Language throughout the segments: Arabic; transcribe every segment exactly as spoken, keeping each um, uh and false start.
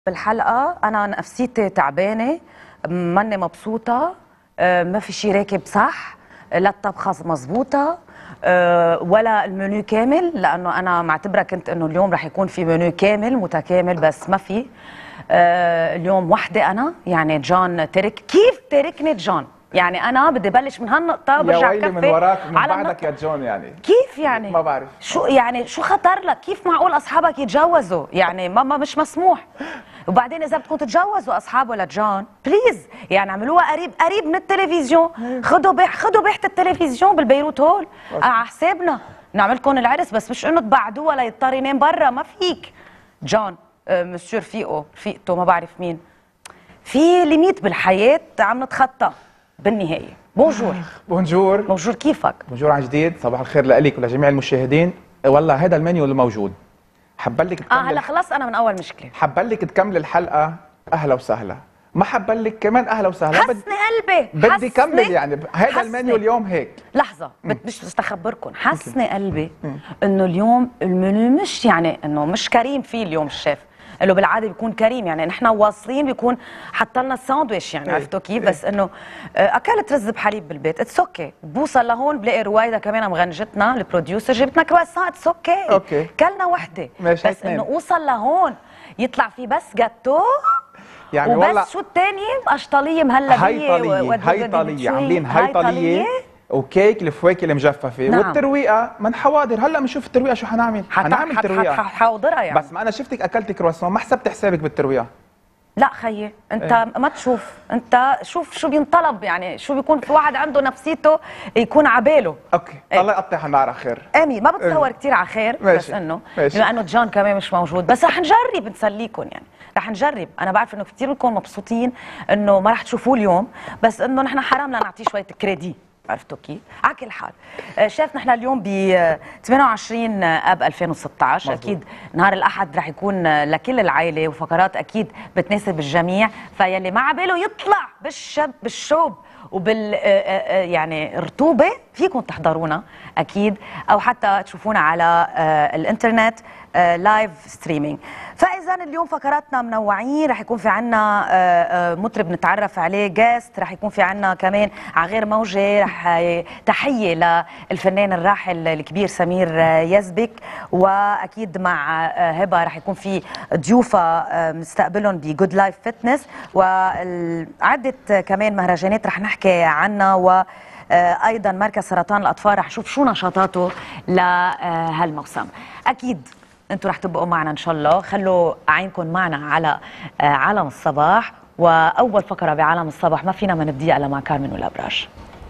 بالحلقة أنا نفسيتي تعبانة، ماني مبسوطة، ما في شي راكب صح، لا الطبخة مزبوطة ولا المنيو كامل، لأنه أنا معتبرة كنت إنه اليوم رح يكون في منيو كامل متكامل بس ما في. اليوم وحدة أنا، يعني جون ترك، كيف تركني جون؟ يعني أنا بدي بلش من هالنقطة برجع كفي يا ويلي من وراك من بعدك يا جون. يعني كيف يعني؟ ما بعرف شو يعني شو خطر لك؟ كيف معقول أصحابك يتجوزوا؟ يعني ما مش مسموح. وبعدين اذا بدكم تتجوزوا اصحابه لجون بليز يعني اعملوها قريب قريب من التلفزيون، خذوا بيح خذوا بيحه التلفزيون بالبيروت هول على حسابنا، نعمل لكم العرس، بس مش انه تبعدوه ليضطر ينام برا. ما فيك جون آه مسيو رفيقه رفيقته ما بعرف مين، في ليميت بالحياه عم نتخطى بالنهايه. بونجور. بونجور. بونجور، كيفك؟ بونجور عن جديد، صباح الخير لك ولجميع المشاهدين. والله هذا المنيو اللي موجود، حبلك تكمل. اه هلا خلص انا من اول مشكله. حبلك تكمل الحلقه اهلا وسهلا، ما حبلك كمان اهلا وسهلا. حسني قلبي بدي كمل يعني هذا المنيو اليوم هيك. لحظه بديش بس اخبركم، حسني قلبي انه اليوم المنيو مش يعني انه مش كريم فيه اليوم الشيف، اللي بالعاده بيكون كريم، يعني نحن واصلين بيكون حط لنا الساندويش يعني عرفتوا كيف، بس انه اكلت رز بحليب بالبيت اتس اوكي. بوصل لهون بلاقي رويدا كمان مغنجتنا البروديوسر جابت لنا كرواسون اتس اوكي اوكي كلنا وحده، بس انه اوصل لهون يطلع في بس جاتو يعني وبس والله. شو الثاني؟ قشطليه مهلبيه، هيطليه هيطليه عاملين هيطليه وكيك الفواكه المجففه. نعم. والترويقه من حواضر. هلا بنشوف الترويقه شو حنعمل. حنعمل ترويقه حاضرها يعني، بس ما انا شفتك اكلتي كرواسون ما حسبت حسابك بالترويقه. لا خيي انت ايه؟ ما تشوف انت شوف شو بينطلب، يعني شو بيكون في واحد عنده نفسيته يكون عباله. اوكي ايه؟ الله يقطع النار على خير. امي ما بتصور ايه؟ كثير على خير. ماشي. بس انه بما انه جون كمان مش موجود، بس رح نجرب نسليكم يعني، رح نجرب. انا بعرف انه كثير منكم مبسوطين انه ما رح تشوفوه اليوم، بس انه نحن حرام نعطيه شويه كريدي، عرفتوا كيف؟ على كل حال شايف نحن اليوم ب ثمانية وعشرين اب ألفين وستة عشر. مزبوط. اكيد نهار الاحد رح يكون لكل العائله وفقرات اكيد بتناسب الجميع، فيلي ما عباله يطلع بالشب بالشوب وبال يعني رطوبه فيكم تحضرونا اكيد، او حتى تشوفونا على الانترنت لايف ستريمينج. فاذا اليوم فقراتنا منوعين، رح يكون في عنا مطرب نتعرف عليه جاست، رح يكون في عنا كمان على غير موجه رح تحيه للفنان الراحل الكبير سمير يزبك، واكيد مع هبه رح يكون في ضيوفه مستقبلهم بجود لايف فتنس، وعده كمان مهرجانات رح نحكي عنها، و ايضا مركز سرطان الاطفال رح نشوف شو نشاطاته لهالموسم. اكيد انتم رح تبقوا معنا ان شاء الله، خلوا عينكم معنا على عالم الصباح، واول فقره بعالم الصباح ما فينا ما نبديها الا مع كارمن والابراج.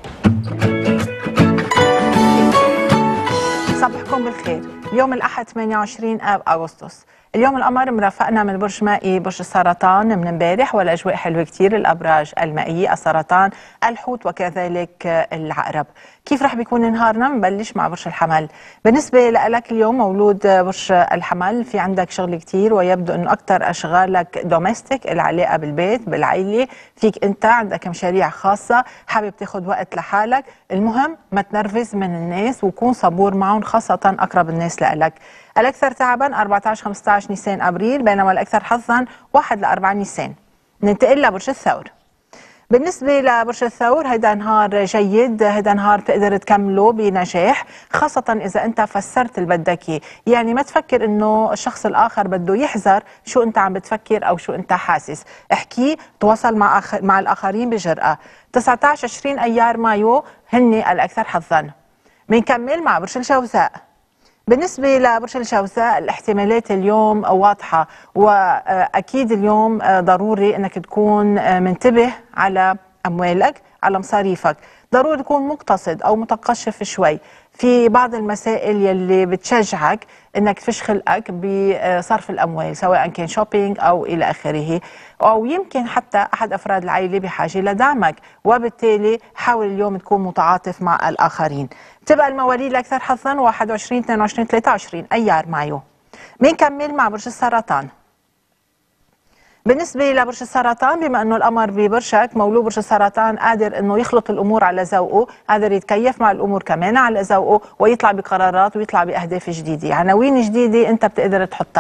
صباحكم بالخير. اليوم الاحد ثمانية وعشرين اب اغسطس. اليوم القمر مرافقنا من برج مائي برج السرطان من امبارح، والاجواء حلوه كثير. الابراج المائيه السرطان الحوت وكذلك العقرب. كيف رح بيكون نهارنا؟ بنبلش مع برج الحمل. بالنسبه لك اليوم مولود برج الحمل، في عندك شغل كثير، ويبدو انه اكثر اشغالك دوميستيك العلاقه بالبيت بالعائله، فيك انت عندك مشاريع خاصه حابب تاخذ وقت لحالك. المهم ما تنرفز من الناس وكون صبور معهم، خاصه اقرب الناس لك. الاكثر تعبا أربعة عشر خمسة عشر نيسان ابريل، بينما الاكثر حظا واحد لأربعة نيسان. ننتقل لبرج الثور. بالنسبة لبرج الثور هيدا نهار جيد، هيدا نهار تقدر تكمله بنجاح، خاصة إذا أنت فسرت اللي بدك إياه، يعني ما تفكر إنه الشخص الآخر بده يحذر شو أنت عم بتفكر أو شو أنت حاسس، احكي تواصل مع أخ... مع الآخرين بجرأة. تسعة عشر عشرين أيار مايو هن الأكثر حظا. بنكمل مع برج الجوزاء. بالنسبة لبرج الجوزاء الاحتمالات اليوم واضحة، وأكيد اليوم ضروري أنك تكون منتبه على أموالك، على مصاريفك، ضروري تكون مقتصد أو متقشف شوي في بعض المسائل يلي بتشجعك أنك تفش خلقك بصرف الأموال، سواء كان شوبينج أو إلى آخره، أو يمكن حتى أحد أفراد العائلة بحاجة لدعمك، وبالتالي حاول اليوم تكون متعاطف مع الآخرين. تبقى المواليد الأكثر حظا واحد وعشرين اثنين وعشرين ثلاثة وعشرين أيار مايو. بنكمل مع برج السرطان. بالنسبة لبرج السرطان، بما أنه القمر ببرجك، مولود برج السرطان قادر أنه يخلط الأمور على ذوقه، قادر يتكيف مع الأمور كمان على ذوقه، ويطلع بقرارات ويطلع بأهداف جديدة، عناوين جديدة أنت بتقدر تحطها.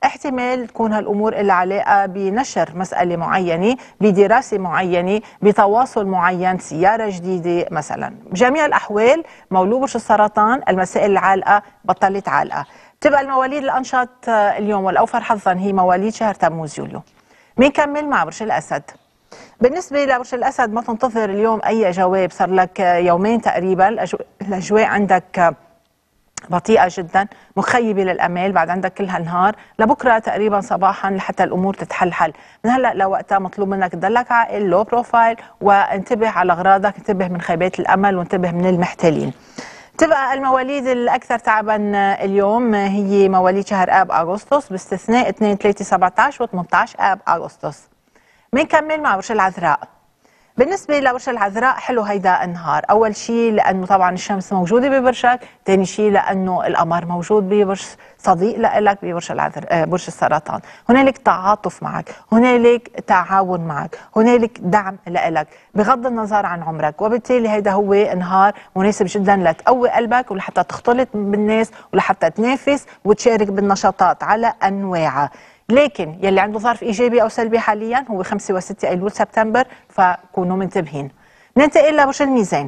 احتمال تكون هالأمور اللي علاقة بنشر مسألة معينة، بدراسة معينة، بتواصل معين، سيارة جديدة مثلا. بجميع الأحوال مولود برج السرطان المسائل العالقة بطلت عالقة. بتبقى المواليد الأنشط اليوم والأوفر حظا هي مواليد شهر تموز يوليو. بنكمل مع برج الأسد. بالنسبة لبرج الأسد ما تنتظر اليوم أي جواب، صار لك يومين تقريبا الأجواء عندك بطيئة جدا، مخيبة للأمال، بعد عندك كل هالنهار لبكرة تقريبا صباحا لحتى الأمور تتحلحل. من هلأ لوقتها مطلوب منك تضلك عاقل، لو بروفايل، وانتبه على أغراضك، انتبه من خيبات الأمل، وانتبه من المحتالين. تبقى المواليد الأكثر تعبا اليوم هي مواليد شهر آب أغسطس، باستثناء اثنين ثلاثة سبعة عشر و ثمانية عشر آب أغسطس. بنكمل مع برج العذراء. بالنسبة لبرج العذراء حلو هيدا النهار، أول شيء لأنه طبعا الشمس موجودة ببرجك، ثاني شيء لأنه القمر موجود ببرج صديق لك ببرج العذراء برج السرطان. هنالك تعاطف معك، هنالك تعاون معك، هنالك دعم لك بغض النظر عن عمرك، وبالتالي هيدا هو نهار مناسب جدا لتقوي قلبك ولحتى تختلط بالناس ولحتى تنافس وتشارك بالنشاطات على أنواعها. لكن يلي عنده ظرف ايجابي او سلبي حاليا هو خمسة وستة ايلول سبتمبر، فكونوا منتبهين. ننتقل لبرج الميزان.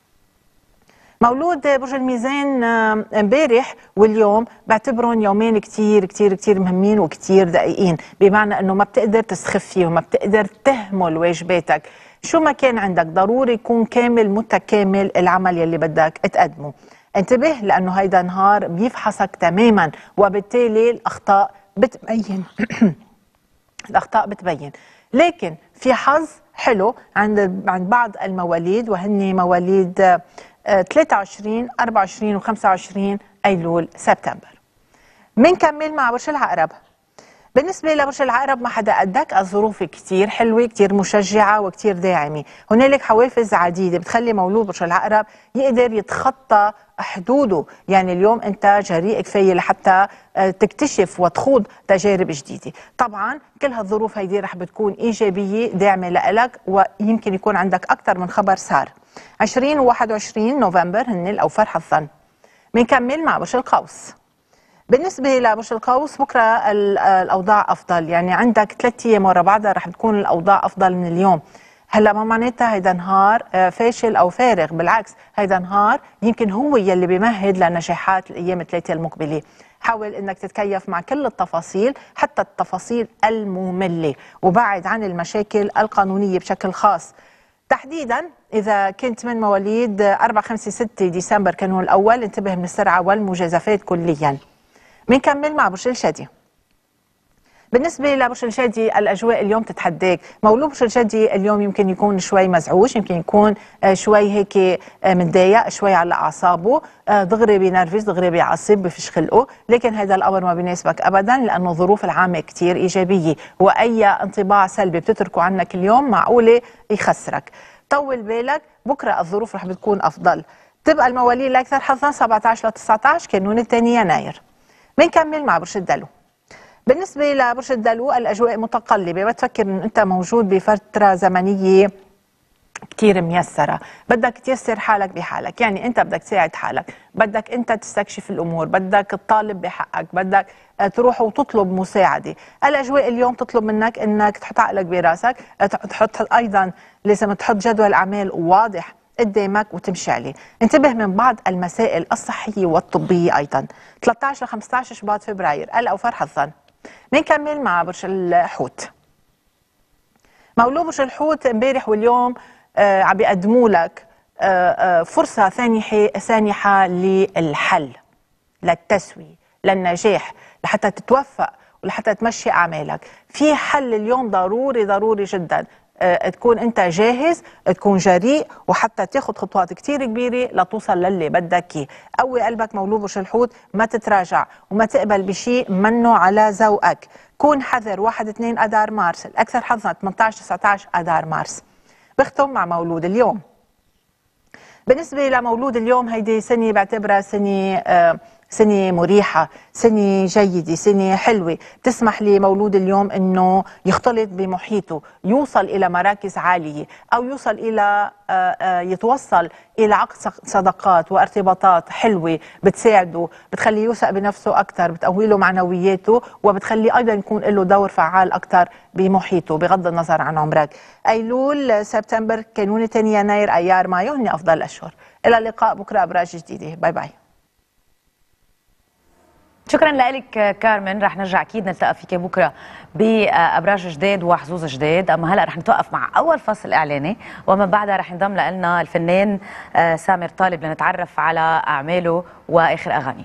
مولود برج الميزان امبارح واليوم بعتبرهم يومين كتير كتير كتير مهمين وكتير دقيقين، بمعنى انه ما بتقدر تسخف فيهم، ما بتقدر تهمل واجباتك. شو ما كان عندك ضروري يكون كامل متكامل العمل يلي بدك تقدمه. انتبه لانه هيدا نهار بيفحصك تماما، وبالتالي الاخطاء بتبين الأخطاء بتبين. لكن في حظ حلو عند عند بعض المواليد، وهن مواليد ثلاثة وعشرين أربعة وعشرين و خمسة وعشرين أيلول سبتمبر. بنكمل مع برج العقرب. بالنسبة لبرج العقرب ما حدا قدك، الظروف كتير حلوة، كتير مشجعة وكتير داعمة. هنالك حوافز عديدة بتخلي مولود برج العقرب يقدر يتخطى حدوده. يعني اليوم انت جريء كفاية لحتى تكتشف وتخوض تجارب جديدة. طبعا كل هالظروف هيدي رح بتكون إيجابية داعمة لك، ويمكن يكون عندك أكثر من خبر صار. عشرين و واحد وعشرين نوفمبر هن الأوفر حظا. بنكمل مع برج القوس. بالنسبة لبرج القوس بكرة الأوضاع أفضل، يعني عندك ثلاث أيام ورا بعضها رح تكون الأوضاع أفضل من اليوم. هلا ما معناتها هيدا نهار فاشل أو فارغ، بالعكس هيدا نهار يمكن هو يلي بيمهد لنجاحات الأيام الثلاثة المقبلة. حاول انك تتكيف مع كل التفاصيل، حتى التفاصيل المملة، وبعد عن المشاكل القانونية بشكل خاص. تحديدا إذا كنت من مواليد أربعة خمسة ستة ديسمبر كانون الأول، انتبه من السرعة والمجازفات كليا. بنكمل مع برج الجدي. بالنسبة لبرج الجدي الأجواء اليوم تتحداك. مولود برج الجدي اليوم يمكن يكون شوي مزعوج، يمكن يكون شوي هيك متضايق، شوي على أعصابه، دغري بينرفز، دغري بيعصب، بفش خلقه، لكن هذا الأمر ما بيناسبك أبدا، لأنه الظروف العامة كتير إيجابية، وأي انطباع سلبي بتتركه عنك اليوم معقولة يخسرك. طول بالك، بكرة الظروف رح بتكون أفضل. تبقى المواليد الأكثر حظا سبعة عشر ل تسعة عشر كانون الثاني يناير. بنكمل مع برج الدلو. بالنسبة لبرج الدلو الأجواء متقلبة، ما تفكر أن أنت موجود بفترة زمنية كتير ميسرة، بدك تيسر حالك بحالك، يعني أنت بدك تساعد حالك، بدك أنت تستكشف الأمور، بدك تطالب بحقك، بدك تروح وتطلب مساعدة. الأجواء اليوم تطلب منك أنك تحط عقلك براسك، تحط أيضا لازم تحط جدول أعمال واضح قدامك وتمشي عليه. انتبه من بعض المسائل الصحية والطبية أيضا. ثلاثة عشر ل خمسة عشر شباط فبراير الأوفر حظا. بنكمل مع برج الحوت. مولود برج الحوت امبارح واليوم آه عم بيقدموا لك آه آه فرصة سانحة سانحة للحل، للتسوية، للنجاح، لحتى تتوفق ولحتى تمشي أعمالك. في حل اليوم ضروري ضروري جدا، أه تكون انت جاهز، تكون جريء، وحتى تاخذ خطوات كتير كبيره لتوصل للي بدك اياه. قوي قلبك مولود برج الحوت، ما تتراجع وما تقبل بشيء منه على ذوقك. كون حذر. واحد اثنين اذار مارس الاكثر حظا ثمانية عشر تسعة عشر اذار مارس. بختم مع مولود اليوم. بالنسبه لمولود اليوم هيدي سنه بعتبرها سنه أه سنة مريحة، سنة جيدة، سنة حلوة بتسمح لمولود اليوم أنه يختلط بمحيطه، يوصل إلى مراكز عالية أو يوصل إلى يتوصل إلى عقد صداقات وارتباطات حلوة بتساعده، بتخليه يوثق بنفسه أكثر، بتقوي له معنوياته، وبتخليه أيضا يكون له دور فعال أكثر بمحيطه بغض النظر عن عمرك. أيلول، سبتمبر، كانون، ثاني يناير، أيار، مايو هن أفضل الأشهر. إلى اللقاء بكرة أبراج جديدة. باي باي. شكرا لك كارمن. رح نرجع اكيد نلتقى فيك بكره بابراج جديد وحظوظ جديد، اما هلا رح نتوقف مع اول فصل اعلاني، ومن بعدها رح ينضم لنا الفنان سامر طالب لنتعرف على اعماله واخر اغانيه.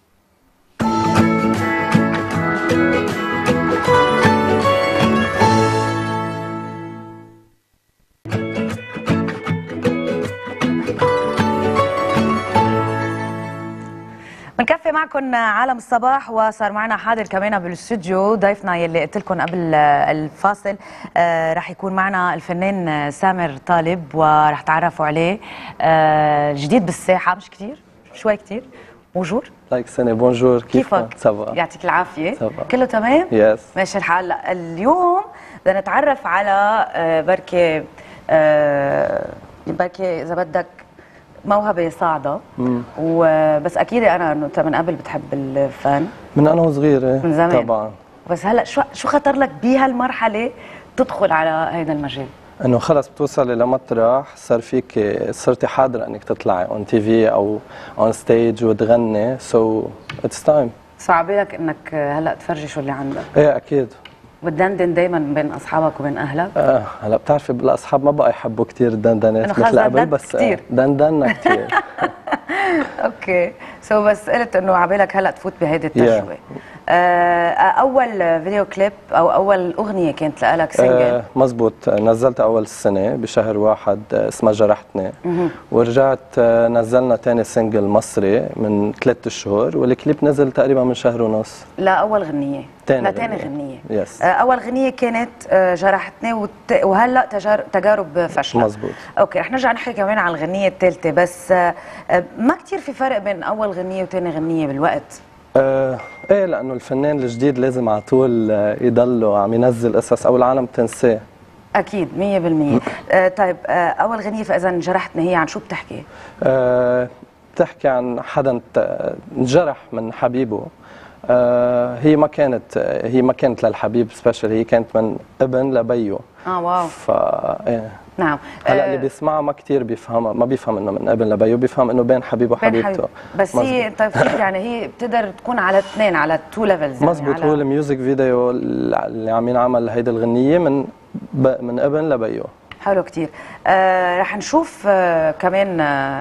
بنكفي معكم عالم الصباح، وصار معنا حاضر كمان بالاستوديو ضيفنا يلي قلت لكم قبل الفاصل آه رح يكون معنا الفنان سامر طالب، ورح تعرفوا عليه آه جديد بالساحه، مش كثير شوي كثير. بونجور. لايك سنة. بونجور، كيفك؟ سافا. يعطيك العافيه. سافا. كله تمام؟ يس. ماشي الحال. اليوم بدنا نتعرف على آه بركي آه بركي اذا بدك موهبة صاعدة، وبس أكيد أنا إنه أنت من قبل بتحب الفن من أنا وصغيرة من زمان طبعا. بس هلا شو شو خطر لك بهالمرحلة تدخل على هيدا المجال؟ إنه خلص بتوصلي لمطرح صار فيك صرتي حاضرة إنك تطلعي اون تي في أو اون ستيج وتغني، سو اتس تايم. صعب لك إنك هلا تفرجي شو اللي عندك؟ إيه أكيد. بتدندن دايما بين اصحابك وبين اهلك؟ اه هلا بتعرفي الاصحاب ما بقى يحبوا كثير دندنات مثل قبل، بس كتير. دندنا كثير. اوكي سو بس قلت انه عبالك هلا تفوت بهيدي التجربه. yeah. آه اول فيديو كليب او اول اغنيه كانت لك سنجل؟ آه مزبوط، نزلت اول السنه بشهر واحد اسمها جرحتني، ورجعت نزلنا ثاني سنجل مصري من ثلاث شهور، والكليب نزل تقريبا من شهر ونص. لا اول غنيه تاني لا ثاني غنيه. يس. اول غنيه كانت جرحتني وت... وهلا تجار... تجارب فاشله. مزبوط. اوكي رح نرجع نحكي كمان على الغنيه الثالثه، بس ما كثير في فرق بين اول غنيه وثاني غنيه بالوقت. آه ايه لانه الفنان الجديد لازم على طول يضله عم ينزل قصص او العالم تنساه. اكيد مية بالمية. آه طيب آه اول غنيه فاذا جرحتني هي عن شو بتحكي؟ آه بتحكي عن حدا انجرح من حبيبه. آه هي ما كانت هي ما كانت للحبيب سبيشال، هي كانت من ابن لبيه. اه واو. ف ايه نعم. هلا اللي بيسمعها ما كثير بيفهمها، ما بيفهم انه من ابن لبيه، بيفهم انه بين حبيبه وحبيبته. حبيب. بس مزبوط. هي طيب كيف يعني هي بتقدر تكون على اثنين على تو ليفلز يعني؟ مزبوط. على... هو الميوزك فيديو اللي عم ينعمل لهيدي الغنيه من ب... من ابن لبيه. حلو كثير. آه رح نشوف آه كمان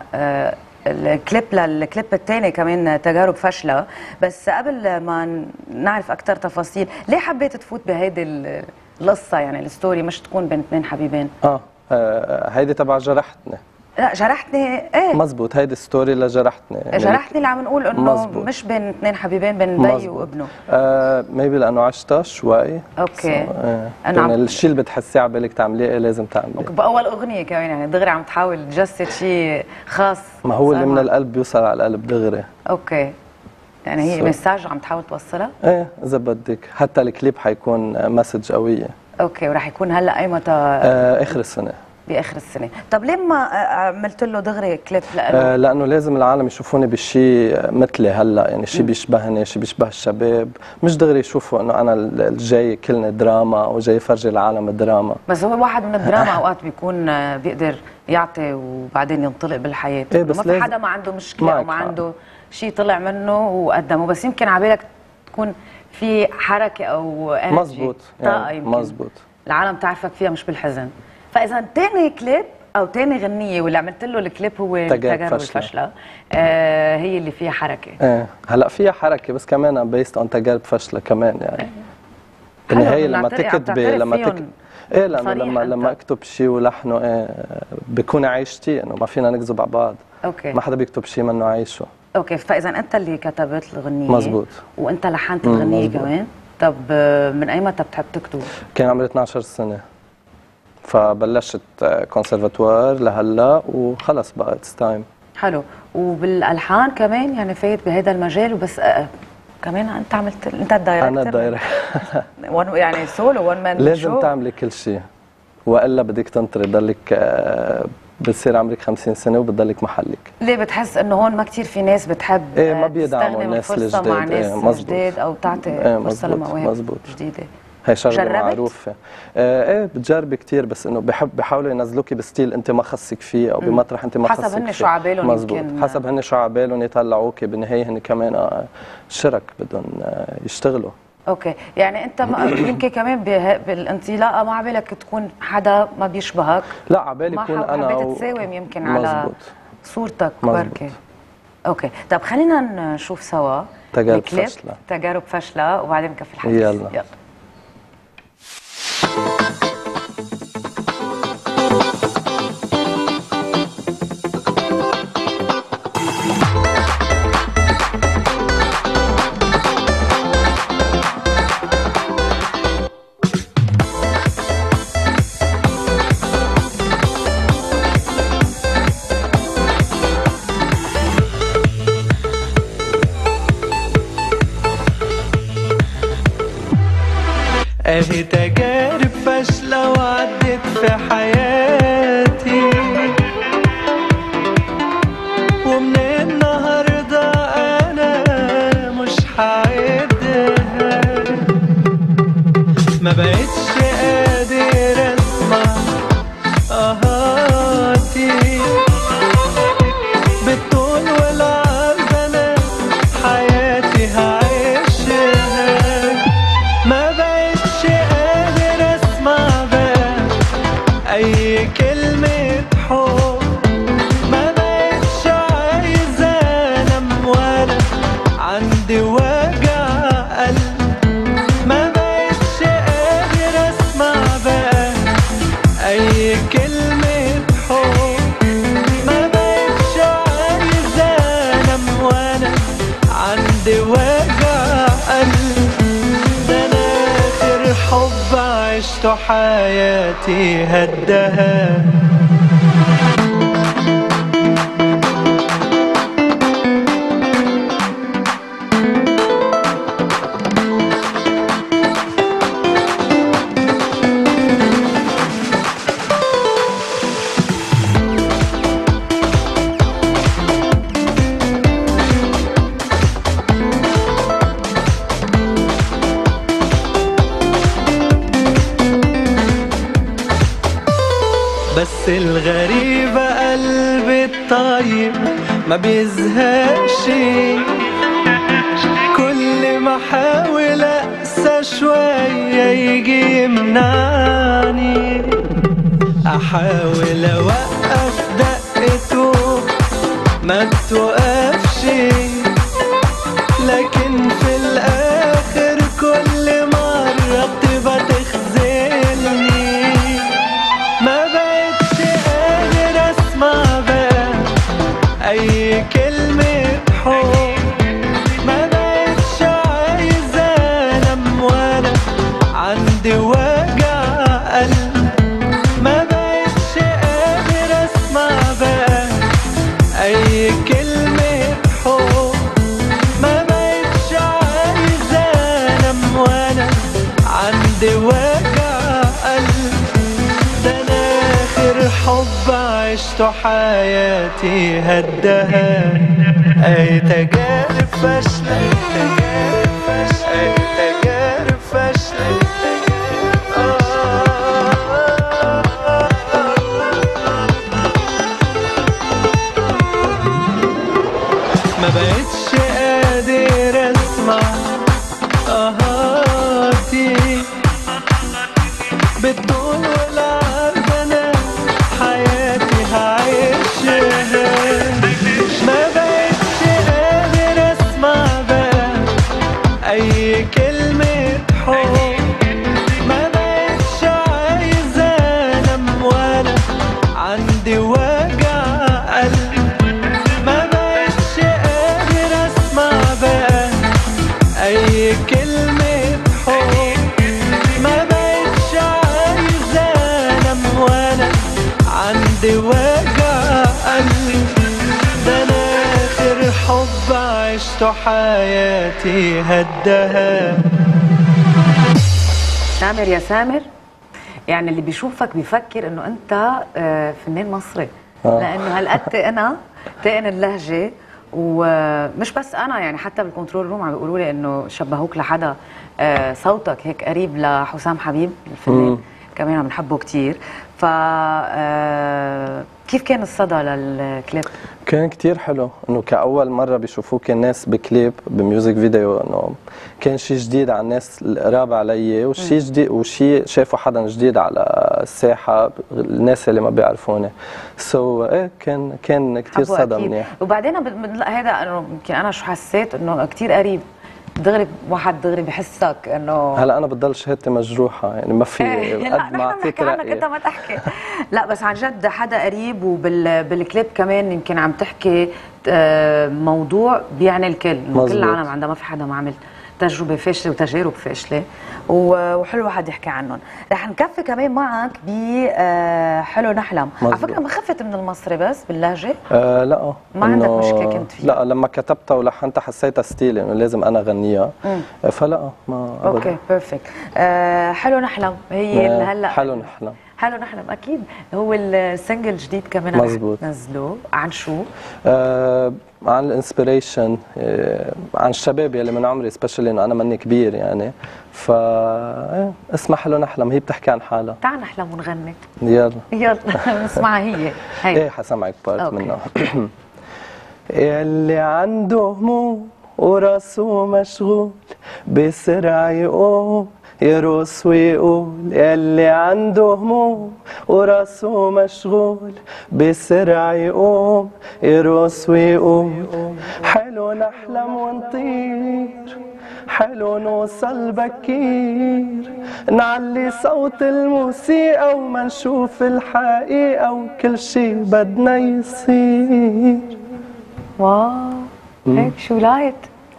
آه الكليب للكليب الثاني كمان تجارب فاشله، بس قبل ما نعرف اكثر تفاصيل، ليه حبيت تفوت بهيدي القصه يعني الستوري مش تكون بين اثنين حبيبين؟ اه, آه هيدي تبع جرحتني. لا جرحتني ايه مزبوط، هيدي ستوري لجرحتني. جرحتني اللي عم نقول انه مزبوط. مش بين اثنين حبيبين، بين بي وابنه. آه ميبي لانه عشتها شوي. اوكي. so, آه. يعني الشيء اللي بتحسيه على بالك تعمليه لازم تعمليه. باول اغنيه كمان يعني دغري عم تحاول تجسد شيء خاص. ما هو اللي من القلب بيوصل على القلب دغري. اوكي. يعني هي so. مساج عم تحاول توصلها؟ ايه اذا بدك، حتى الكليب حيكون مسج قويه. اوكي وراح يكون هلا اي متى؟ آه اخر السنه. باخر السنه. طب ليه ما عملت له دغري كليب لأنه؟ آه لانه لازم العالم يشوفوني بشيء مثلي هلا، يعني شيء بيشبهني، شيء بيشبه الشباب، مش دغري يشوفوا انه انا الجاي كلنا دراما او جاي فرجي العالم الدراما. بس هو الواحد من الدراما اوقات بيكون بيقدر يعطي وبعدين ينطلق بالحياه. إيه بس ما في حدا ما عنده مشكله او ما عنده شيء طلع منه وقدمه، بس يمكن على بالك تكون في حركه او انرجي. مزبوط يعني مزبوط. العالم تعرفك فيها مش بالحزن. فاذا ثاني كليب او ثاني غنيه واللي عملت له الكليب هو تجارب الفشله، آه هي اللي فيها حركه. ايه هلا فيها حركه بس كمان بيست اون تجارب فشله كمان يعني. بالنهايه لما تكتب لما تكتب ايه لما لما لما اكتب شيء ولحنه ايه بكون عايشتي، انه ما فينا نكذب على بعض. اوكي. ما حدا بيكتب شيء منه عايشه. اوكي فاذا انت اللي كتبت الغنيه. مزبوط. وانت لحنت الغنيه كمان. طب من اي متى بتحب تكتب؟ كان عمري اثنعش سنه، فبلشت كونسرفاتوار لهلا وخلص بقى اتس تايم. حلو. وبالالحان كمان يعني فايت بهذا المجال وبس آه كمان انت عملت انت الدايركتور. انا الدايركتور يعني سولو وان مان لازم شو. تعملي كل شيء والا بدك تنطري ضلك بتصير عمرك خمسين سنه وبتضلك محلك. ليه بتحس انه هون ما كثير في ناس بتحب ايه ما بيدعموا الناس الجداد مع ناس ايه جداد او تعطي ايه فرصه لمواهب جديده؟ هي شغله معروفه. آه ايه بتجربي كثير بس انه بحب بحاولوا ينزلوكي بستيل انت ما خصك فيه او بمطرح انت ما خصك فيه. حسب هن شو عبالهم يمكن حسب هن شو عبالهم يطلعوكي. بالنهايه هن كمان آه شرك بدهم آه يشتغلوا. اوكي يعني انت يمكن كمان بالانطلاقه ما عبالك تكون حدا ما بيشبهك. لا عبالي يكون انا ما حبيت تساوم يمكن مزبوط. على صورتك بركي. اوكي طب خلينا نشوف سوا تجارب فاشله تجارب فاشله وبعدين نكفي الحديث. يلا, يلا. اهي تجارب فاشلة وعدت في حياتي ومن النهاردة انا مش هعدها. ما بقتش قادر اسمع اهاتي بالطول والعرض انا حياتي هعيشها. ما بقتش قادر اسمع بقى اي كلمة حب. ما بقتش عايز انام ولا عندي وجع قلب. ما بقتش قادر اسمع بقى اي كلمة حب. ما بقتش عايز انام ولا عندي وجع قلب. حب عشت حياتي هدها. بس الغريبة قلبي الطيب ما بيزهقش. كل ما احاول اقسى شوية يجي يمنعني. احاول اوقف دقته ما توقفش. لكن في الاخر كل مرة بتبقى تخذلني. ما اي كلمة حب. ما بقتش عايز انام ولا عندي وجع قلب. ما بقتش قادر اسمع بقى اي كلمة حب. ما بقتش عايز انام ولا عندي وجع قلب. ده انا اخر حب عشت حياتي هدها. اي تجارب فاشلة اي تجارب فاشلة اي تجارب فاشلة. ما بقتش قادر اسمع اهاتي بالطول والعرض انا حياتي هعيشها. ما بقتش قادر اسمع بقى اي كلمة حب. ما بقتش عايز انام ولا عندي وجع قلب. ما بقتش قادر اسمع بقى اي كلمة حب. ما بقتش عايز انام ولا عندي وجع قلب. ده عشت حياتي هدها. سامر يا سامر، يعني اللي بيشوفك بيفكر انه انت فنان مصري، لانه هالقد تقنا تقن اللهجه، ومش بس انا يعني حتى بالكنترول روم عم بيقولوا لي انه شبهوك لحدا صوتك هيك قريب لحسام حبيب الفنان، كمان عم نحبه كثير. ف كيف كان الصدى للكليب؟ كان كتير حلو، انه كأول مرة بيشوفوك الناس بكليب بميوزك فيديو، انه كان شيء جديد على الناس القراب علي، وشيء جديد وشيء شافوا حدا جديد على الساحة، الناس اللي ما بيعرفوني. سو so, ايه كان كان كتير صدى منيح. وبعدين هذا انه يمكن انا شو حسيت انه كتير قريب، دغري واحد دغري بحسك انه هلا انا بضل شهادتي مجروحه، يعني ما في قد ما اعطيك رايي. انت ما تحكي لا بس عن جد حدا قريب، وبالكليب كمان يمكن عم تحكي موضوع بيعني الكل، كل العالم عندها، ما في حدا ما عمل تجربه فاشله وتجارب فاشله، وحلو واحد يحكي عنهم. رح نكفي كمان معك بحلو نحلم. على فكره ما خفت من المصري بس باللهجه؟ آه لا ما عندك مشكله كنت فيها؟ لا لما كتبتها ولحنتها حسيتها ستيل انه يعني لازم انا اغنيها، فلا ما اوكي بيرفكت. آه حلو نحلم هي هلا حلو نحلم حلو نحلم اكيد هو السنجل الجديد كمان مزبوط نزلوه. عن شو؟ آه عن الانسبيريشن، آه عن الشباب يلي من عمري، سبيشلي انه انا مني كبير يعني، ف آه اسمها حلو نحلم، هي بتحكي عن حالها. تعال نحلم ونغني. يلا يلا نسمعها هي. هي ايه حسمعك بارت منها. يلي عنده هموم وراسه مشغول بسرعة يقوم يرقص ويقول، يلي عنده هموم وراسه مشغول بسرعة يقوم يرقص ويقول، حلو نحلم ونطير، حلو نوصل بكير، نعلي صوت الموسيقى وما نشوف الحقيقة، وكل شي بدنا يصير. واو هيك شو لايت.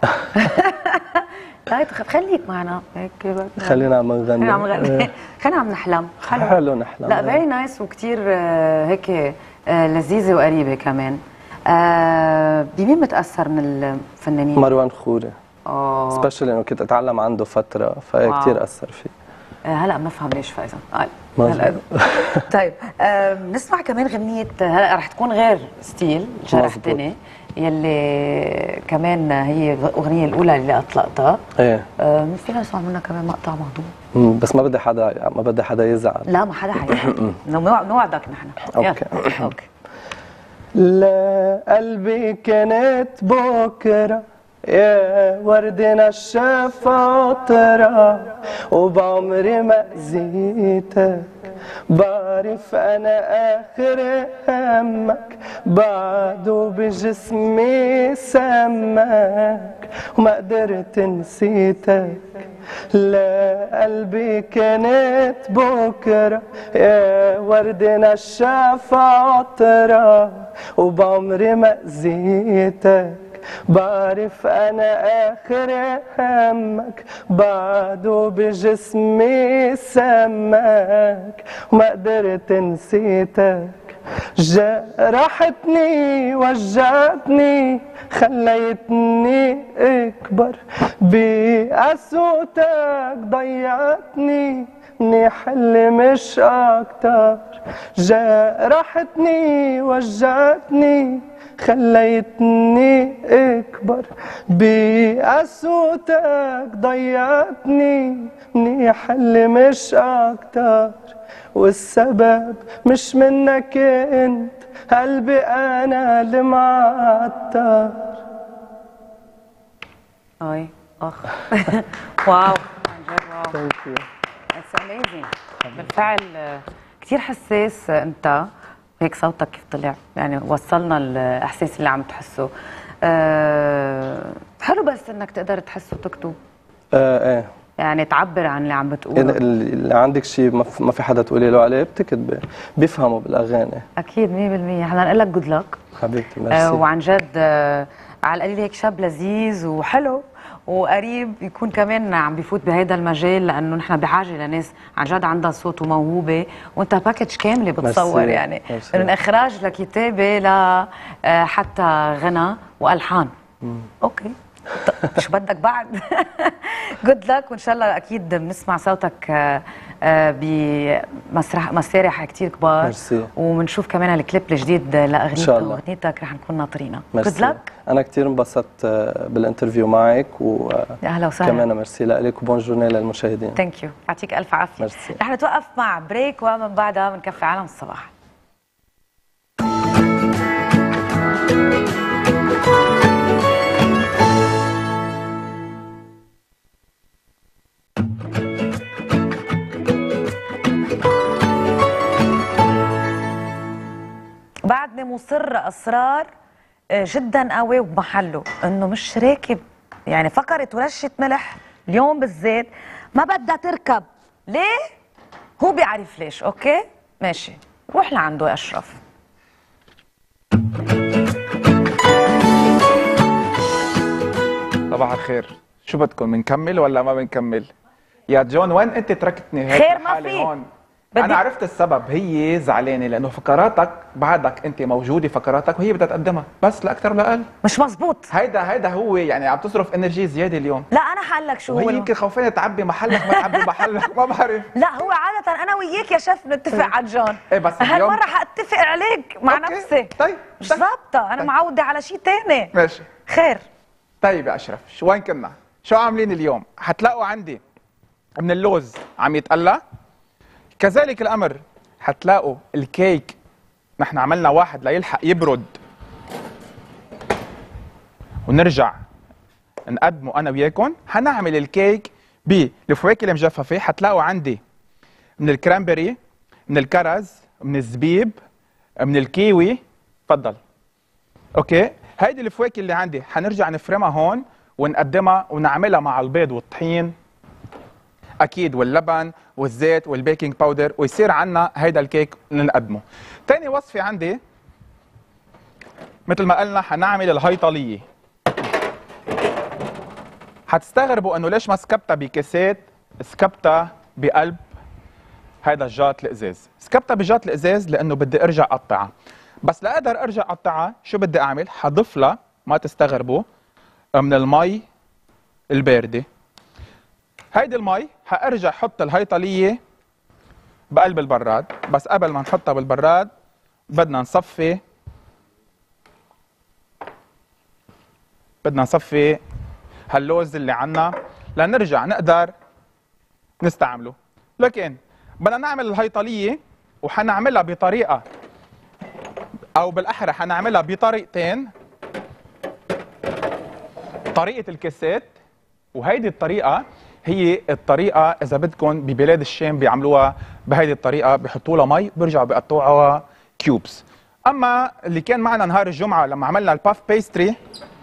لايت خليك معنا هيك، خلينا عم نغني، خلينا عم نغني، خلينا عم نحلم. حلو حلو نحلم. لا فيري نايس وكثير هيك لذيذه وقريبه كمان. بمين متاثر من الفنانين؟ مروان خوري. اه سبيشلي انه كنت اتعلم عنده فتره، فهي كثير اثر فيه. هلا بنفهم ليش فايزه. هلا طيب نسمع كمان غنيه هلا رح تكون غير ستيل جرحتني، يلي كمان هي الاغنيه الاولى اللي اطلقتها. ايه فينا نسمع منها كمان مقطع مهضوم، بس ما بدي حدا ما بدي حدا يزعل. لا ما حدا حيزعل، نوعدك نحن. اوكي اوكي. لا قلبي كانت بكره يا ورد نشاف عطرة، وبعمري ما أذيتك، بعرف أنا آخر همك، بعده بجسمي سمك، وما قدرت نسيتك. لا قلبي كانت بكرة يا ورد نشاف عطرة، وبعمري ما أذيتك، بعرف أنا آخر همك، بعده بجسمي سمك، وما قدرت نسيتك. جرحتني وجعتني خليتني اكبر، بقسوتك ضيعتني منيح اللي مش اكتر. جرحتني وجعتني خليتني اكبر، بقسوتك ضيعتني منيح اللي مش اكتر. والسبب مش منك انت، قلبي انا اللي معتر. اي اخ واو عن جد واو. ثانك يو. اتس اميزنج بالفعل، كثير حساس انت، هيك صوتك كيف طلع يعني وصلنا الاحساس اللي عم تحسه. أه حلو بس انك تقدر تحس وتكتب. اه ايه يعني تعبر عن اللي عم بتقوله. اللي عندك شيء ما في حدا تقولي له عليه بتكتبي، بيفهموا بالاغاني. اكيد مية بالمية. احنا نقول لك جود لك حبيبتي. ميرسي. آه وعن جد آه على القليل هيك شاب لذيذ وحلو وقريب، يكون كمان عم بيفوت بهيدا المجال، لانه نحن بحاجه لناس عن جد عندها صوت وموهوبه، وانت باكج كامله بتصور. مرسي. يعني مرسي. من اخراج لكتابه لحتى غنى والحان. مم. اوكي شو بدك بعد؟ جود لك، وان شاء الله اكيد بنسمع صوتك بمسرح مسارح كثير كبار. ميرسي. وبنشوف كمان الكليب الجديد لاغنيتك رح نكون ناطرينها. جود لك. انا كثير انبسطت بالانترفيو معك و اهلا وسهلا. كمان ميرسي لك وبون جورني للمشاهدين. ثانك يو، يعطيك الف عافيه. ميرسي. رح نتوقف مع بريك ومن بعدها بنكفي عالم الصباح. بعدني مصر اصرار جدا قوي وبمحله انه مش راكب، يعني فكرت ورشه ملح اليوم بالذات ما بدها تركب. ليه؟ هو بيعرف ليش. اوكي ماشي، روح لعنده يا اشرف. صباح الخير، شو بدكم بنكمل ولا ما بنكمل؟ يا جون وين انت تركتني هيك؟ خير ما في هون انا عرفت السبب، هي زعلانه لانه فقراتك بعدك انت موجوده فقراتك وهي بدها تقدمها بس لا اكثر ولا اقل. مش مزبوط. هيدا هيدا هو يعني عم تصرف انرجي زياده اليوم. لا انا حقلك شو هو، وهي يمكن خوفانه تعبي محلك ما تعبي محلك ما بعرف. لا هو عاده انا وياك يا شيف بنتفق على جون. ايه بس هالمره حاتفق عليك مع أوكي. نفسي. طيب مش ظابطه، انا طيب. معوده على شيء ثاني. ماشي خير. طيب يا اشرف، شو وين كنا؟ شو عاملين اليوم؟ حتلاقوا عندي من اللوز عم يتقلى، كذلك الامر حتلاقوا الكيك نحن عملنا واحد ليلحق يبرد ونرجع نقدمه انا وياكم. حنعمل الكيك بالفواكه المجففه، حتلاقوا عندي من الكرامبري، من الكرز، من الزبيب، من الكيوي. تفضل. اوكي، هيدي الفواكه اللي عندي حنرجع نفرمها هون ونقدمها ونعملها مع البيض والطحين اكيد واللبن والزيت والبيكنج باودر، ويصير عنا هيدا الكيك نقدمه. تاني وصفه عندي مثل ما قلنا حنعمل الهيطليه. حتستغربوا انه ليش ما سكبتها بكاسات، سكبتها بقلب هيدا الجات الازاز. سكبتها بجات الازاز لانه بدي ارجع اقطعها، بس لاقدر ارجع اقطعها شو بدي اعمل؟ حضيف لها ما تستغربوا من المي البارده. هيدي المي حارجع احط الهيطليه بقلب البراد، بس قبل ما نحطها بالبراد بدنا نصفي بدنا نصفي هاللوز اللي عنا لنرجع نقدر نستعمله. لكن بدنا نعمل الهيطليه وحنعملها بطريقه، او بالاحرى حنعملها بطريقتين. طريقه الكاسات، وهيدي الطريقه هي الطريقه اذا بدكم ببلاد الشام بيعملوها بهيدي الطريقه، بحطوا لها مي بيرجعوا بيقطعوها كيوبس. اما اللي كان معنا نهار الجمعه لما عملنا الباف بيستري،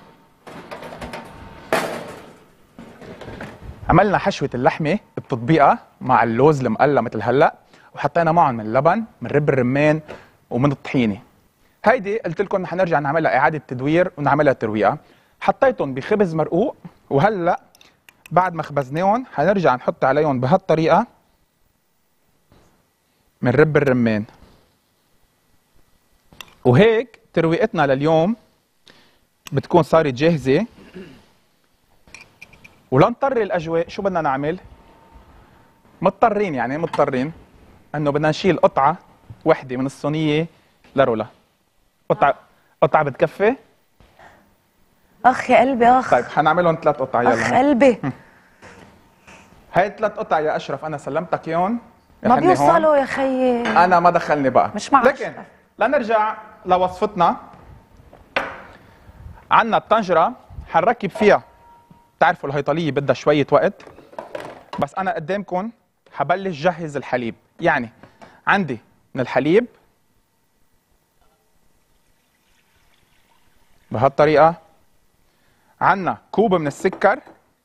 عملنا حشوه اللحمه بتطبيقها مع اللوز المقلى مثل هلا، وحطينا معهم من اللبن، من رب الرمان، ومن الطحينه. هيدي قلت لكم حنرجع نعملها اعاده تدوير ونعملها ترويقه. حطيتهم بخبز مرقوق، وهلا بعد ما خبزناهم حنرجع نحط عليهم بهالطريقه من رب الرمان. وهيك ترويقتنا لليوم بتكون صارت جاهزه. ولنطر الاجواء شو بدنا نعمل؟ مضطرين يعني مضطرين انه بدنا نشيل قطعه وحده من الصينيه لرولا. قطعه قطعه بتكفي؟ اخ يا قلبي اخ. طيب حنعملهم ثلاث قطع. يلا اخ قلبي. هاي ثلاث قطع يا اشرف، انا سلمتك اياهم. ما بيوصلوا يا خيي. انا ما دخلني بقى. مش معك. لكن لنرجع لوصفتنا. عنا الطنجره حنركب فيها، بتعرفوا الهيطليه بدها شويه وقت، بس انا قدامكم حبلش جهز الحليب. يعني عندي من الحليب بهالطريقه، عنا كوب من السكر،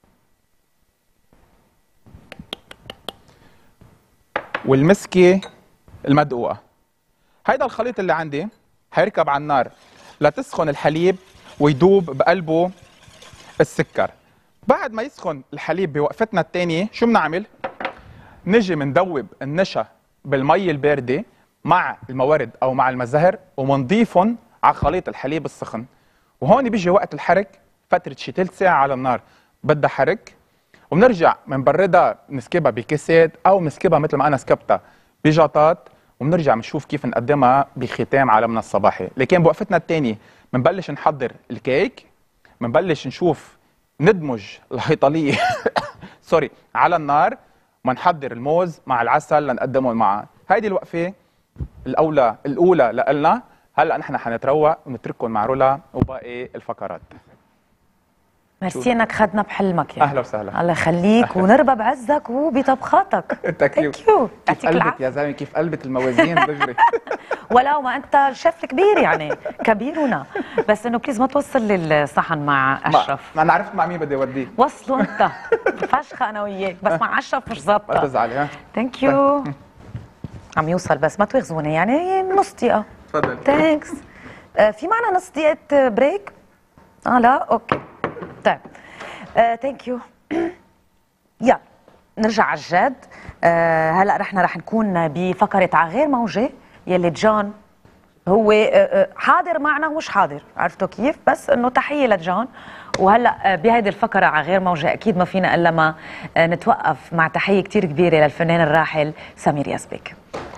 والمسكه المدقوقه. هيدا الخليط اللي عندي حيركب على النار لتسخن الحليب ويدوب بقلبه السكر. بعد ما يسخن الحليب بوقفتنا الثانيه شو بنعمل؟ نجي مندوب النشا بالمي البارده مع الموارد او مع المزهر ومنضيفهم على خليط الحليب السخن. وهون بيجي وقت الحرك فتره شي ثلث ساعه على النار بدها حرك، وبنرجع بنبردها بنسكبها بكاسات او بنسكبها مثل ما انا سكبتها بجاطات، وبنرجع بنشوف كيف نقدمها بختام عالمنا الصباحي. لكن بوقفتنا الثانيه بنبلش نحضر الكيك، بنبلش نشوف ندمج الهيطليه سوري على النار، ونحضر الموز مع العسل لنقدمهم معها. هيدي الوقفه الاولى الاولى لنا. هلا نحن حنتروق ونترككم مع رولا وباقي الفقرات. ميرسي انك خدنا بحلمك يعني. اهلا وسهلا. الله يخليك ونربى بعزك وبطبخاتك. ثانك يو. يعطيك العافيه يا زلمه، كيف قلبت الموازين دغري. ولو ما انت الشيف الكبير يعني كبيرنا، بس انه بليز ما توصل لي الصحن مع اشرف. ما انا عرفت مع مين بدي اوديه. وصلوا انت فشخه انا وياك، بس مع اشرف مش ظابطه. ما تزعلي. ها ثانك يو. عم يوصل بس ما تواخذوني يعني نص دقيقه. تفضل. ثانكس. آه في معنا نص دقيقه بريك؟ اه لا اوكي طيب. ثانك يو. يلا نرجع على الجد. آه هلا رحنا رح نكون بفقره على غير موجه يلي جون هو آه حاضر معنا ومش حاضر، عرفتوا كيف؟ بس انه تحيه لجون. وهلا بهيدي الفقره على غير موجه اكيد ما فينا الا ما نتوقف مع تحيه كثير كبيره للفنان الراحل سمير يزبك.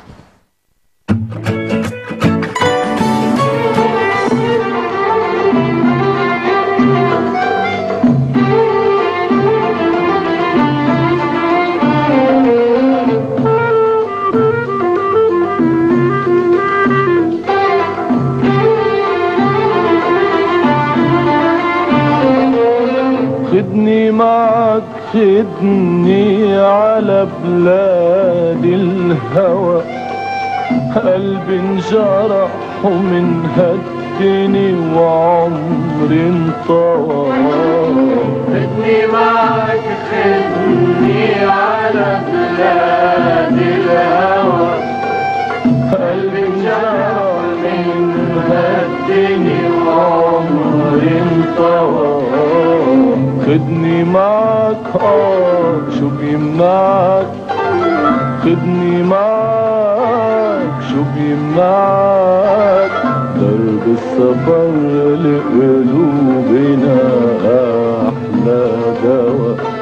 خدني معك خدني على بلاد الهوى، قلبي انجرح ومن هدني وعمري انطوى. خدني معك خدني على بلاد الهوى، قلبي انجرح من هدني وعمري انطوى. خدني معك اه شو بيمنعك، خدني معك شو بيمنعك، درب السفر لقلوبنا أحلى دواء.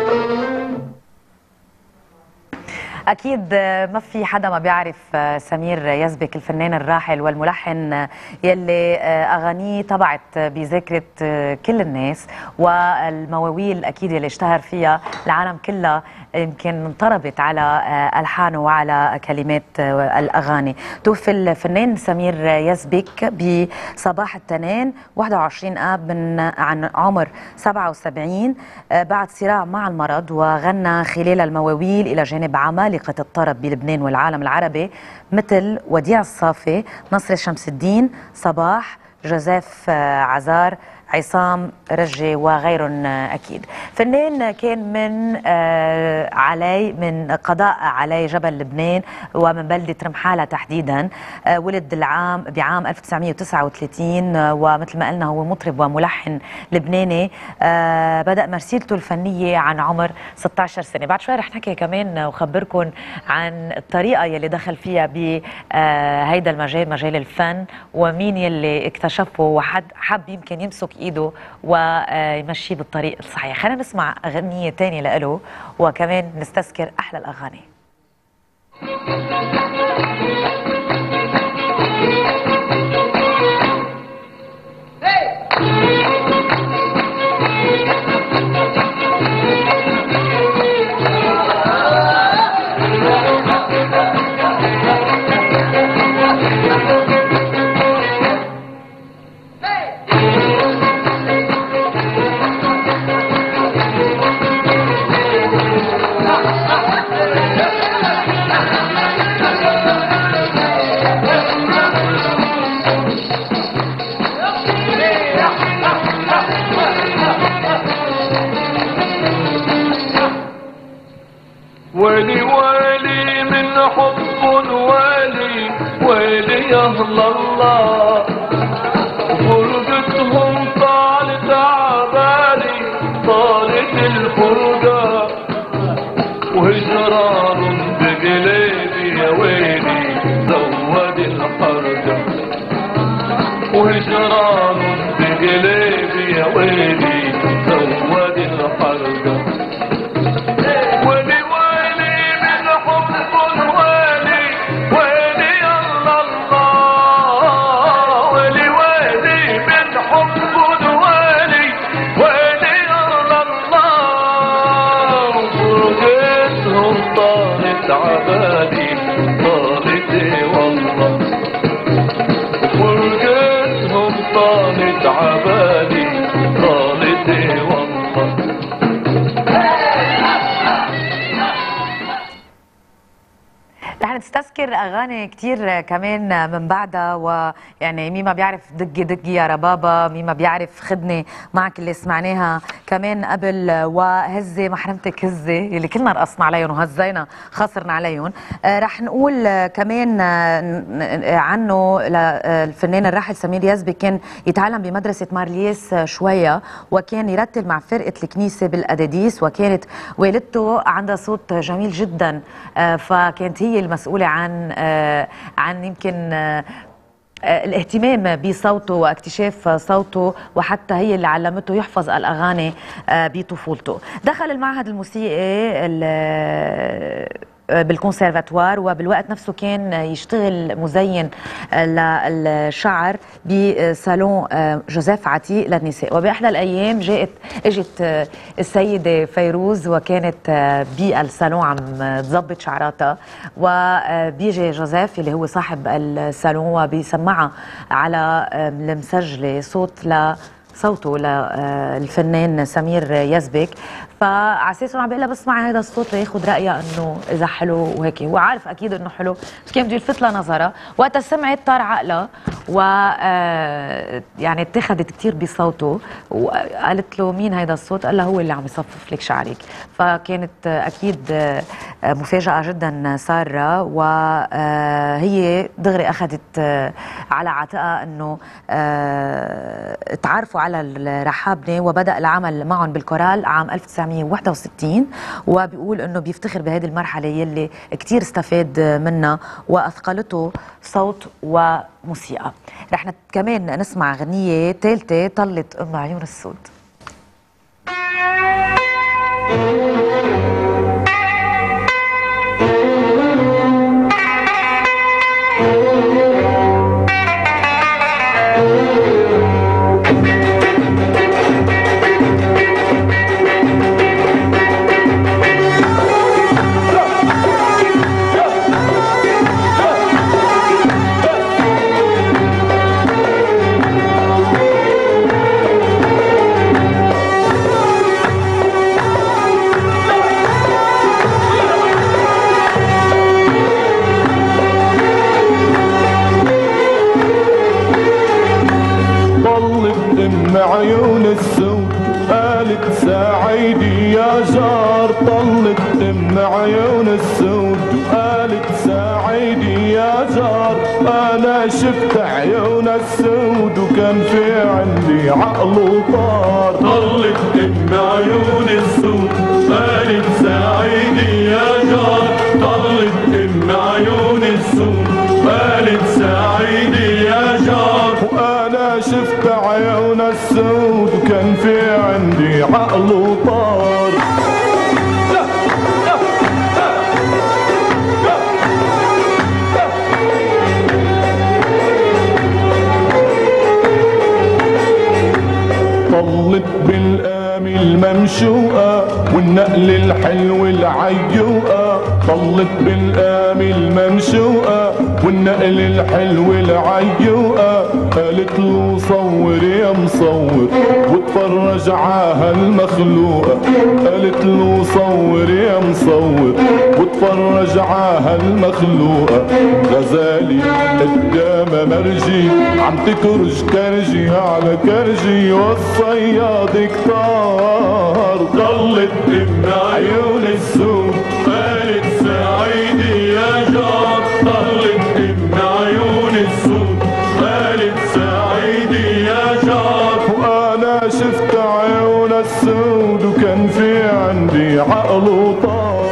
أكيد ما في حدا ما بيعرف سمير يزبك الفنان الراحل والملحن يلي أغانيه طبعت بذاكرة كل الناس، والمواويل أكيد يلي اشتهر فيها العالم كلها يمكن انطربت على ألحانه وعلى كلمات الأغاني. توفي الفنان سمير يزبك بصباح التنين واحد وعشرين آب من عن عمر سبعة وسبعين بعد صراع مع المرض، وغنى خلال المواويل إلى جانب عمالقة الطرب بلبنان والعالم العربي مثل وديع الصافي، نصر شمس الدين، صباح، جوزيف عزار، عصام رجي وغيرهم. أكيد فنان كان من آه علي من قضاء علي جبل لبنان ومن بلدة رمحالة تحديدا. آه ولد العام بعام ألف وتسعمئة وتسعة وثلاثين، آه ومثل ما قلنا هو مطرب وملحن لبناني. آه بدأ مسيرته الفنية عن عمر ستة عشر سنة. بعد شوي رح نحكي كمان وخبركم عن الطريقة يلي دخل فيها بهيدا آه المجال، مجال الفن، ومين يلي اكتشفه وحد حب يمكن يمسك ايده ويمشيه بالطريق الصحيح. خلينا نسمع اغنيه ثانيه له وكمان نستذكر احلى الاغاني. ويلي ويلي من حب ويلي ويلي يا الله، فرقتهم طالت عبالي طالت الفرقة، وهجران بقلبي يا ويلي زود الحرقة، وهجران بقلبي يا ويلي رح نستذكر اغاني كثير كمان من بعدها، ويعني مين ما بيعرف دقي دقي يا ربابه، مين ما بيعرف خدني معك اللي سمعناها كمان قبل، وهزه محرمتك هزه اللي كلنا رقصنا عليهم وهزينا خسرنا عليهم. آه رح نقول آه كمان آه عنه الفنان الراحل سمير يزبي، كان يتعلم بمدرسه مارليس آه شويه، وكان يرتل مع فرقه الكنيسه بالاداديس، وكانت والدته عندها صوت جميل جدا، آه فكانت هي المسؤوله عن آه عن يمكن آه الاهتمام بصوته واكتشاف صوته، وحتى هي اللي علمته يحفظ الأغاني بطفولته. دخل المعهد الموسيقي بالكونسيرفاتوار، وبالوقت نفسه كان يشتغل مزين للشعر بصالون جوزيف عتيق للنساء. وبإحدى الأيام جاءت اجت السيدة فيروز، وكانت بالصالون عم تظبط شعراتها، وبيجي جوزيف اللي هو صاحب الصالون وبيسمعها على المسجلة صوت ل صوته للفنان سمير يزبك، فعلى اساس انه عم بيقول لها بسمعي هذا الصوت لياخذ رايها انه اذا حلو وهيك، هو عارف اكيد انه حلو، بس كان بده يلفت لها نظرها، وقتها سمعت طار عقلها و يعني اتخذت كثير بصوته، وقالت له مين هذا الصوت؟ قال لها هو اللي عم يصفف لك شعرك. فكانت اكيد مفاجاه جدا ساره، وهي دغري اخذت على عاتقها انه تعرفوا على الرحابنه، وبدأ العمل معهم بالكورال عام ألف وتسعمية وواحد وستين، وبيقول انه بيفتخر بهذه المرحله يلي كثير استفاد منها واثقلته صوت وموسيقى. رح كمان نسمع غنيه ثالثه، طلت ام عيون السود. عيون السود قالت ساعدي يا جار، طلت ام عيون السود قالت ساعدي يا جار، انا شفت عيون السود وكان في عندي عقل وطار. طلت ام عيون السود قالت ساعدي يا جار، طلت ام عيون السود قالت ساعدي يا جار، وانا شفت عيون السود وكان في عندي عقل وطار. طلت بالآمي الممشوقة والنقل الحلو العيوقة، طلت بالآمي الممشوقة والنقل الحلو العيوقة، قالت له صور يا مصور واتفرج عاها المخلوقة، قالت له صور يا مصور واتفرج عاها المخلوقة، غزالي قدام مرجي عم تكرج كرجي على كرجي والصياد كتار. ضلت ام عيون السود قالت ساعدي يا جار، ضلت ام عيون السود قالت ساعدي يا جار، وانا شفت عيون السود وكان في عندي عقل وطار.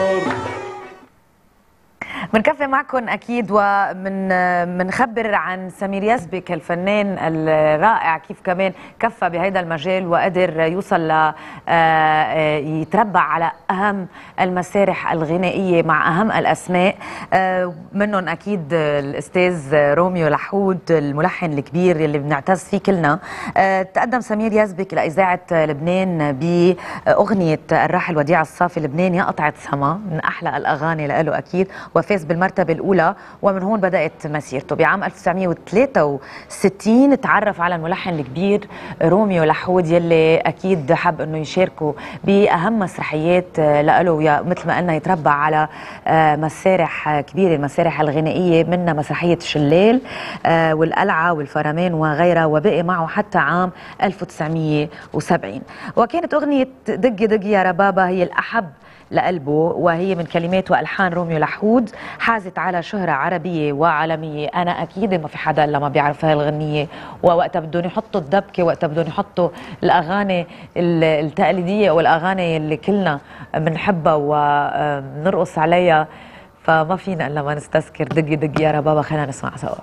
بنكفي معكم اكيد، ومن بنخبر عن سمير يزبك الفنان الرائع كيف كمان كفى بهذا المجال وقدر يوصل ل يتربع على اهم المسارح الغنائيه مع اهم الاسماء، منهم اكيد الاستاذ روميو لحود الملحن الكبير اللي بنعتز فيه كلنا. تقدم سمير يزبك لاذاعه لبنان باغنيه الراحل وديع الصافي لبنان يا قطعه سما، من احلى الاغاني له اكيد، وفاز الامتياز بالمرتبة الأولى، ومن هون بدأت مسيرته. بعام ألف وتسعمية وثلاثة وستين تعرف على الملحن الكبير روميو لحود، يلي أكيد حب أنه يشاركه بأهم مسرحيات له، مثل ما قلنا يتربى على مسارح كبيرة، المسارح الغنائية، منها مسرحية شلال والقلعة والفرمان وغيرها، وبقي معه حتى عام ألف وتسعمية وسبعين. وكانت أغنية دقي دقي يا ربابة هي الأحب لقلبه، وهي من كلمات والحان روميو لحود، حازت على شهره عربيه وعالميه. انا اكيد ما في حدا الا ما بيعرف هاي الغنيه، ووقتها بدهم يحطوا الدبكه، وقتها بدهم يحطوا الاغاني التقليديه والاغاني اللي كلنا بنحبها وبنرقص عليها، فما فينا الا ما نستذكر دقي دقي يا ربابه. خلينا نسمع سوا.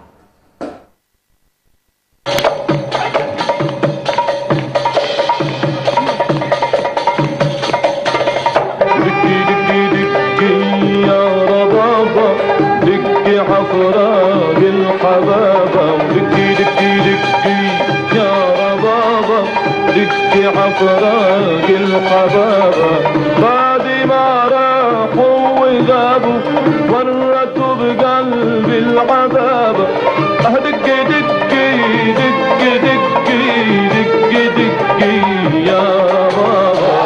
عفراق الحبابة ودقي دقي دقي يا ربابة، دقي عفراق الحبابة، بعد ما راحوا وغابوا ورطوا بقلبي العذابة. اه دقي دقي دقي دقي دقي دقي يا ربابة.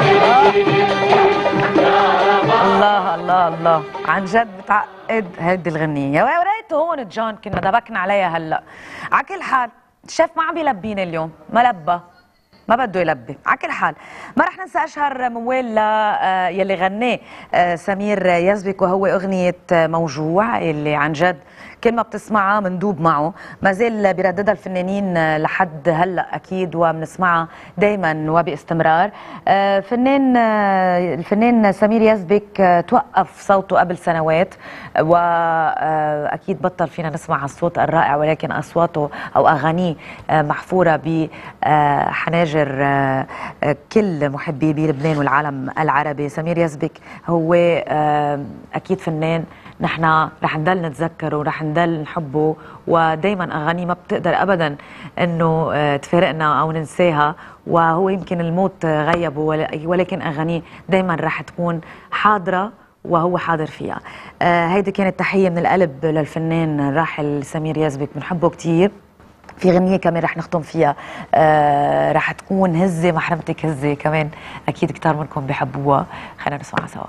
الله الله الله، عن جد بتعقد هيدي الغنية. يا وريت هون جون كنا دبكنا عليها هلا. على كل حال الشيف ما عم يلبيني اليوم، ما لبى، ما بده يلبي. على كل حال ما رح ننسى اشهر موال يلي غناه سمير يزبك، وهو اغنية موجوع، اللي عن جد كل ما بتسمعها مندوب معه، ما زال بيرددها الفنانين لحد هلا اكيد، وبنسمعها دائما وباستمرار. فنان الفنان سمير يزبك توقف صوته قبل سنوات، واكيد بطل فينا نسمع الصوت الرائع، ولكن اصواته او اغانيه محفوره بحناجر كل محبي بلبنان والعالم العربي. سمير يزبك هو اكيد فنان نحن رح نضل نتذكره ورح نضل نحبه، ودايما اغانيه ما بتقدر ابدا انه تفارقنا او ننساها، وهو يمكن الموت غيبه، ولكن اغانيه دايما رح تكون حاضره وهو حاضر فيها. آه هيدي كانت تحيه من القلب للفنان الراحل سمير يزبك، بنحبه كثير. في غنية كمان رح نختم فيها، آه رح تكون هزة محرمتك هزة، كمان اكيد كتار منكم بحبوها، خلينا نسمعها سوا.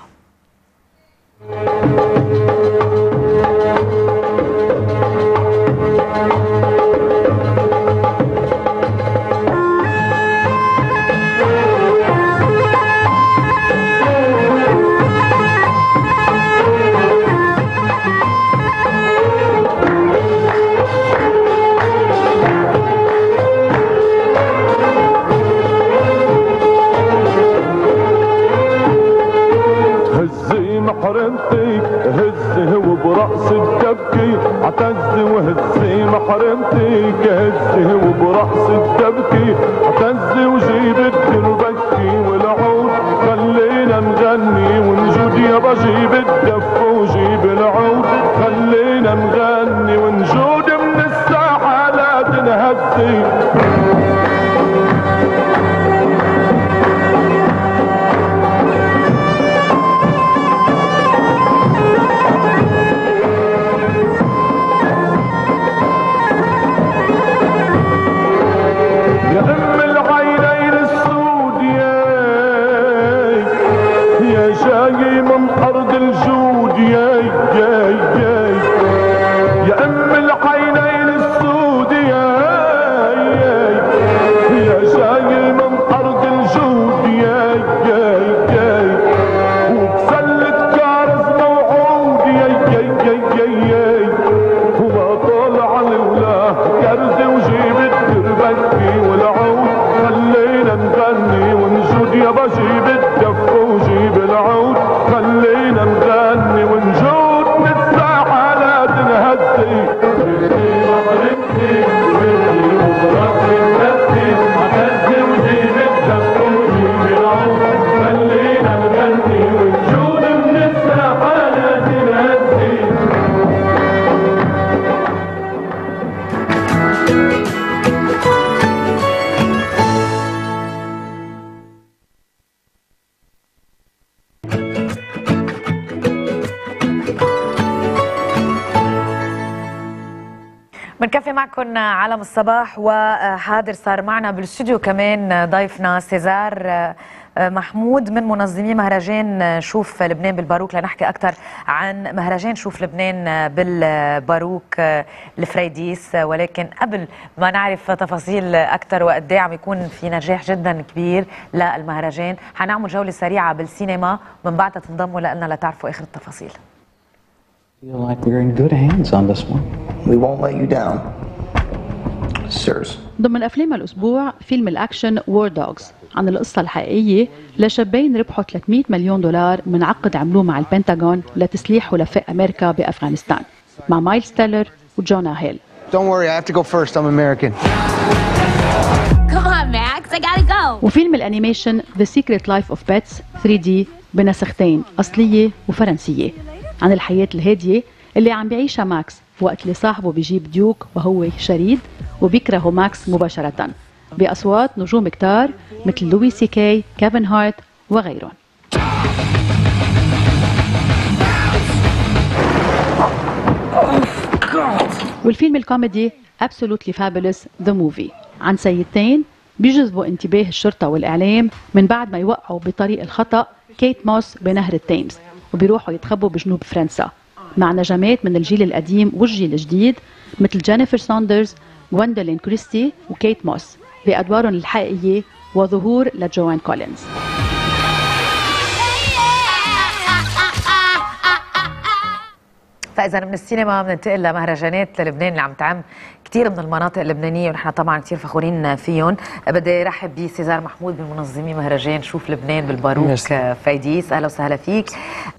محرمتك هزه وبرقص الدبكي عتز، وهزي محرمتك هزه وبرقص الدبكي عتز، وجيب الدربكي والعود خلينا نغني ونجود يابا، جيب الدف وجيب العود خلينا نغني ونجود من الساحة لا تنهزي. جاي من أرض الجود ياي ياي ياي بنكفي معكم عالم الصباح، وحاضر صار معنا بالاستوديو كمان ضيفنا سيزار محمود من منظمي مهرجان شوف لبنان بالباروك لنحكي أكثر عن مهرجان شوف لبنان بالباروك الفريديس. ولكن قبل ما نعرف تفاصيل أكثر وقد ايه عم يكون في نجاح جدا كبير للمهرجان، حنعمل جولة سريعة بالسينما ومن بعدها تنضموا لنا لتعرفوا آخر التفاصيل. Feel like we're in good hands on this one. We won't let you down. Sirs. ضمن أفلام الأسبوع فيلم الأكشن وور دوغز عن القصة الحقيقية لشابين ربحوا ثلاثمئة مليون دولار من عقد عملوه مع البنتاغون لتسليح حلفاء أمريكا بأفغانستان مع مايلز تيلر وجونا هيل. Don't worry, I have to go first. I'm American. Come on, Max. I gotta go. وفيلم الأنيميشن The Secret Life of Pets ثري دي بنسختين أصلية وفرنسية عن الحياة الهادية اللي عم بيعيشها ماكس وقت اللي صاحبه بيجيب ديوك وهو شريد وبيكرهه ماكس مباشرة بأصوات نجوم كتار مثل لوي سي كي، كيفن هارت وغيرهم. والفيلم الكوميدي Absolutely Fabulous The Movie عن سيدتين بيجذبوا انتباه الشرطة والإعلام من بعد ما يوقعوا بطريق الخطأ كيت موس بنهر التيمز وبيروحوا يتخبوا بجنوب فرنسا مع نجمات من الجيل القديم والجيل الجديد مثل جينيفر ساندرز، غوندولين كريستي وكيت موس بأدوارهم الحقيقية وظهور لجوان كولينز. فإذا من السينما بننتقل لمهرجانات لبنان اللي عم تعم كثير من المناطق اللبنانية ونحن طبعا كثير فخورين فيهم. بدي رحب بسيزار محمود من منظمي مهرجان شوف لبنان بالباروك فايديس. أهلا وسهلا فيك.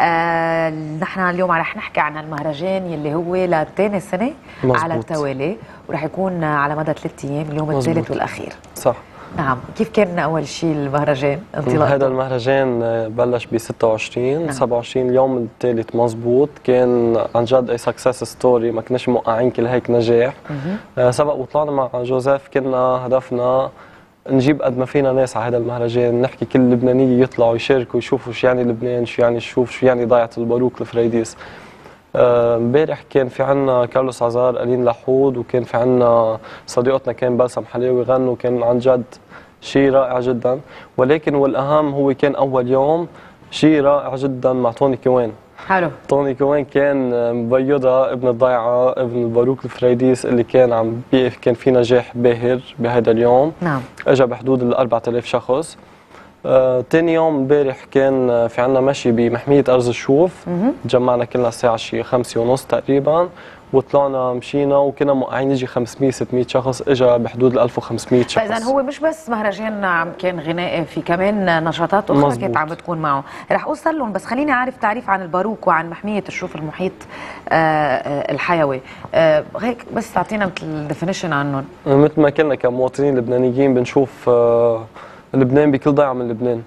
آه نحن اليوم رح نحكي عن المهرجان يلي هو لثاني سنة مزبوط. على التوالي ورح يكون على مدى ثلاث أيام اليوم مزبوط. الثالث والأخير. صح. نعم. كيف كان أول شيء المهرجان انطلاقه؟ هذا المهرجان بلش ب ستة وعشرين نعم. سبعة وعشرين اليوم الثالث مزبوط. كان عن جد أي سكسس ستوري، ما كناش موقعين كل هيك نجاح. آه سبق وطلعنا مع جوزيف كنا هدفنا نجيب قد ما فينا ناس على هذا المهرجان، نحكي كل اللبنانية يطلعوا يشاركوا يشوفوا شو يعني لبنان، شو يعني شوف شو يعني ضيعة الباروك الفريديس. امبارح آه كان في عنا كارلوس عزار، ألين لحود، وكان في عنا صديقتنا كان بلسم حلاوي غنوا، كان عن جد شيء رائع جدا. ولكن والأهم هو كان أول يوم شيء رائع جدا مع توني كوين. حلو. توني كوين كان مبيضة ابن الضيعة ابن الباروك الفريديس اللي كان عم بي كان في نجاح باهر بهذا اليوم. نعم. اجى بحدود ال أربعة آلاف شخص. آه، تاني يوم امبارح كان في عنا مشي بمحمية أرز الشوف. تجمعنا كلنا الساعة شي خمسة ونص تقريبا وطلعنا مشينا وكنا موقعين يجي خمسمئة ستمئة شخص، اجى بحدود ال ألف وخمسمئة شخص. فاذا هو مش بس مهرجان عم كان غنائي، في كمان نشاطات اخرى مزبوط. كانت عم بتكون معه، رح اوصل لهم، بس خليني اعرف تعريف عن الباروك وعن محمية الشوف المحيط آه آه الحيوي. آه هيك بس تعطينا مثل ديفينيشن عنهم. مثل ما كنا كمواطنين لبنانيين بنشوف آه لبنان بكل ضيعة من لبنان.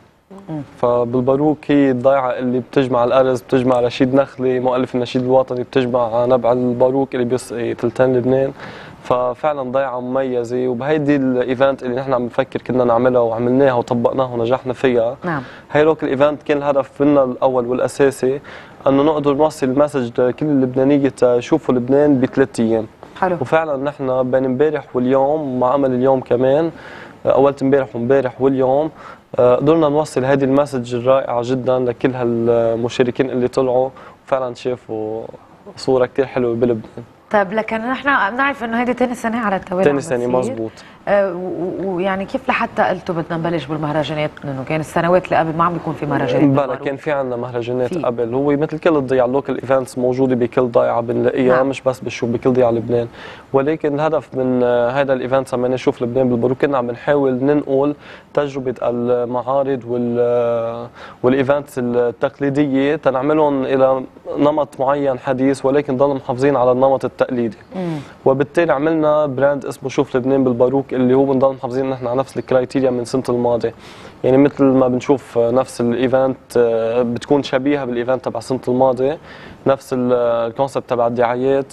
فبالباروك هي الضيعة اللي بتجمع الأرز، بتجمع رشيد نخلي مؤلف النشيد الوطني، بتجمع نبع الباروك اللي بيسقي تلتين لبنان. ففعلا ضيعة مميزة، وبهيدي الايفنت اللي نحن عم نفكر كنا نعملها وعملناها وطبقناها ونجحنا فيها. نعم. هي لوك الايفنت كان الهدف منا الاول والاساسي انه نقدر نوصل المسج لكل اللبنانية تشوفوا لبنان بثلاث ايام. حلو. وفعلا نحن بين امبارح واليوم مع امل اليوم كمان، اول امبارح وامبارح واليوم قدرنا نوصل هذه المسج الرائعه جدا لكل هالمشاركين اللي طلعوا، وفعلا شافوا صوره كثير حلوه بلبنان. طيب لكن نحن بنعرف انه هيدي ثاني سنه على التوالي. ثاني سنه مزبوط. آه ويعني كيف لحتى قلتوا بدنا نبلش بالمهرجانات؟ انه كان السنوات اللي قبل ما عم بيكون في مهرجانات. بلا كان في عندنا مهرجانات في. قبل، هو مثل كل الضيعه اللوكال ايفنتس موجوده بكل ضيعه بنلاقيها. نعم. مش بس بالشوف، بكل ضيعه لبنان. ولكن الهدف من هذا الايفنت لما نشوف لبنان بالباروك كنا عم نحاول ننقل تجربه المعارض وال والايفنتس التقليديه تنعملهم الى نمط معين حديث، ولكن ضل محافظين على النمط التقليدي. مم. وبالتالي عملنا براند اسمه شوف لبنان بالباروك اللي هو بنضل محافظين نحن على نفس الكرايتيريا من سنه الماضي. يعني مثل ما بنشوف نفس الايفنت بتكون شبيهه بالايفنت تبع السنه الماضيه، نفس الكونسبت تبع الدعايات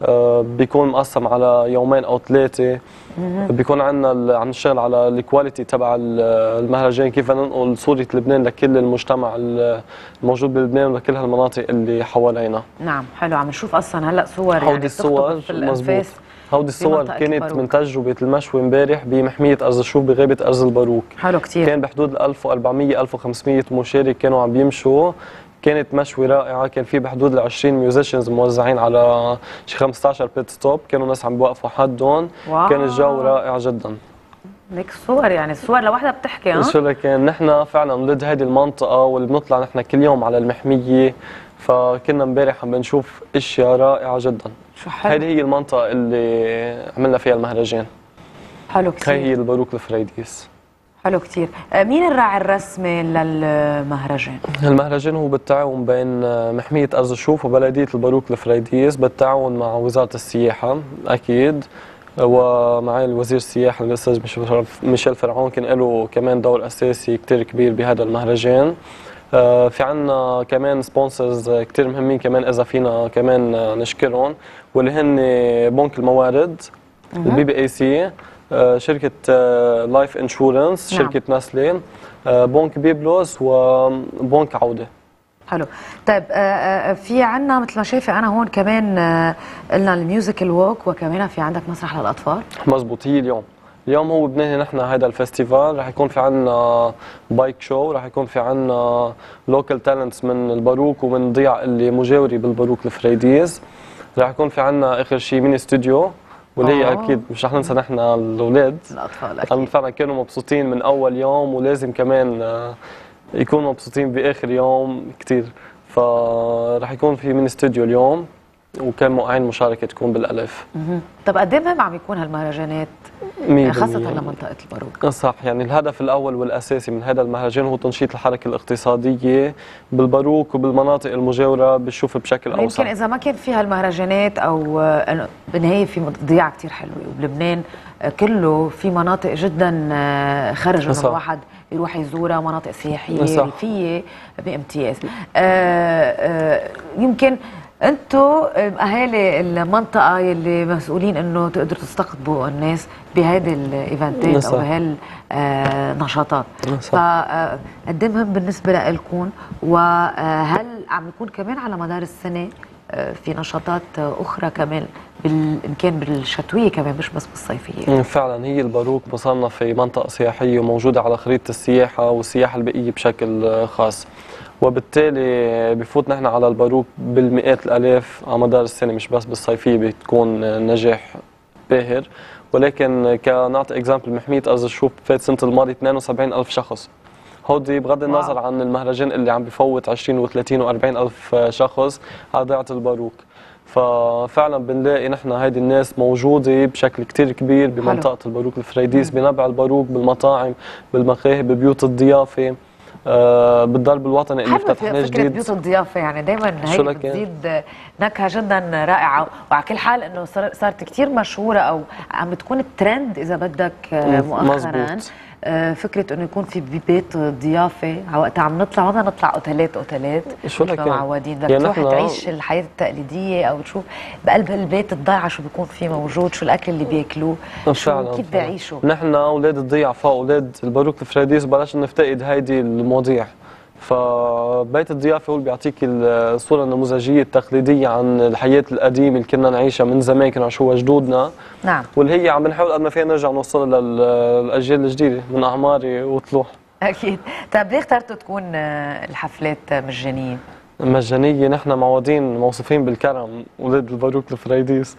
بيكون مقسم على يومين او ثلاثه. بيكون عندنا عم نشتغل على الكواليتي تبع المهرجان، كيف ننقل صوره لبنان لكل المجتمع الموجود بلبنان ولكل هالمناطق اللي حوالينا. نعم حلو. عم نشوف اصلا هلا صور يعني الصور في الانفاس هودي الصور كانت من تجربه المشوي امبارح بمحميه ارز الشوف بغابه ارز الباروك. حلو كثير. كان بحدود ال ألف وأربعمية ألف وخمسمية مشارك كانوا عم بيمشوا، كانت مشوي رائعه، كان في بحدود ال عشرين ميوزيشنز موزعين على شي خمسطعش بيت ستوب، كانوا ناس عم بيوقفوا حدهم. كان الجو رائع جدا. ليك الصور، يعني الصور لوحدها بتحكي. ها شو لكن نحن فعلا ولد هذه المنطقه واللي بنطلع نحن كل يوم على المحميه، فكنا امبارح عم بنشوف اشياء رائعه جدا. شو حلو. هذه هي المنطقه اللي عملنا فيها المهرجان. حلو كثير. هي هي الباروك الفريديس. حلو كثير. مين الراعي الرسمي للمهرجان؟ المهرجان هو بالتعاون بين محميه ارز الشوف وبلديه الباروك الفريديس، بالتعاون مع وزاره السياحه اكيد، ومعي الوزير السياحه الاستاذ ميشيل فرعون كان له كمان دور اساسي كثير كبير بهذا المهرجان. آه في عنا كمان سبونسرز كثير مهمين كمان اذا فينا كمان نشكرهم، واللي هن بنك الموارد، البي بي اي سي، آه شركه آه لايف انشورنس، نعم. شركه نسلين، آه بنك بيبلوس، وبنك عوده. حلو. طيب آه في عنا مثل ما شايفه انا هون كمان آه قلنا الميوزيكال ووك، وكمان في عندك مسرح للاطفال. مزبوط. هي اليوم اليوم هو بننهي نحن هذا الفستيفال، رح يكون في عنا بايك شو، رح يكون في عنا لوكال تالنتس من الباروك ومن ضيع اللي مجاوري بالباروك الفريديز، رح يكون في عنا اخر شيء ميني ستوديو، واللي هي اكيد مش رح ننسى نحن الاولاد الاطفال اكيد فعلا كانوا مبسوطين من اول يوم، ولازم كمان يكونوا مبسوطين باخر يوم كثير، فرح يكون في ميني ستوديو اليوم، وكان موقعين مشاركه تكون بالالف. طب قد ايه مهم عم يكون هالمهرجانات خاصة لمنطقة الباروك؟ صح، يعني الهدف الأول والأساسي من هذا المهرجان هو تنشيط الحركة الاقتصادية بالباروك وبالمناطق المجاورة بشوف بشكل أوسع. يمكن إذا ما كان فيها المهرجانات أو بالنهاية في ضياع كتير حلوة، وبلبنان كله في مناطق جدا خرج إنه الواحد يروح يزورها، مناطق سياحية ريفية بامتياز. آآ آآ يمكن انتو اهالي المنطقه يلي مسؤولين انه تقدروا تستقطبوا الناس بهيدي الايفنتات او بهالنشاطات، فقد مهم بالنسبه لكم؟ وهل عم يكون كمان على مدار السنه في نشاطات اخرى كمان بال... ان كان بالشتويه كمان مش بس بالصيفيه؟ فعلا هي الباروك مصنفه منطقه سياحيه وموجوده على خريطه السياحه والسياحه البيئيه بشكل خاص، وبالتالي بفوت نحن على الباروك بالمئات الالاف على مدار السنه، مش بس بالصيفيه بتكون نجاح باهر. ولكن كنعطي اكزامبل، محميه ارز الشوف فات سنه الماضي اثنين وسبعين ألف شخص، هودي بغض النظر عن المهرجان اللي عم بفوت عشرين وثلاثين وأربعين ألف شخص على ضيعه الباروك. ففعلا بنلاقي نحن هيدي الناس موجوده بشكل كتير كبير بمنطقه الباروك الفريديس، بنبع الباروك، بالمطاعم، بالمقاهي، ببيوت الضيافه، آه بالضرب الوطني اللي فتحناه جديد. فكرة بيوت الضيافه يعني دائما هيك بتزيد نكهه جدا رائعه، وعلى كل حال انه صارت كثير مشهوره او عم بتكون الترند اذا بدك مؤخرا. مزبوط. فكره انه يكون في بيت ضيافه، وقتها عم نطلع ما بدنا نطلع اوتيلات اوتيلات شو لك معودين، بدك يعني تروح تعيش الحياه التقليديه او تشوف بقلب البيت الضيعه شو بيكون فيه موجود، شو الاكل اللي بياكلوه، شو كيف بيعيشوا. نحن اولاد الضيعه اولاد الباروك الفريديس بلشنا نفتقد هيدي المواضيع، فبيت الضيافه هو اللي بيعطيك الصوره النموذجيه التقليديه عن الحياه القديمه اللي كنا نعيشها من زمان، كانوا يعيشوها جدودنا. نعم. واللي هي عم بنحاول قد ما فينا نرجع نوصلها للاجيال الجديده من اعماري وطلوع. اكيد. طيب ليه اخترتوا تكون الحفلات مجانيه؟ مجانيه، نحن معودين موصوفين بالكرم ولاد الباروك الفريديس،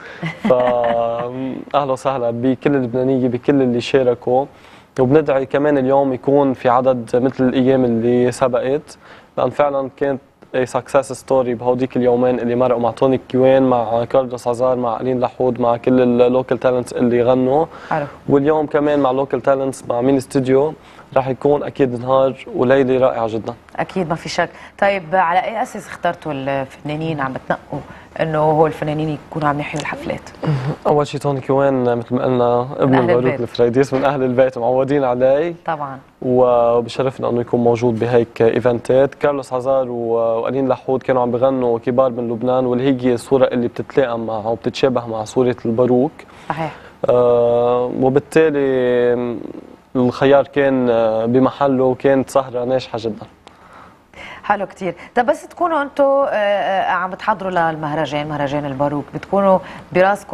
فاهلا وسهلا بكل اللبنانيه بكل اللي شاركوا، وبندعي كمان اليوم يكون في عدد مثل الايام اللي سبقت، لان فعلا كانت سكسس ستوري بهوديك اليومين اللي مرقوا مع توني كيوان، مع كارلوس عزار، مع ألين لحود، مع كل اللوكال تالنتس اللي غنوا. حلو. واليوم كمان مع لوكال تالنتس مع ميني ستوديو رح يكون اكيد نهار وليله رائعه جدا. اكيد ما في شك. طيب على اي اساس اخترتوا الفنانين عم بتنقوا انه هو الفنانين يكونوا عم يحيوا الحفلات؟ اول شيء توني كيوان مثل ما قلنا ابن الباروك الفريديس، من اهل البيت معودين عليه طبعا، وبشرفنا انه يكون موجود بهيك ايفنتات. كارلوس عزار وألين لحود كانوا عم بغنوا كبار من لبنان، واللي هي الصوره اللي بتتلائم معها وبتتشابه مع صوره الباروك. صحيح. آه وبالتالي الخيار كان بمحله، وكانت سهره ناجحه جدا. حلو كتير. طب بس تكونوا انتم عم بتحضروا للمهرجان، مهرجان الباروك، بتكونوا براسكم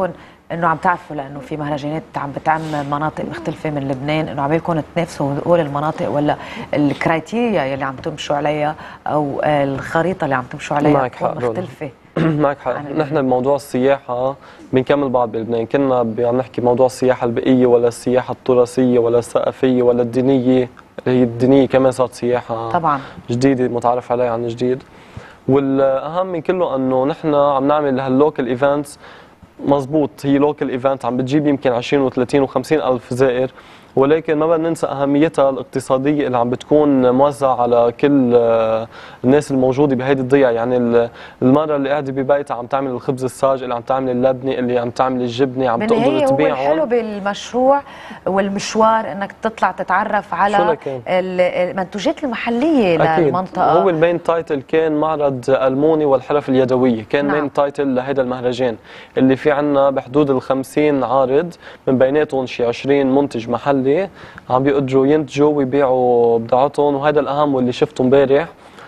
انه عم تعرفوا لانه في مهرجانات عم بتعمل مناطق مختلفه من لبنان، انه عبالكم تنافسوا هول المناطق ولا الكرايتيريا يلي عم تمشوا عليها او الخريطه اللي عم تمشوا عليها تكون مختلفه؟ معك حق. نحن بموضوع السياحه بنكمل بعض بلبنان، كنا عم نحكي موضوع السياحه البيئيه ولا السياحه التراثيه ولا الثقافيه ولا الدينيه، اللي هي الدينيه كمان صارت سياحه طبعا جديده متعرف عليها عن جديد. والاهم من كله انه نحن عم نعمل هاللوكال ايفنتس. مزبوط، هي لوكال ايفنت عم بتجيب يمكن عشرين وثلاثين وخمسين الف زائر، ولكن ما بدنا ننسى اهميتها الاقتصاديه اللي عم بتكون موزعه على كل الناس الموجوده بهيدي الضيعه. يعني المراه اللي قاعده ببيتها عم تعمل الخبز الساج، اللي عم تعمل اللبنه، اللي عم تعمل الجبنه، عم تقدر تبيعهم. هو الحلو بالمشروع والمشوار انك تطلع تتعرف على المنتوجات المحليه للمنطقه. هو المين تايتل كان معرض الموني والحرف اليدويه، كان نعم. مين تايتل لهذا المهرجان اللي في عنا بحدود ال خمسين عارض، من بيناتهم شي عشرين منتج محلي عم بيقدروا ينتجوا ويبيعوا بضاعتهم. وهذا الاهم واللي شفته امبارح،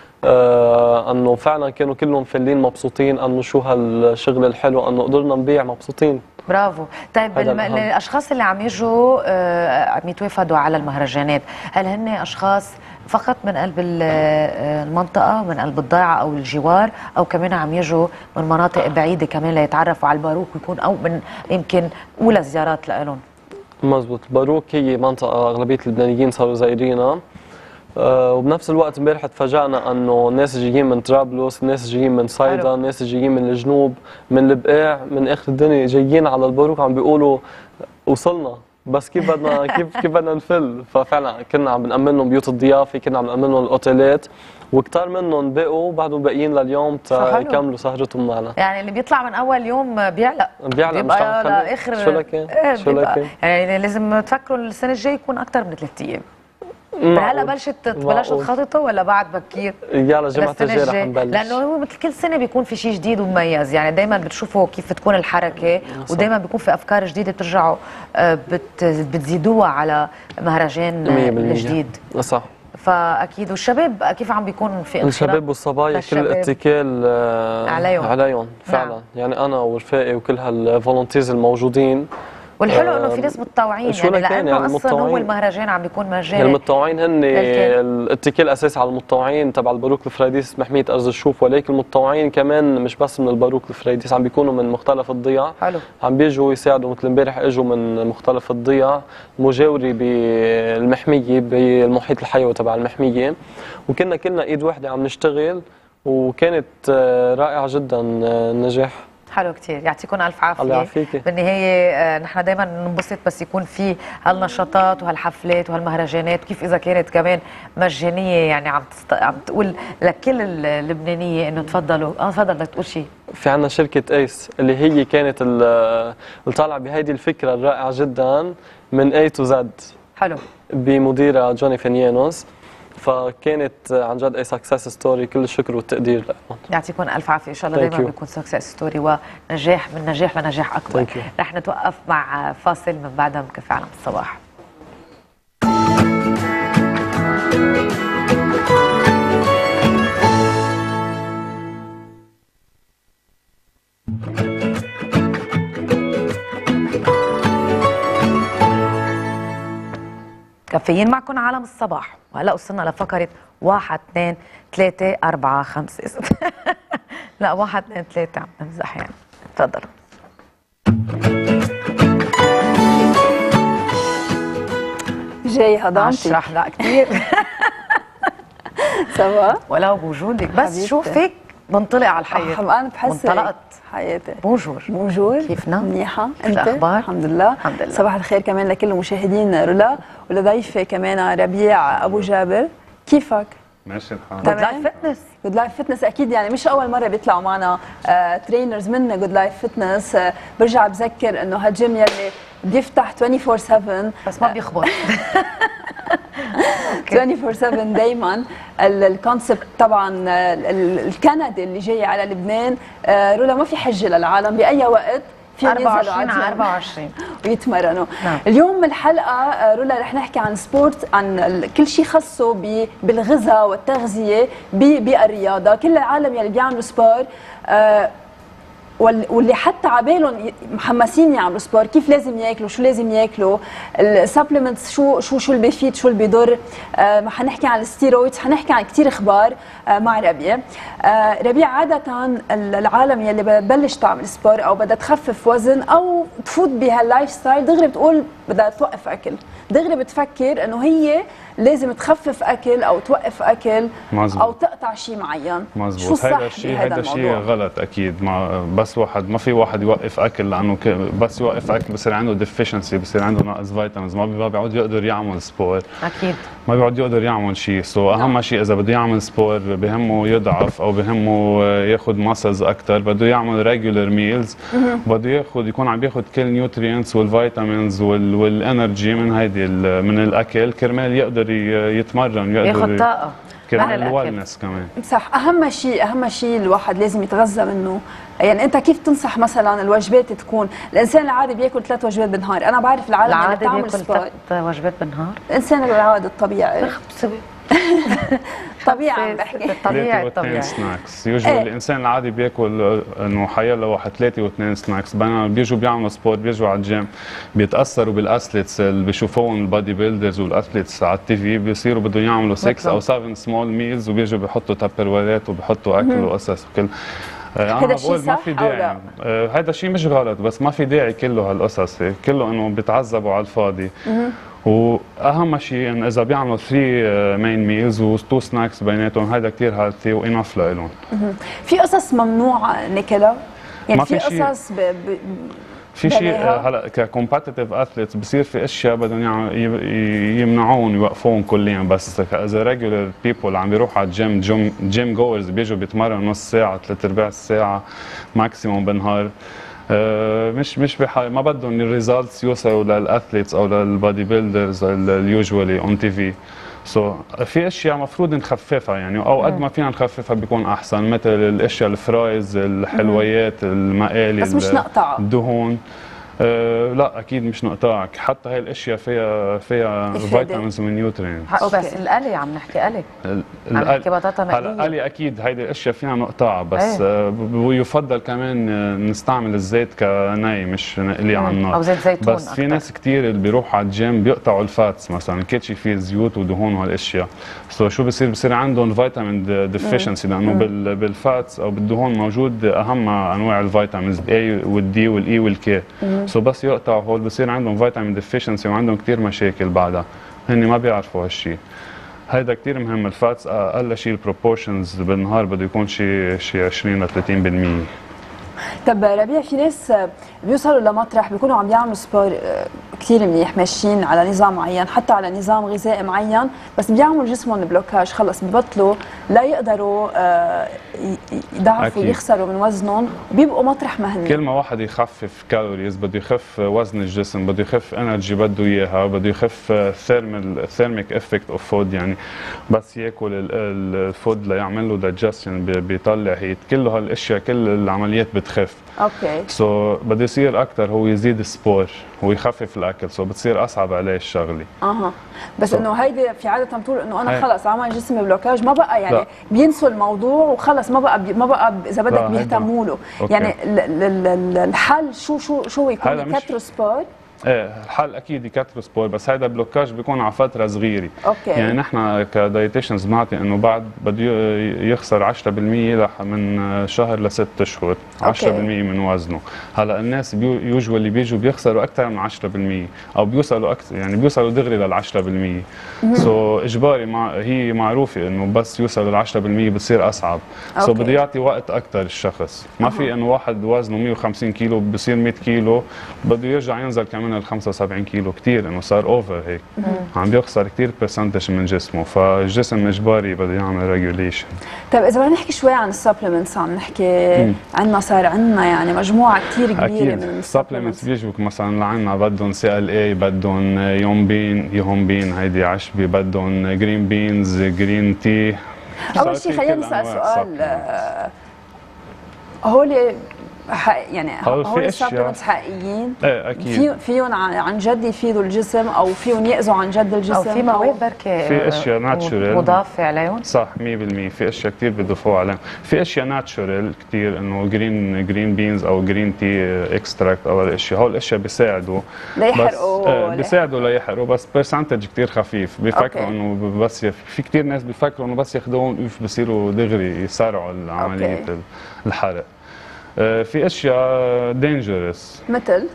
آه انه فعلا كانوا كلهم فلين مبسوطين انه شو هالشغل الحلو، انه قدرنا نبيع مبسوطين. برافو. طيب الاشخاص اللي عم يجوا آه عم يتوافدوا على المهرجانات، هل هن اشخاص فقط من قلب المنطقه، من قلب الضيعه او الجوار، او كمان عم يجوا من مناطق بعيده كمان ليتعرفوا على الباروك ويكون او من يمكن اولى زيارات لهم؟ مزبوط. الباروك هي منطقة أغلبية اللبنانيين صاروا زايرينها، أه وبنفس الوقت امبارح تفاجأنا انه ناس جايين من طرابلس، ناس جايين من صيدا، ناس جايين من الجنوب، من البقاع، من اخر الدنيا جايين على الباروك عم بيقولوا وصلنا، بس كيف بدنا كيف كيف بدنا نفل. ففعلا كنا عم بنأمن لهم بيوت الضيافة، كنا عم نأمن لهم الاوتيلات، وكتار منهم بقوا بعدهم باقيين لليوم تا يكملوا سهرتهم معنا. يعني اللي بيطلع من اول يوم بيعلق بيعلق مش عم لاخر. شو لكن ايه شو لكن يعني لازم تفكروا السنه الجايه يكون اكثر من ثلاث ايام. هلا بلشت بلشت تخططوا ولا بعد بكير؟ يلا جمعة الجاي رح نبلش، لانه هو مثل كل سنه بيكون في شيء جديد ومميز. يعني دائما بتشوفوا كيف تكون الحركه، ودائما بيكون في افكار جديده بترجعوا بت بتزيدوها على مهرجان الجديد. صح. فاكيد. والشباب كيف عم بيكون في الشباب والصبايا كل الاتكال عليهم عليهم فعلا. نعم. يعني انا ورفاقي وكل هالفولونتيرز الموجودين، والحلو انه في ناس متطوعين، يعني لانه يعني اصلا هو المهرجان عم بيكون مجاني. يعني المتطوعين هن الاتكال الاساسي على المتطوعين تبع الباروك الفريديس محميه ارز الشوف، ولكن المتطوعين كمان مش بس من الباروك الفريديس، عم بيكونوا من مختلف الضيع. حلو. عم بيجوا يساعدوا، مثل امبارح اجوا من مختلف الضيع مجاوري بالمحميه بالمحيط الحيوي تبع المحميه، وكنا كلنا ايد واحده عم نشتغل، وكانت رائعه جدا النجاح. حلو كثير، يعطيكم الف عافيه. الله يعافيكي. بالنهايه نحن دائما ننبسط بس يكون في هالنشاطات وهالحفلات وهالمهرجانات، كيف اذا كانت كمان مجانيه، يعني عم تست... عم تقول لكل اللبنانيه انه تفضلوا. اه تفضل بدك تقول شيء. في عندنا شركه ايس اللي هي كانت اللي طالعه بهيدي الفكره الرائعه جدا من اي تو زد. حلو. بمديرها جوني فينيانوس، فكانت عن جد اي سكسس ستوري، كل الشكر والتقدير لهم. يعطيكم الف عافيه، ان شاء الله دائما بيكون سكسس ستوري ونجاح من نجاح لنجاح اكبر. رح نتوقف مع فاصل، من بعدها بكفي عالم الصباح. كافيين معكم عالم الصباح، وهلا وصلنا لفقره واحد اثنين ثلاثة أربعة خمسة ستة. لا واحد اثنين ثلاثة عم نمزح يعني. تفضلوا. جاي هضمتي. اشرح لا كثير. سوا ولو بوجودك بس شوف هيك بنطلع على الحياه. انا بحس انطلقت حياتي. بونجور. بونجور. كيفنا؟ منيحه. انت؟ الاخبار؟ الحمد لله. الحمد لله. صباح الخير كمان لكل مشاهدين رولا، ولضيفي كمان ربيع ابو جابر. كيفك؟ ماشي الحال. جود لايف فتنس. جود لايف فتنس اكيد، يعني مش اول مره بيطلعوا معنا آه ترينرز من جود لايف فتنس. آه برجع بذكر انه هالجيم يلي بيفتح أربعة وعشرين سبعة بس ما بيخبط. أربعة وعشرين سبعة دايما. الكونسبت طبعا الكندي اللي جاي على لبنان، آه رولا ما في حجه للعالم، باي وقت في أربعة وعشرين على أربعة وعشرين ويتمرنوا. نعم. اليوم الحلقه رولا رح نحكي عن سبورت، عن كل شيء خاصه بالغذاء والتغذيه بالرياضه. كل العالم يلي بيعملوا سبور آه واللي حتى عبالهم محمسين يعملوا سبور، كيف لازم ياكلوا، شو لازم ياكلوا، السبلمنتس شو شو شو اللي بيفيد، شو اللي بيضر. آه ما حنحكي عن الستيرويدز، حنحكي عن كثير اخبار آه مع ربيع. آه ربيع عاده العالم يلي ببلش تعمل سبور او بدها تخفف وزن او تفوت بهاللايف ستايل دغري بتقول بدها توقف اكل، دغري بتفكر انه هي لازم تخفف اكل او توقف اكل مزبوط. او تقطع شيء معين. مزبوط. شو الصح هيدا الشيء هيدا الشيء غلط اكيد. ما بس واحد ما في واحد يوقف اكل لانه بس يوقف اكل بصير عنده ديفيشنسي، بصير عنده نقص فيتامينز، ما بيعود يقدر يعمل سبور. اكيد ما بيعود يقدر يعمل شيء. سو so اهم شيء اذا بده يعمل سبور بهمه يضعف او بهمه ياخذ ماسلز اكثر، بده يعمل ريجولر ميلز، بده ياخذ يكون عم ياخذ كل نيوترينتس والفيتامينز والانرجي من هيدي من الاكل كرمال يقدر يتمرن، يقدر ياخذ طاقه كمان الويلنس كمان. صح. اهم شيء اهم شيء الواحد لازم يتغذى منه. يعني انت كيف تنصح مثلا الوجبات تكون؟ الانسان العادي بياكل ثلاث وجبات بالنهار، انا بعرف العالم اللي بتعمل بياكل ثلاث وجبات بالنهار. الانسان العادي الطبيعي طبيعي عم بحكي طبيعي طبيعي سناكس. يوجوالي الانسان العادي بياكل انه حيلا واحد ثلاثه واثنين سناكس، بينما بيجوا بيعملوا سبورت بيجوا على الجيم بيتاثروا بالاثليتس اللي بيشوفوهم البادي بيلدرز والاثليتس على التي في، بيصيروا بدهم يعملوا ستة او سبعة سمول ميلز وبيجوا بيحطوا تابرويرات وبيحطوا اكل وقصص وكل. انا بقول ما في داعي. هذا الشيء مش غلط بس ما في داعي كله هالقصص، كله انه بيتعذبوا على الفاضي. واهم شيء انه اذا بيعملوا ثلاثة مين ميلز وتو سناكس بيناتهم هذا كثير هيلثي وانف لهم. في قصص ممنوع ناكلها؟ يعني في قصص ب... ب... في شيء هلا ككومبتيتيف اثليتس بصير في اشياء بدهم يمنعون يوقفون كليا، بس اذا ريجولر بيبول عم بيروحوا على الجيم جيم, جيم جوورز بيجوا بيتمرنوا نص ساعه ثلاث ارباع الساعه ماكسيموم بالنهار، مش مش بحال ما بدهم الريزلتس يوصلوا للاثليتس او للبادي بيلدرز اليوجوالي اون تي في. سو so, في اشياء مفروض نخففها يعني، او قد ما فينا نخففها بيكون احسن، مثل الاشياء الفرايز، الحلويات، المقالي، بس مش نقطعها الدهون. أه لا اكيد مش نقطعك، حتى هاي الاشياء فيها فيها فيتامينز ونيوترينتس. بس القلي عم نحكي قلي عم نحكي بطاطا مقليه. هلا قلي اكيد هيدي الاشياء فيها نقطعها، بس ايه. يفضل كمان نستعمل الزيت كني مش نقليه على النار او زيت زيتون. بس في ناس كثير اللي بيروحوا على الجيم بيقطعوا الفاتس مثلا، كل فيه زيوت ودهون وهالاشياء. سو شو بصير؟ بصير عندهم فيتامين ديفيشنسي لانه بال بالفاتس او بالدهون موجود اهم انواع الفيتامينز الاي والدي والاي والكي. سو بس يقطعوا هول بصير عندهم فيتامين ديفيشنسي وعندهم كثير مشاكل بعدها، هن ما بيعرفوا هالشيء. هيدا كثير مهم. الفاتس اقل شيء البروبورشنز بالنهار بده يكون شيء شيء عشرين ل ثلاثين بالمية. طب ربيع، في ناس بيوصلوا لمطرح بيكونوا عم يعملوا سبور كثير منيح، ماشيين على نظام معين، حتى على نظام غذائي معين، بس بيعملوا جسمهم بلوكاج، خلص ببطلوا لا يقدروا يضعفوا يخسروا من وزنهم، بيبقوا مطرح ما هن. كل ما واحد يخفف كالوريز بده يخف وزن الجسم، بده يخف انرجي بده اياها، بده يخف ثيرمال ثيرميك افكت اوف فود، يعني بس ياكل الفود ليعمل له دايجستشن بيطلع هيت، كل هالاشياء كل العمليات بتخف. اوكي. سو so, بده يصير اكثر هو يزيد السبور ويخفف الاكل، سو so, بتصير اصعب عليه الشغله. اها بس so. انه هيدي في عاده بتقول انه انا خلص عمل جسمي بلوكاج، ما بقى يعني لا. بينسوا الموضوع وخلص، ما بقى بي ما بقى اذا بدك بيهتموا له. يعني الحل شو شو شو يكون؟ يكتروا سبور؟ ايه الحل اكيد يكتروا سبور، بس هذا بلوكاج بيكون على فتره صغيره. اوكي. يعني نحن كدايتيشنز بنعطي انه بعد بده يخسر عشرة بالمية من شهر لست اشهر، عشرة بالمية من وزنه. هلا الناس يوجوالي بيجوا بيخسروا اكثر من عشرة بالمية او بيوصلوا اكثر، يعني بيوصلوا دغري لل عشرة بالمية. سو so, اجباري مع هي معروفه انه بس يوصل لل عشرة بالمية بتصير اصعب. سو so, بده يعطي وقت اكثر الشخص، ما في انه واحد وزنه مية وخمسين كيلو بصير مية كيلو بده يرجع ينزل كمان ال خمسة وسبعين كيلو، كثير انه صار اوفر هيك، عم بيخسر كثير برسنتج من جسمه، فالجسم اجباري بده يعمل ريجوليشن. طيب اذا بدنا نحكي شوي عن السبلمنتس، عم نحكي عندنا صار عندنا يعني مجموعه كثير كبيره أكيد. من السبلمنتس بيجوا مثلا لعنا بدهم سي ال اي، بدهم يومبين يومبين هيدي عشبه، بدهم جرين بينز، جرين تي. اول شيء خلينا نسال سؤال، هول يعني هول السبلمنتس حقيقيين؟ ايه اكيد. في فيهم عن جد يفيدوا الجسم او فيهم ياذوا عن جد الجسم؟ او في مواد بركه في اشياء ناتشورال مضافه عليهم؟ صح مية بالمية. في اشياء كثير بيضيفوها عليهم. في اشياء ناتشورال كثير انه جرين جرين بينز او جرين تي اكستراكت او الاشياء، هول الاشياء بيساعدوا ليحرقوا. آه بيساعدوا ليحرقوا بس برسنتج كثير خفيف. بيفكروا انه بس يف... في كثير ناس بيفكروا انه بس ياخذوهم بصيروا دغري يسرعوا عمليه الحرق. آه في اشياء دينجرس مثل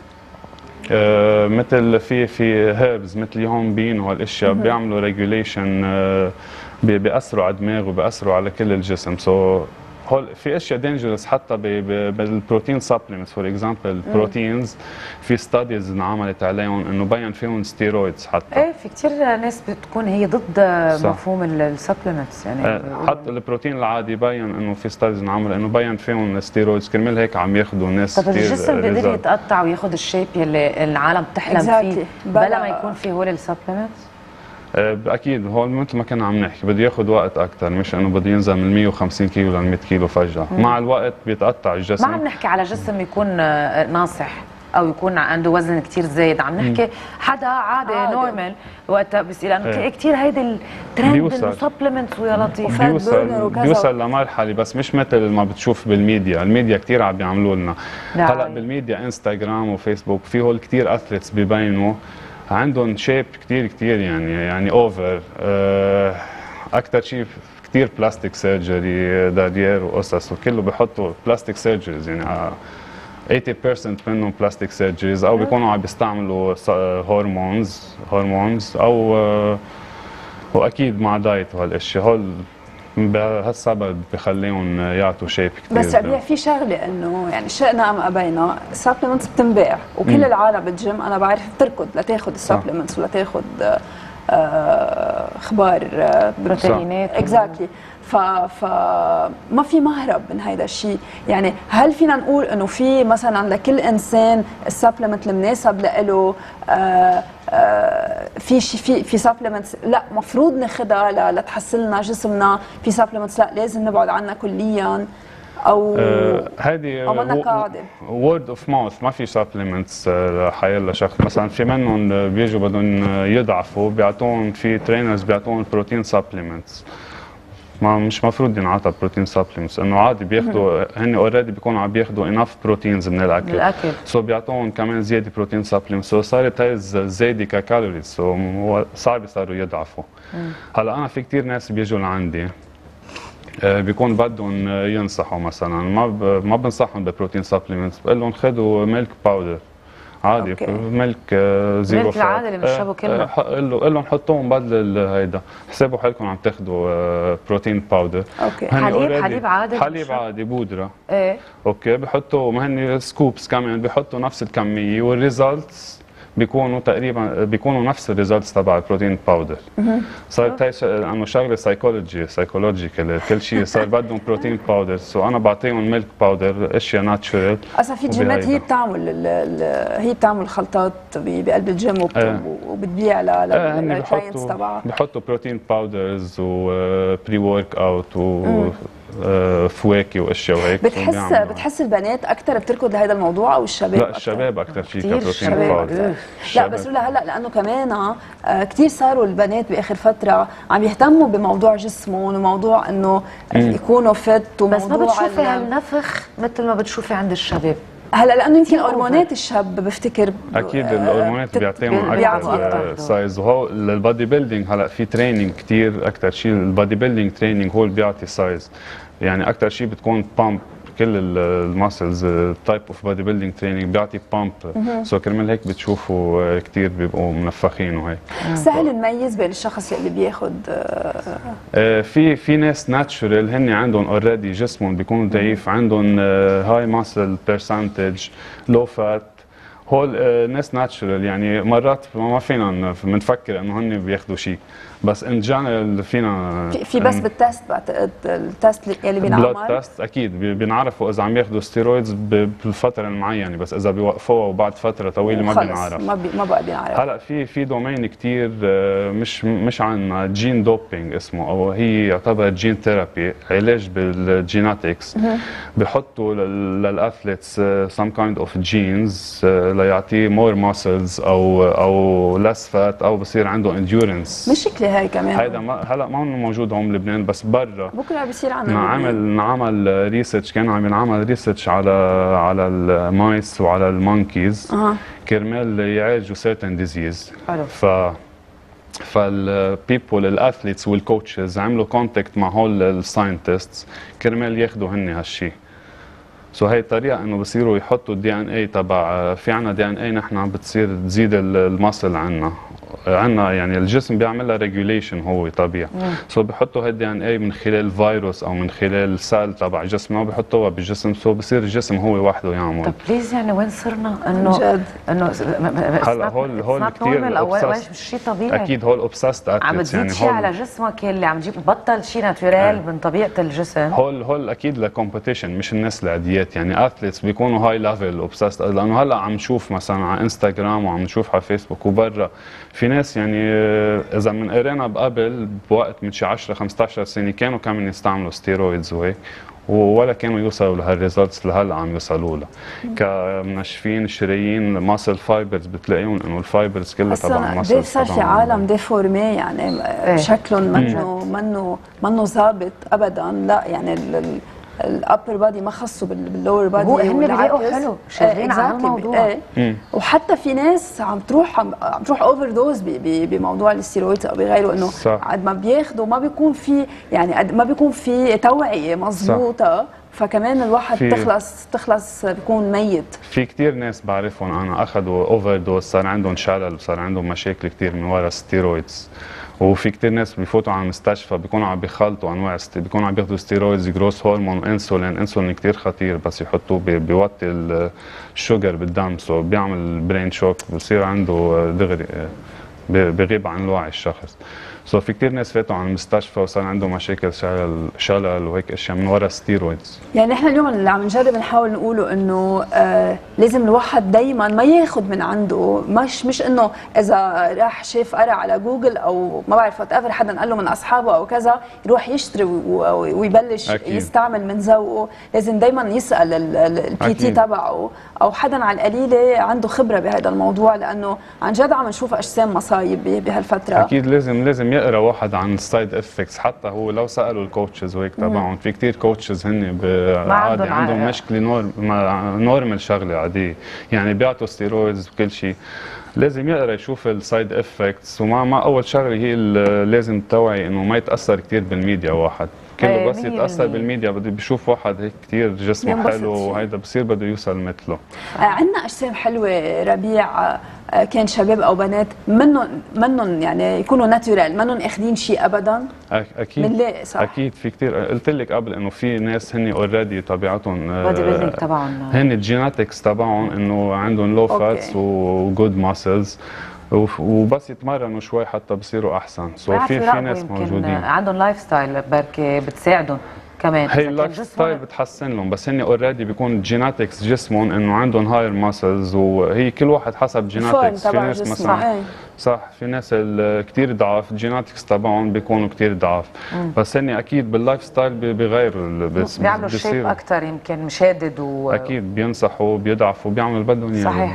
آه مثل في في هيربز مثل يوم بين وهالاشياء بيعملوا ريجوليشن، آه بيأثروا على الدماغ وبيأثروا على كل الجسم. سو so هول في اشياء دينجرس حتى بالبروتين سبلمنتس. فور اكزامبل بروتينز في ستاديز انعملت عليهم انه بين فيهم ستيرويدز حتى. ايه في كثير ناس بتكون هي ضد صح. مفهوم السبلمنتس يعني آه حتى البروتين العادي بين انه في ستاديز انعملت انه بين فيهم ستيرويدز، كرمال هيك عم ياخذوا الناس كثير. طب الجسم بيقدر يتقطع وياخذ الشيب يلي العالم بتحلم exactly. فيه بلا ما يكون في هول السبلمنتس؟ اكيد هول مثل ما كنا عم نحكي بده ياخذ وقت اكثر، مش انه بده ينزل من مية وخمسين كيلو ل مية كيلو فجاه. مم. مع الوقت بيتقطع الجسم. ما عم نحكي على جسم يكون ناصح او يكون عنده وزن كثير زايد، عم نحكي مم. حدا عادي, عادي. نورمال وقتها بصير لانه ايه. كثير هيدي الترند السبلمنتس ويا لطيف بيوصل بيوصل لمرحله بس مش مثل ما بتشوف بالميديا. الميديا كثير عم بيعملوا لنا هلا بالميديا انستغرام وفيسبوك في هول كثير اثليتس ببينوا عندهم شيب كتير كتير يعني يعني اوفر. أه اكثر شيء كتير بلاستيك سيرجري دارير وقصص وكله بحطوا بلاستيك سيرجريز يعني ثمانين بالمية منهم بلاستيك سيرجريز او بيكونوا عم بيستعملوا هرمونز هرمونز او أه واكيد مع دايت وهالاشياء. هول بهالسبب بخليهم يعطوا شيب كثير. بس ربيع في شغله انه يعني شئنا ام ابينا السبلمنتس بتنباع وكل م. العالم بالجيم انا بعرف بتركض لتاخذ السبلمنتس ولا تاخذ اخبار بروتينات اكزاكتلي. ف فما في مهرب من هيدا الشيء. يعني هل فينا نقول انه في مثلا لكل انسان السبلمنت المناسب له آه آه في شيء في في سبلمنتس لا مفروض ناخذها لتحسن جسمنا، في سبلمنتس لا لازم نبعد عنها كليا او هذه او منا قاعده وورد اوف ماوث. ما في سبلمنتس لحيلا شخص مثلا في منهم بيجوا بدهم يضعفوا بيعطوهم في ترينرز بيعطوهم بروتين سبلمنتس. ما مش مفروض ينعطى بروتين سبلمنتس انه عادي بياخذوا هن اوريدي بيكونوا عم بياخذوا انف بروتينز من الاكل. الاكل سو so بيعطوهم كمان زياده بروتين سبلمنتس. سو so صارت هاي الزايده ككالوريز سو so هو صعب يصيروا يضعفوا. هلا انا في كثير ناس بيجوا لعندي بيكون بدهم ينصحوا مثلا ما ما بنصحهم ببروتين سبلمنتس، بقول لهم خذوا ميلك باودر عادي. أوكي. ميلك زيرو ميلك العادي اللي بنشربه كلنا قول له قول لهم حطوهم بدل هيدا. حسابوا حالكم عم تاخذوا بروتين باودر. اوكي حليب حليب عادي حليب عادي بودره. ايه اوكي بحطوا ما هن سكوبس كمان بحطوا نفس الكميه والريزلتس بيكونوا تقريبا بيكونوا نفس الريزلتس تبع البروتين باودر. صارت هي لانه شغله سايكولوجي سايكولوجيكال كل شيء صار بدهم بروتين باودر. سو انا بعطيهم ميلك باودر اشياء ناتشورال. اصلا في جيمات هي بتعمل هي بتعمل خلطات بقلب الجيم وبتبيع للكلاينتس تبعها. بحطوا بروتين باودرز وبري ورك اوت و فواكه واشياء وهيك. بتحس بتحس البنات اكثر بتركض لهذا الموضوع او الشباب؟ لا الشباب اكثر شيء كبروتين باودر. لا بس هلا لانه كمان كثير صاروا البنات باخر فتره عم يهتموا بموضوع جسمهم وموضوع انه يكونوا فت وموضوع بس ما بتشوفي هالنفخ مثل ما بتشوفي عند الشباب. هلا لانه يمكن هرمونات الشاب بفتكر اكيد الهرمونات بيعطيهم اكثر سايز. وهو البادي بيلدينج هلا في تريننج كثير اكثر شيء البادي بيلدينج تريننج هو اللي بيعطي سايز. يعني اكثر شيء بتكون بامب كل الماسلز تايب اوف بادي بيلدينج تريننج بيعطي بامب. سو كرمال هيك بتشوفوا كثير بيبقوا منفخين وهيك. سهل نميز بين الشخص اللي بياخذ آه في في ناس ناتشورال هن عندهم اوريدي جسمهم بيكون ضعيف عندهم هاي ماسل برسنتج لو فات هول آه ناس ناتشرال، يعني مرات ما فينا بنفكر انه هن بياخذوا شيء، بس ان جنرال فينا في, في بس بالتست بعتقد التست اللي بينعمل بلاد تست اكيد بينعرفوا اذا عم ياخذوا ستيرويدز بالفتره المعينه، بس اذا بيوقفوها وبعد فتره طويله ما بينعرف. ما بي ما بقى بينعرف. هلا في في دومين كثير مش مش عن جين دوبينج اسمه، او هي يعتبر جين ثيرابي، علاج بالجيناتكس. بحطوا للاثليتس سم كايند اوف جينز ليعطيه مور ماسلز او او ليس فات، او بصير عنده انديورنس. مشكله هاي كمان. هيدا ما هلا ما موجود هون بلبنان، بس برا بكره بصير عندنا. نعمل نعمل ريسيرش، كان عم ينعمل ريسيرش على على المايس وعلى المونكيز أه. كرمال يعالجوا سيرتن ديزيز. حلو. ف فالبيبول الاثليتس والكوتشز عملوا كونتاكت مع هول الساينتستس كرمال ياخذوا هن هالشيء. سو هي الطريقه انه بصيروا يحطوا الدي ان اي تبع، في عنا دي ان اي نحن بتصير تزيد المصل عنا عنا يعني الجسم بيعمل لها ريجوليشن هو طبيعي. سو بحطوا هالدي ان اي من خلال فيروس او من خلال سيل تبع جسمنا وبحطوها بالجسم، سو بصير الجسم هو وحده يعمل. طب بليز يعني وين صرنا انه انه هلا هول هول كثير اوبسست، مش شيء طبيعي. اكيد هول اوبسست عم بتزيد يعني شيء على جسمك اللي عم تجيب بطل شيء ناتورال من طبيعه الجسم. هول هول اكيد لكومبيتيشن، مش الناس العاديات، يعني اثليتس بيكونوا هاي ليفل اوبسست، لانه هلا عم نشوف مثلا على انستغرام وعم نشوف على فيسبوك وبرا في ناس يعني اذا من قرينا بقبل بوقت من شي عشرة خمسة عشر سنه كانوا كمان يستعملوا ستيرويدز وهيك ولا كانوا يوصلوا لهالريزلتس اللي هلا عم يوصلوا لها. كمنشفين شرايين ماسل فايبرز بتلاقيهم انه الفايبرز كلها تبع الماسل. اصلا صار في عالم ديفورمي يعني ايه. شكلهم منه منه منه ظابط ابدا، لا يعني الابر بادي ما خصوا باللور بادي. هو هن بيلاقوا حلو شغالين على الموضوع. ايه. وحتى في ناس عم تروح عم تروح اوفر دوز بموضوع الستيرويدز او بغيره، انه قد ما بياخذوا ما بيكون في يعني قد ما بيكون في توعيه مضبوطه، فكمان الواحد تخلص تخلص بيكون ميت. في كثير ناس بعرفهم انا اخذوا اوفر دوز، صار عندهم شلل وصار عندهم مشاكل كثير من وراء الستيرويدز. وفي كثير ناس بفوتوا على المستشفى بيكونوا عم بيخلطوا انواع بيكونوا عم بياخذوا ستيرويدز، جروس هرمون، انسولين. انسولين كثير خطير بس يحطوه بيوطي الشوجر بالدم، سو بيعمل برين شوك، بصير عنده دغري بغيب عن الوعي الشخص. سو في كثير ناس فاتوا على المستشفى وصار عندهم مشاكل شلل شلل وهيك اشياء من وراء ستيرويدز. يعني نحن اليوم اللي عم نجرب نحاول نقوله انه آه لازم الواحد دائما ما ياخذ من عنده، مش مش انه اذا راح شاف قرا على جوجل او ما بعرف وات ايفر حدا قال له من اصحابه او كذا يروح يشتري ويبلش أكيد. يستعمل من ذوقه. لازم دائما يسال البي تي تبعه او حدا على القليله عنده خبره بهذا الموضوع، لانه عن جد عم نشوف اجسام مصايب بهالفتره. اكيد لازم لازم يقرا واحد عن السايد افكتس، حتى هو لو سالوا الكوتشز وهيك تبعهم، في كثير كوتشز هن عادي عندهم مشكله نورم نورمال شغله عاديه، يعني بيعطوا ستيرويدز وكل شيء. لازم يقرا يشوف السايد افكتس، وما ما اول شغله هي لازم التوعيه انه ما يتاثر كثير بالميديا. واحد كله بس يتاثر بالميديا بده بيشوف واحد هيك كثير جسمه حلو وهيدا بصير بده يوصل مثله. عندنا اجسام حلوه ربيع، كان شباب او بنات منهم منهم يعني يكونوا ناتورال، منهم اخذين شيء ابدا. اكيد بنلاقي صح. اكيد في كثير، قلت لك قبل انه في ناس هن اوريدي طبيعتهم بودي بيلدينج تبعهم، هن الجيناتكس تبعهم انه عندهم لو فاتس وجود ماسلز، وبس يتمرنوا شوي حتى بصيروا احسن. سو في في ناس موجودين عندهم لايف ستايل بركي بتساعدهم كمان. هي اللايف ستايل بتحسن لهم، بس هن اوريدي بيكون جيناتكس جسمهم انه عندهم هاير ماسلز، وهي كل واحد حسب جيناتكس. في ناس مثلا صح في ناس كثير ضعاف الجيناتكس تبعهم بيكونوا كثير ضعاف، بس هن اكيد باللايف ستايل بيغيروا بيعملوا شيب اكثر يمكن مشادد و اكيد بينصحوا بيضعفوا بيعملوا بدهم يعني. صحيح.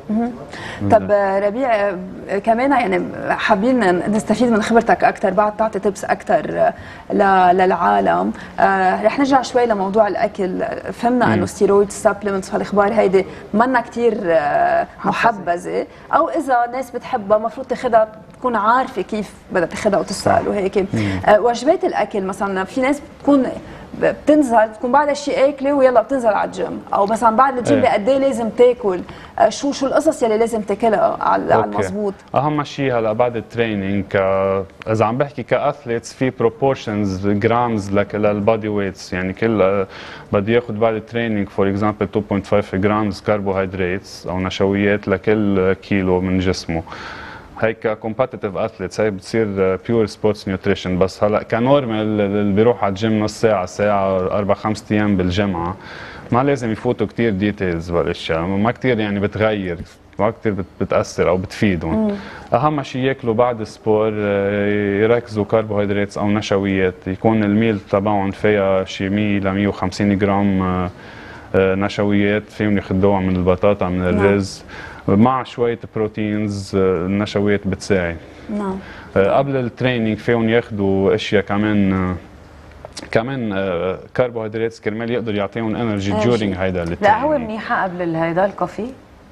طب ربيع كمان يعني حابين نستفيد من خبرتك اكثر، بعد تعطي تبس اكثر للعالم. آه رح نرجع شوي لموضوع الاكل. فهمنا انه ستيرويد سبلمنتس والاخبار هيدي منا كثير آه محبذه، او اذا ناس بتحبها المفروض تاخذها تكون عارفه كيف بدها تاخذها وتسال وهيك. آه وجبات الاكل مثلا في ناس بتكون بتنزل بتكون بعد شيء اكله ويلا بتنزل على الجيم، او مثلا بعد الجيم بقد ايه لازم تاكل، شو شو القصص يلي لازم تاكلها على على المضبوط؟ اهم شيء هلا بعد التريننج ك... اذا عم بحكي كاثليتس في بروبورشنز جرامز للبادي ويتس، يعني كل بده ياخذ بعد التريننج فور اكزامبل اثنين فاصلة خمسة جرامز كربوهيدراتس او نشويات لكل كيلو من جسمه. هيك كومبتيتيف اثليتس هي بتصير بيور سبورتس نيوتريشن. بس هلا كنورمال اللي بيروح على الجيم نص ساعه ساعه اربع خمس ايام بالجمعه ما لازم يفوتوا كثير ديتيلز بالاشياء، ما كثير يعني بتغير، ما كثير بتاثر او بتفيدهم. اهم شيء ياكلوا بعد السبور يركزوا كربوهيدراتس او نشويات، يكون الميل تبعهم فيها شي مية ل مية وخمسين جرام نشويات فيهم ياخذوها من البطاطا من الرز مع شويه بروتينز. النشويات بتساعد. نعم. قبل التريننج فيهم ياخذوا اشياء كمان كمان كربوهيدرات كرمال يقدر يعطيهم انرجي ديورينج هيدا التريننج. لا هو منيحه قبل هيدا الكافي؟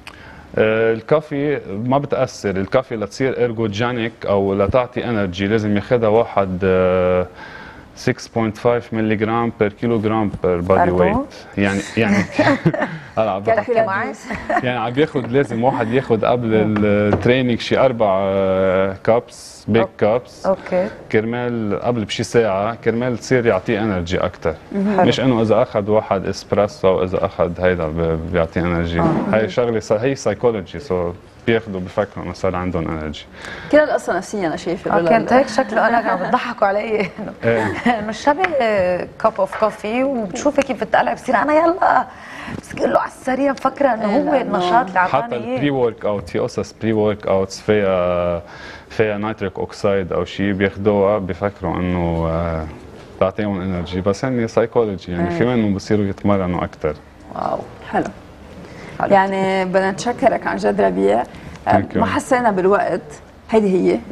الكافي ما بتاثر، الكافي لتصير ايرجوجينيك او لتعطي انرجي لازم ياخذها واحد ستة فاصلة خمسة ملي جرام بير كيلو جرام بير بادي ويت. يعني يعني هلا عم بحكي يعني عم بياخذ لازم واحد ياخذ قبل التريننج شي اربع كابس بيج كابس اوكي كرمال قبل بشي ساعه كرمال تصير يعطيه انرجي اكثر، مش انه اذا اخذ واحد اسبريسو او اذا اخذ هيدا بيعطيه انرجي. هي شغله هي سايكولوجي، سو بياخذوا بفكروا انه صار عندهم انرجي. كل القصه نفسيه انا شايفه. كانت هيك شكله انا عم بتضحكوا علي انه شبه كاب اوف كوفي وبتشوفي كيف بتقلع بصير انا يلا بس بقول له على السريع مفكره انه هو النشاط اللي عطاني حتى البري ورك اوت في قصص بري ورك اوتس فيها فيها نيتريك اوكسايد او شيء بياخذوها بفكروا انه بتعطيهم انرجي، بس هن سايكولوجي يعني في منهم بصيروا يتمرنوا اكثر. واو حلو. يعني بدنا نتشكرك عن جد ربيع، ما حسينا بالوقت، هيدي هي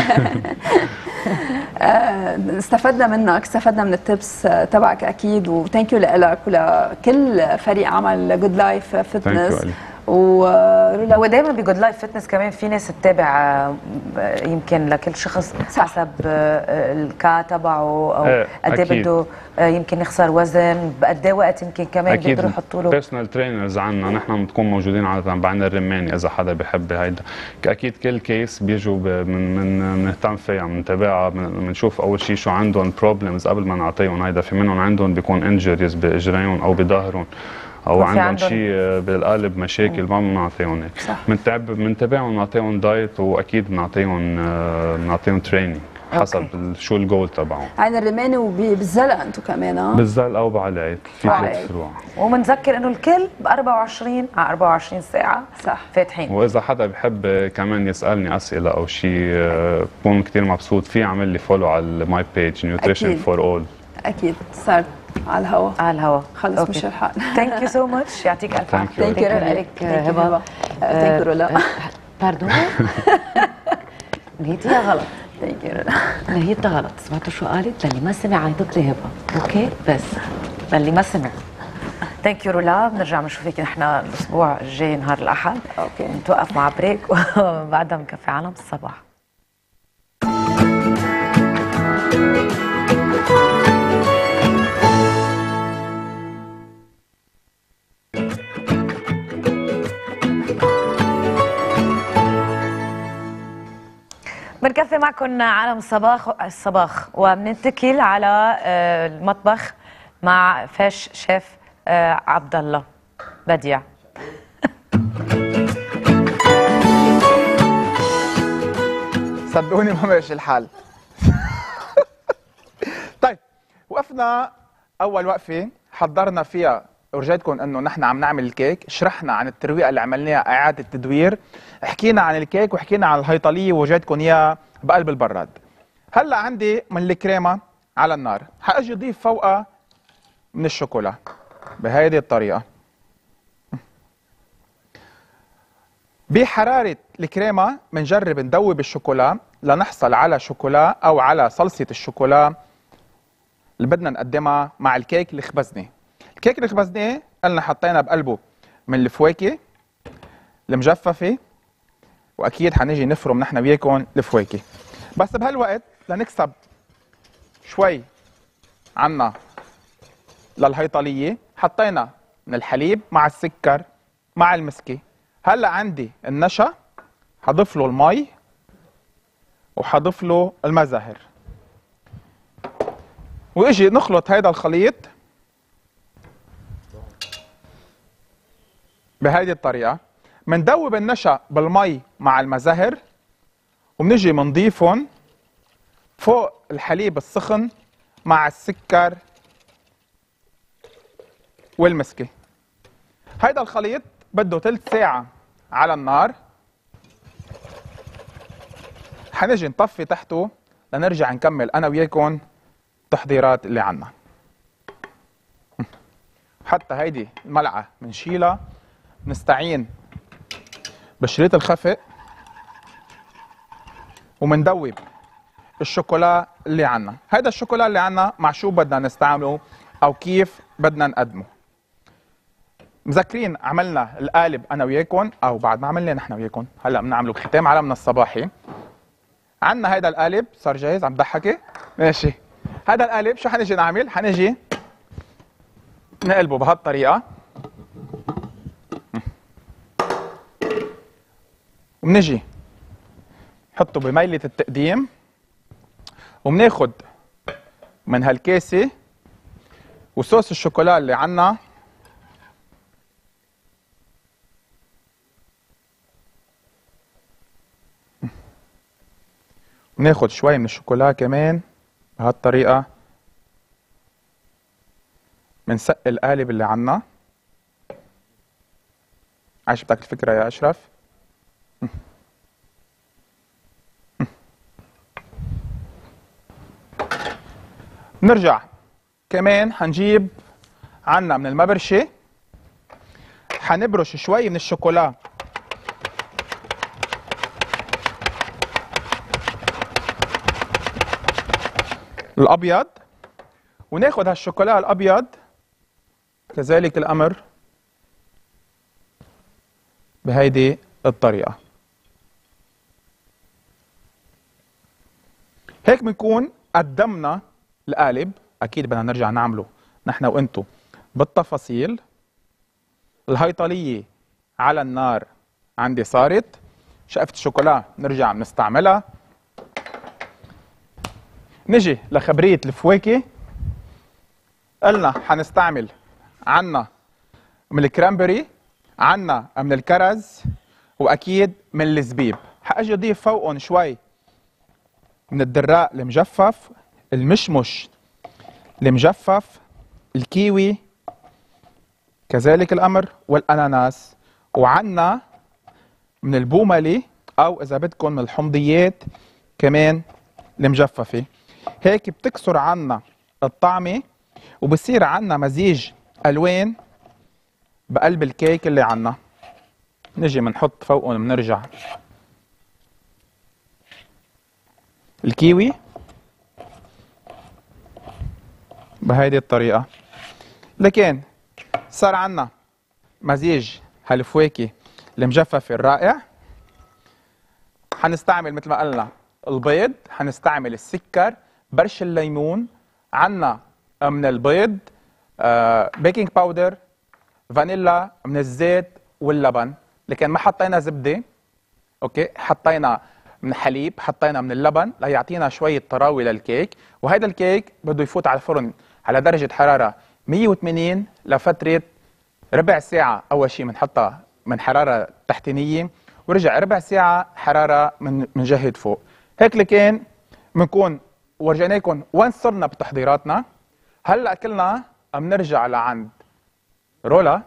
استفدنا منك، استفدنا من التبس تبعك اكيد، وثانك يو لك ولكل فريق عمل جود لايف فتنس. ورولا ودائما بجود لايف فتنس كمان في ناس تتابع يمكن لكل شخص حسب الكا تبعه او قد ايه بده يمكن يخسر وزن، بقد ايه وقت يمكن كمان بيقدروا يحطوا له بيرسونال ترينرز عندنا نحن بنكون موجودين عاده بعين الرماني اذا حدا بحب هيدا. اكيد كل كيس بيجوا من من بنهتم فيها بنتابعها، بنشوف اول شيء شو عندهم بروبلمز قبل ما نعطيهم هيدا. في منهم عندهم بيكون انجريز باجريهم او بظهرهم او عندهم شيء بالقلب مشاكل ما بنعطيهم هيك. بنتابعهم بنعطيهم دايت واكيد بنعطيهم بنعطيهم تريننج حسب شو الجول تبعهم. عين الرماني وبالزلقه انتم كمان ها؟ بالزلقه وبعلايت في ثلاث فروع. وبنذكر انه الكل ب أربعة وعشرين على أربعة وعشرين ساعه صح فاتحين. واذا حدا بحب كمان يسالني اسئله او شيء بكون كثير مبسوط فيه يعمل لي فولو على الماي بيج نيوتريشن فور اول. اكيد صار على الهواء على الهواء خلص مش الحق. ثانك يو سو ماتش، يعطيك الف عافيه. ثانك يو لك هبه. ثانك يو رولا. باردون نهيتيها غلط. ثانك يو رولا. نهيتها غلط. سمعتوا شو قالت؟ للي ما سمع عيطت لي هبه. اوكي بس للي ما سمع. ثانك يو رولا. بنرجع بنشوفك نحن الاسبوع الجاي نهار الاحد. اوكي نتوقف مع بريك وبعدها بنكفي عالم الصباح. بنكفي معكم عالم الصباح الصباح وبننتقل على المطبخ مع فاش شيف عبد الله بديع. صدقوني ما ماشي الحال. طيب وقفنا اول وقفه حضرنا فيها ورجيتكم انه نحن عم نعمل الكيك، شرحنا عن الترويقه اللي عملناها اعاده تدوير، حكينا عن الكيك وحكينا عن الهيطليه وورجيتكم اياها بقلب البراد. هلا عندي من الكريمه على النار، حاجي اضيف فوقها من الشوكولا بهيدي الطريقه. بحراره الكريمه بنجرب ندوب الشوكولا لنحصل على شوكولا او على صلصه الشوكولا اللي بدنا نقدمها مع الكيك اللي خبزناه. الكيك اللي خبزناه قلنا حطينا بقلبه من الفواكه المجففه، واكيد حنيجي نفرم نحن وياكم الفواكه. بس بهالوقت لنكسب شوي عنا للهيطليه حطينا من الحليب مع السكر مع المسكه. هلا عندي النشا حضيف له المي وحضيف له المزهر واجي نخلط هيدا الخليط بهيدي الطريقه. مندوب النشا بالمي مع المزهر وبنجي منضيفهم فوق الحليب السخن مع السكر والمسكه. هيدا الخليط بده ثلث ساعه على النار. حنجي نطفي تحته لنرجع نكمل انا وياكم التحضيرات اللي عنا. حتى هيدي الملعقه بنشيلها، بنستعين بشريط الخفق ومندوب الشوكولا اللي عنا. هيدا الشوكولا اللي عنا مع شو بدنا نستعمله او كيف بدنا نقدمه. مذكرين عملنا القالب انا وياكم او بعد ما عملنا نحن وياكم، هلا بنعمله ختام على من الصباحي. عنا هيدا القالب صار جاهز. عم ضحكي؟ ماشي. هذا القالب شو حنجي نعمل؟ حنجي نقلبه بهالطريقه وبنجي نحطه بميلة التقديم وبناخد من هالكاسه وصوص الشوكولا اللي عنا بناخد شوي من الشوكولا كمان بهالطريقه. بنسق القالب اللي عنا. عجبتك الفكره يا اشرف؟ نرجع كمان حنجيب عنا من المبرشة، حنبرش شوي من الشوكولا الأبيض وناخد هالشوكولا الأبيض كذلك الأمر بهيدي الطريقة. هيك بنكون قدمنا القالب. اكيد بدنا نرجع نعمله نحن وانتو بالتفاصيل. الهيطليه على النار عندي صارت. شقفة الشوكولا نرجع بنستعملها. نجي لخبرية الفواكه. قلنا حنستعمل عنا من الكرامبري، عنا من الكرز، واكيد من الزبيب. حاجي اضيف فوقهم شوي من الدراق المجفف، المشمش المجفف، الكيوي كذلك الأمر، والأناناس. وعنا من البوملي أو إذا بدكم من الحمضيات كمان المجففة. هيك بتكسر عنا الطعمة وبصير عنا مزيج ألوان بقلب الكيك اللي عنا. نجي بنحط فوقهم بنرجع الكيوي بهيدي الطريقة. لكن صار عنا مزيج هالفواكه المجففة الرائع. حنستعمل مثل ما قلنا البيض، حنستعمل السكر، برش الليمون، عنا من البيض آه، بيكنج باودر، فانيلا، من الزيت واللبن. لكن ما حطينا زبدة، اوكي، حطينا من الحليب، حطينا من اللبن ليعطينا شوية طراوة للكيك. وهذا الكيك بده يفوت على الفرن على درجة حرارة مية وثمانين لفترة ربع ساعة. أول شيء بنحطها من حرارة تحتانية ورجع ربع ساعة حرارة من من جهة فوق. هيك لكن بنكون ورجيناكم وين صرنا بتحضيراتنا. هلا كلنا بنرجع لعند رولا.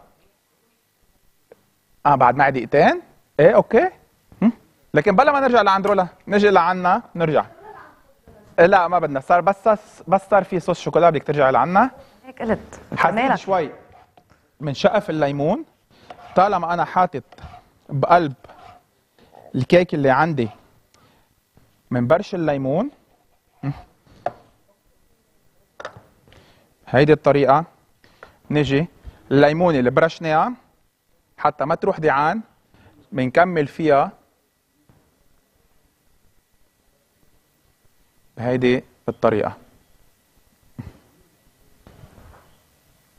اه بعد معي دقيقتين. ايه اوكي. لكن بلا ما نرجع لعند رولا نجي لعنا نرجع. لا ما بدنا، صار بس بس صار في صوص شوكولا بدك ترجعي لعنا. هيك قلت حزيد شوي من شقف الليمون. طالما انا حاطط بقلب الكيك اللي عندي من برش الليمون هيدي الطريقة. نجي الليمونة اللي برشناها حتى ما تروح دعان بنكمل فيها بهيدي الطريقة.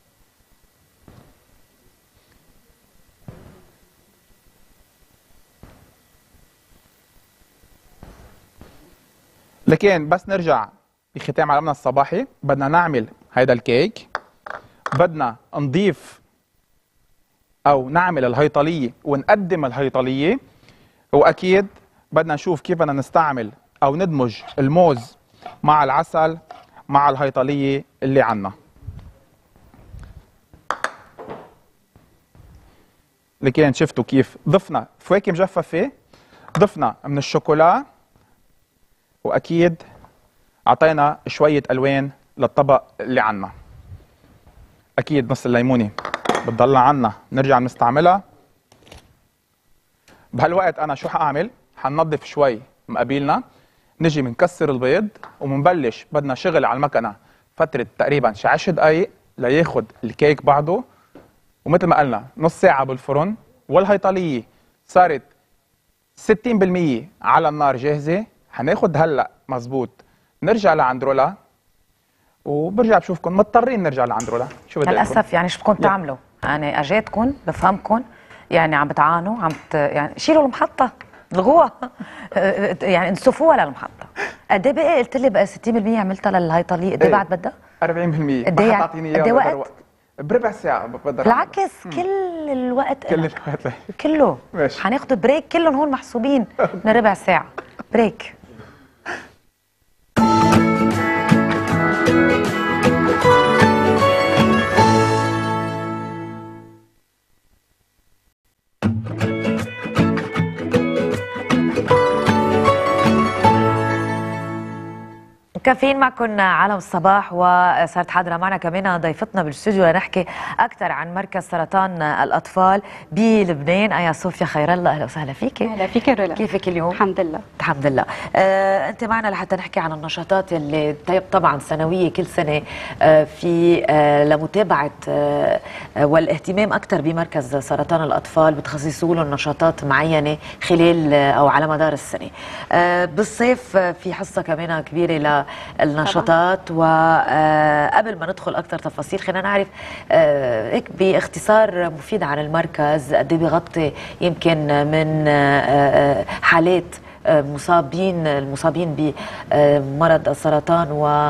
لكن بس نرجع بختام عالمنا الصباحي، بدنا نعمل هيدا الكيك، بدنا نضيف او نعمل الهيطليه ونقدم الهيطليه، واكيد بدنا نشوف كيف بدنا نستعمل او ندمج الموز مع العسل مع الهيطليه اللي عنا. لكن شفتوا كيف ضفنا فواكه مجففه، ضفنا من الشوكولا، واكيد اعطينا شويه الوان للطبق اللي عنا. اكيد نص الليمونه بتضل عنا نرجع نستعملها. بهالوقت انا شو حاعمل؟ حننظف شوي مقابلنا، نجي بنكسر البيض وبنبلش بدنا شغل على المكنه فتره تقريبا شي عشر دقائق لياخد الكيك بعضه، ومثل ما قلنا نص ساعه بالفرن، والهيطليه صارت ستين بالمية على النار جاهزه. حناخد هلا مزبوط نرجع لعند رولا، وبرجع بشوفكم مضطرين نرجع لعند رولا. شو بدكم؟ للاسف يعني شو بدكم تعملوا؟ يعني اجيتكم بفهمكم، يعني عم بتعانوا، عم ت... يعني شيلوا المحطه الغوها يعني انسفوها للمحطه. قد ايه بقى؟ قلت لي بقى ستين بالمية عملتها للهيطليه، قد ايه بعد بدها؟ أربعين بالمية. قد ايه حتعطيني قد ايه وقت؟ بربع ساعه بقدر. بالعكس كل الوقت كل الوقت كله ماشي. حناخد بريك، كلهم هون محسوبين من ربع ساعه بريك. كافيين معكم عالم الصباح، وصارت حاضره معنا كمان ضيفتنا بالاستوديو لنحكي اكثر عن مركز سرطان الاطفال بلبنان. ايا صوفيا خير الله، اهلا وسهلا فيكي. اهلا فيك رولا. كيفك اليوم؟ الحمد لله. الحمد لله. آه، انت معنا لحتى نحكي عن النشاطات اللي طبعا سنويه كل سنه آه في آه لمتابعه آه والاهتمام اكثر بمركز سرطان الاطفال، بتخصصوا له نشاطات معينه خلال آه او على مدار السنه. آه بالصيف آه في حصه كمان كبيره النشاطات. وقبل ما ندخل اكثر تفاصيل خلينا نعرف هيك باختصار مفيد عن المركز، قد ايه بيغطي يمكن من حالات مصابين المصابين بمرض السرطان، و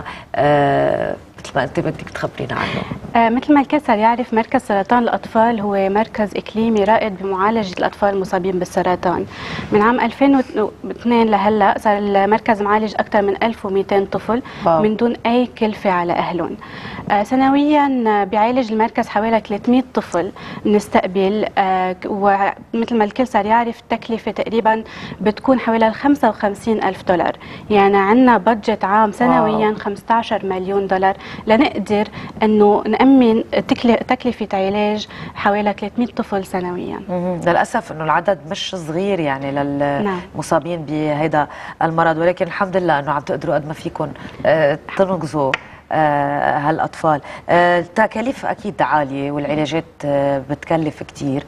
مثل ما انت بدك تخبرينا عنه. آه مثل ما الكل صار يعرف، مركز سرطان الاطفال هو مركز اقليمي رائد بمعالجه الاطفال المصابين بالسرطان. من عام ألفين واثنين لهلا صار المركز معالج اكثر من ألف ومئتين طفل واو. من دون اي كلفه على اهلهم. آه سنويا بيعالج المركز حوالي ثلاثمئة طفل بنستقبل. آه ومثل ما الكل صار يعرف التكلفه تقريبا بتكون حوالي خمسة وخمسين ألف دولار، يعني عندنا بادجت عام سنويا واو. خمسة عشر مليون دولار لنقدر انه نأمن تكلفة علاج حوالي ثلاثمئة طفل سنويا. للأسف انه العدد مش صغير يعني للمصابين نعم. بهذا المرض، ولكن الحمد لله انه عم تقدروا قد ما فيكم تنقذوا آه هالاطفال. آه التكاليف اكيد عاليه والعلاجات آه بتكلف كثير،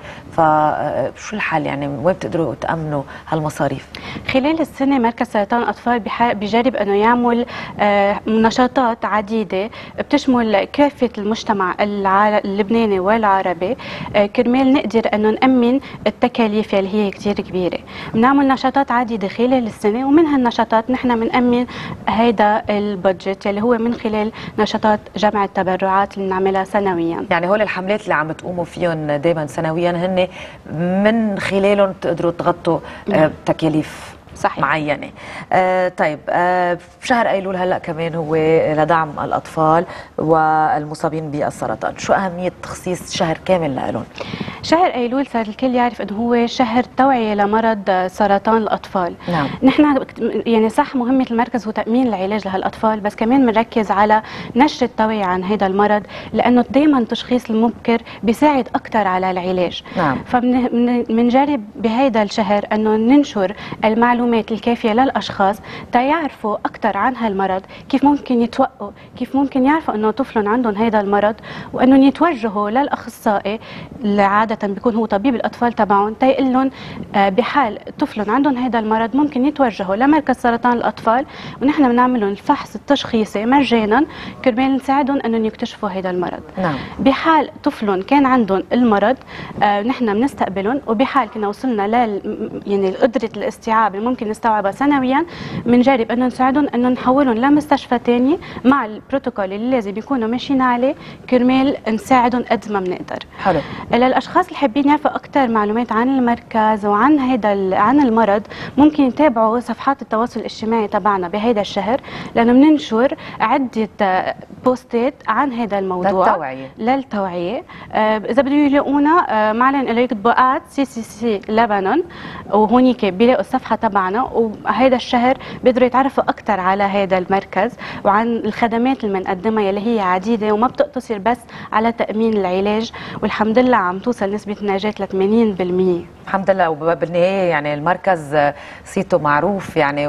فشو الحل يعني؟ وين بتقدروا تامنوا هالمصاريف؟ خلال السنه مركز سرطان الاطفال بيجرب انه يعمل آه نشاطات عديده بتشمل كافه المجتمع اللبناني والعربي، آه كرمال نقدر انه نامن التكاليف اللي هي كثير كبيره. بنعمل نشاطات عديده خلال السنه، ومن هالنشاطات نحن بنامن هيدا البادجت اللي هو من خلال نشاطات جمع التبرعات اللي بنعملها سنويا. يعني هول الحملات اللي عم تقوموا فيهم دائما سنويا هن من خلالهم تقدروا تغطوا آه تكاليف صحيح. معينه. آه طيب آه شهر ايلول هلا كمان هو لدعم الاطفال والمصابين بالسرطان، شو اهميه تخصيص شهر كامل لهم؟ شهر ايلول صار الكل يعرف انه هو شهر توعيه لمرض سرطان الاطفال. نعم. نحن يعني صح مهمه المركز هو تامين العلاج لهالاطفال، بس كمان بنركز على نشر التوعيه عن هذا المرض، لانه دائما التشخيص المبكر بيساعد اكثر على العلاج. نعم. فبنجرب بهذا الشهر انه ننشر المعلومات الكافيه للاشخاص تيعرفوا اكثر عن هالمرض، كيف ممكن يتوقوا، كيف ممكن يعرفوا انه طفلهم عندهم هذا المرض، وانهم يتوجهوا للاخصائي اللي عاده بيكون هو طبيب الاطفال تبعهم تيقول لهم بحال طفلهم عندهم هذا المرض ممكن يتوجهوا لمركز سرطان الاطفال، ونحن بنعمل لهم الفحص التشخيصي مجانا كرمال نساعدهم انهم يكتشفوا هذا المرض. نعم. بحال طفلهم كان عندهم المرض آه نحن بنستقبلهم، وبحال كنا وصلنا ل يعني قدره الاستيعاب اللي ممكن نستوعبها سنويا، بنجرب انه نساعدهم انه نحولهم لمستشفى ثاني مع البروتوكول اللي لازم يكونوا ماشيين عليه كرمال نساعدهم قد ما بنقدر. حلو. للاشخاص اللي حابين يعرفوا اكثر معلومات عن المركز وعن هيدا عن المرض، ممكن يتابعوا صفحات التواصل الاجتماعي تبعنا بهيدا الشهر، لانه بننشر عده بوستات عن هذا الموضوع للتوعيه للتوعيه آه اذا بدهم يلاقونا آه معلن انه يكتبوا ات سي سي سي لبنان، وهونيك بيلاقوا الصفحه تبعنا، وهذا الشهر بيقدروا يتعرفوا اكثر على هذا المركز وعن الخدمات اللي بنقدمها يلي هي عديده وما بتقتصر بس على تامين العلاج، والحمد لله عم توصل نسبه النجاه ل ثمانين بالمئة. الحمد لله. وبالنهايه يعني المركز صيته معروف يعني،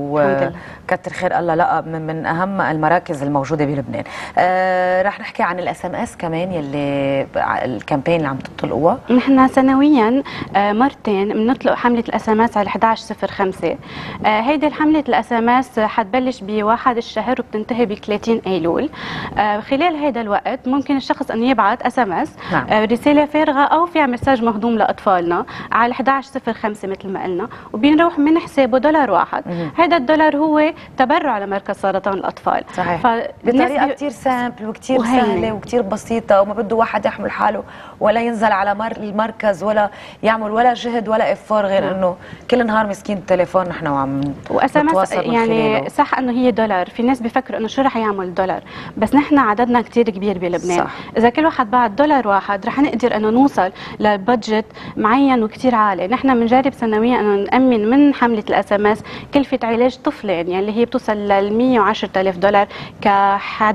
وكتر خير الله لا من, من اهم المراكز الموجوده بلبنان. آه رح نحكي عن الاس ام اس كمان يلي الكامبين اللي عم تطلقوها. نحن سنويا آه مرتين بنطلق حمله الاس ام اس على احد عشر صفر خمسة. آه هيدي حمله الاس ام اس حتبلش بواحد الشهر وبتنتهي ب ثلاثين ايلول. آه خلال هذا الوقت ممكن الشخص انه يبعث اس ام اس نعم. آه رساله فارغه او فيها مساج مهضوم لاطفالنا على احد عشر صفر خمسة مثل ما قلنا، وبينروح من حسابه دولار واحد. هذا الدولار هو تبرع لمركز سرطان الاطفال. صحيح. بطريقه كثير سامبل وكثير سهله وكثير بسيطه، وما بده واحد يحمل حاله ولا ينزل على مر المركز ولا يعمل ولا جهد ولا افار، غير انه كل نهار مسكين التليفون نحن وعم نتواصل يعني. صح انه هي دولار، في ناس بيفكروا انه شو رح يعمل دولار، بس نحن عددنا كثير كبير بلبنان. صح. اذا كل واحد بعت دولار واحد رح نقدر انه نوصل لبادجت معين وكثير عالي. نحن بنجرب سنويا انه نامن من حمله الاس ام اس كلفه علاج طفلين يعني اللي هي بتوصل ل مئة وعشرة آلاف دولار كحد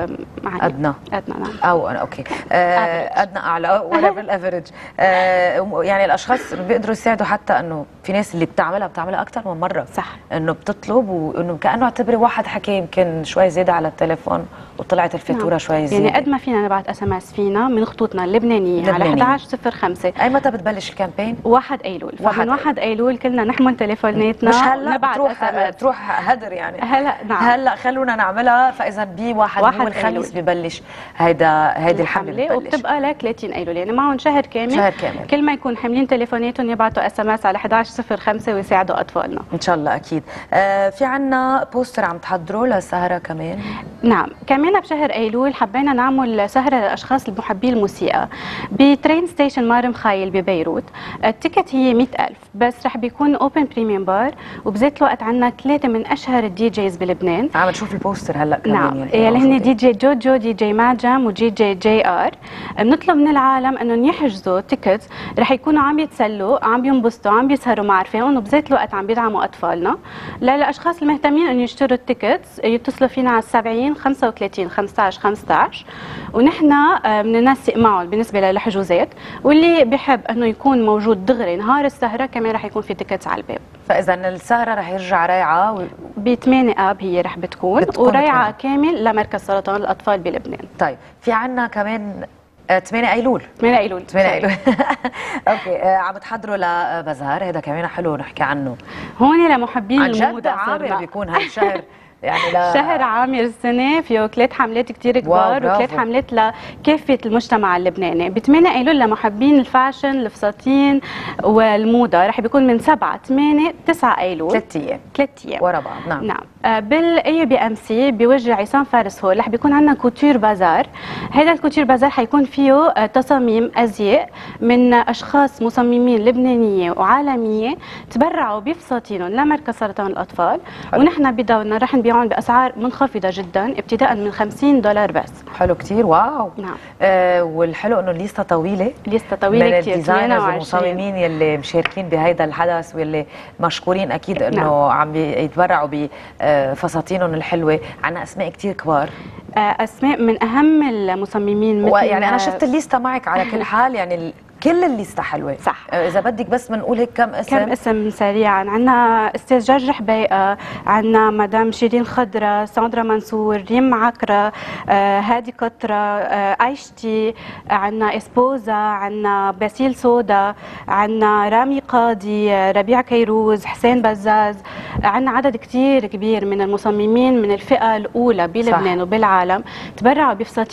ادنى. ادنى نعم. او اوكي آه ادنى اعلى ولا بالافرج. آه يعني الاشخاص بيقدروا يساعدوا، حتى انه في ناس اللي بتعملها بتعملها اكثر من مره. صح. انه بتطلب وانه كانه اعتبري واحد حكي يمكن شوي زياده على التليفون وطلعت الفاتوره نعم. شوي زياده. يعني قد ما فينا نبعث اس ام اس فينا من خطوطنا اللبنانيه على احد عشر صفر خمسة. اي متى بتبلش الكامبين؟ واحد ايلول. فمن واحد ايلول كلنا نحمل تليفوناتنا. مش هلا بتروح بتروح هدر يعني. هلا نعم. هلا خلونا نعملها. فاذا بي واحد, واحد يوم الخميس ببلش هيدا هيدي الحمله، وبتبقى ل ثلاثين ايلول، يعني معهم شهر كامل. شهر كامل. كل ما يكون حاملين تليفوناتهم يبعثوا اس ام اس على احد عشر صفر خمسة ويساعدوا اطفالنا ان شاء الله. اكيد. آه في عنا بوستر عم تحضروا للسهره كمان. نعم، كمان بشهر ايلول حبينا نعمل سهره للاشخاص المحبي الموسيقى بترين ستيشن مار مخيل ببيروت. التيكت هي مئة ألف، بس رح بيكون اوبن بريميوم بار، وبذات الوقت عندنا ثلاثه من اشهر الدي جيز بلبنان. عم نشوف البوستر هلا كمان. نعم، يلي هن دي جي جوجو، دي جي ماجم، ودي جي جي ار. بنطلب من العالم انهم يحجزوا تيكت، رح يكونوا عم يتسلوا، عم ينبسطوا، عم يسهروا مع رفيقهم، وبذات الوقت عم بيدعموا اطفالنا. للاشخاص المهتمين انه يشتروا التيكتس يتصلوا فينا على سبعين خمسة وثلاثين خمسة عشر خمسة عشر، ونحن بننسق معهم بالنسبه للحجوزات، واللي بحب انه يكون موجود دغري نهار السهره كمان رح يكون في تيكتس على الباب. فاذا السهره رح يرجع رايعه و... ب ثمانية اب هي رح بتكون, بتكون ورايعه كامل لمركز سرطان الاطفال بلبنان. طيب في عنا كمان ثمانية ايلول. ثمانية ايلول. ثمانية ايلول. اوكي. آه عم تحضروا لبازار، هذا كمان حلو نحكي عنه. هون لمحبين الموضه عامر بيكون هالشهر يعني لا شهر عامر السنه فيه ثلاث حملات كثير كبار وثلاث حملات لكافه المجتمع اللبناني. ب ثمانية ايلول لمحبين الفاشن، الفساتين والموضه رح بيكون من سبعة ثمانية تسعة ايلول. ثلاث ايام ثلاث ايام ورا بعض. نعم نعم. آه بالاي بي ام سي بوجه عصام فارس هول رح بيكون عندنا كوتير بازار. هذا الكوتير بازار حيكون فيه آه تصاميم ازياء من اشخاص مصممين لبنانيه وعالميه تبرعوا بفساتينهم لمركز سرطان الاطفال. حلو. ونحن بدورنا رح نبيعهم باسعار منخفضه جدا ابتداء من خمسين دولار بس. حلو كثير. واو. نعم. آه والحلو انه الليسته طويله. ليسته طويله كثير. الديزاينرز والمصممين يلي مشاركين بهيدا الحدث واللي مشكورين اكيد انه نعم. عم يتبرعوا بفساتينهم الحلوه. عندنا اسماء كثير كبار. اسماء من اهم المصممين مثل يعني انا شفت الليسته معك على كل حال، يعني كل الليسته حلوه. صح. اذا بدك بس بنقول هيك كم اسم. كم اسم سريعا. عندنا استاذ جورج حبيقه، عندنا مدام شيرين خضره، ساندرا منصور، ريم عكره، آه هادي قطره، آه عيشتي، عندنا اسبوزا، عندنا باسيل سودا، عندنا رامي قاضي، ربيع كيروز، حسين بزاز. عندنا عدد كثير كبير من المصممين من الفئه الاولى بلبنان صح. وبالعالم تبرعوا بفساتين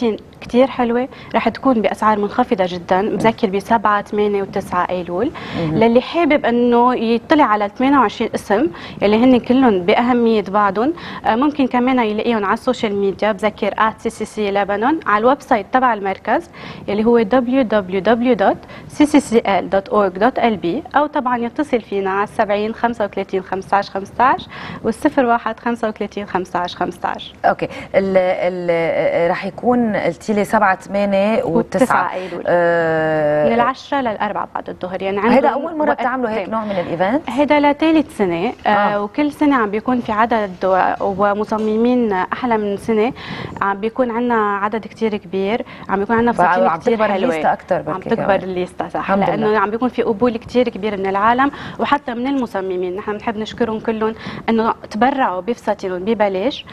كتير حلوه، رح تكون باسعار منخفضه جدا، بذكر ب سبعة ثمانية وتسعة ايلول. للي حابب انه يطلع على ثمانية وعشرين اسم اللي هن كلهم باهميه بعضهم، ممكن كمان يلاقيهم على السوشيال ميديا، بذكر آت سي سي سي لبنان، على الويب سايت تبع المركز اللي هو دبليو دبليو دبليو دوت سي سي سي ال دوت اورج دوت ال بي، او طبعا يتصل فينا على سبعين خمسة وثلاثين خمسة عشر خمسة عشر والصفر واحد خمسة وثلاثين خمسة عشر خمسة عشر. اوكي، ال ال رح يكون قلتي لي سبعة ثمانية وتسعة ايلول آه للعشرة للأربعة بعد الظهر. يعني هذا أول مرة بتعملوا هيك نوع من الإيفنت؟ هذا لثالث سنة. آه. آه وكل سنة عم بيكون في عدد ومصممين أحلى من سنة، عم بيكون عندنا عدد كتير كبير، عم بيكون عندنا فساتين كتير حلوة، عم تكبر الليستة أكثر، عم تكبر الليستة صح، لأنه عم بيكون في قبول كتير كبير من العالم وحتى من المصممين. نحن بنحب نشكرهم كلهم إنه تبرعوا بفساتينهم ببلاش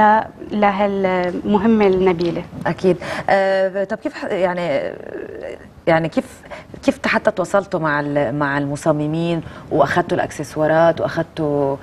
لهالمهمة النبيلة. أكيد. آه طب كيف يعني يعني كيف كيف حتى تواصلتوا مع مع المصممين واخذتوا الاكسسوارات واخذتوا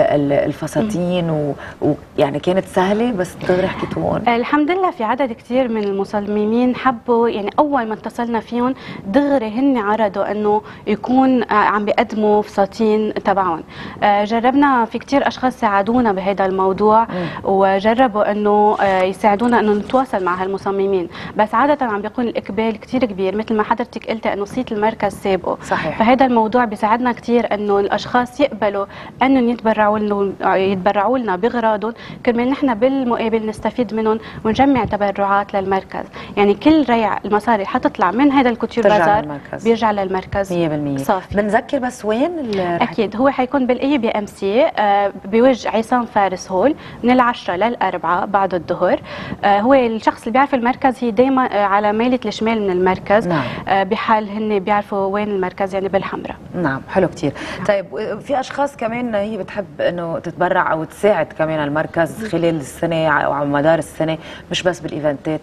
الفساتين ويعني كانت سهله بس دغري حكيتوهم؟ الحمد لله في عدد كثير من المصممين حبوا، يعني اول ما اتصلنا فيهم دغري هن عرضوا انه يكون عم بيقدموا فساتين تبعهم. جربنا في كثير اشخاص ساعدونا بهذا الموضوع م. وجربوا انه يساعدونا انه نتواصل مع هالمصممين، بس عاده عم بيكون الاقبال كثير كبير مثل ما حضرتك قلتي انه صيت المركز سابقه. صحيح. فهذا الموضوع بيساعدنا كثير انه الاشخاص يقبلوا انهم يتبرعوا لنا يتبرعوا لنا باغراضهم، كرمال نحن بالمقابل نستفيد منهم ونجمع تبرعات للمركز. يعني كل ريع المصاري حتطلع من هذا الكوتشور بازار بيرجع للمركز مية بالمية صافي. بنذكر بس وين؟ اكيد هو حيكون بالاي بي ام سي آه بوجه عصام فارس هول من العشرة للأربعة بعد الظهر. آه هو الشخص اللي بيعرف المركز هي دائما آه على ميلة الشمال من المركز. نعم. آه بحال هن بيعرفوا وين المركز، يعني بالحمراء. نعم حلو كتير. نعم. طيب في اشخاص كمان هي بتحب انه تتبرع او تساعد كمان المركز خلال السنه او على مدار السنه، مش بس بالايفنتات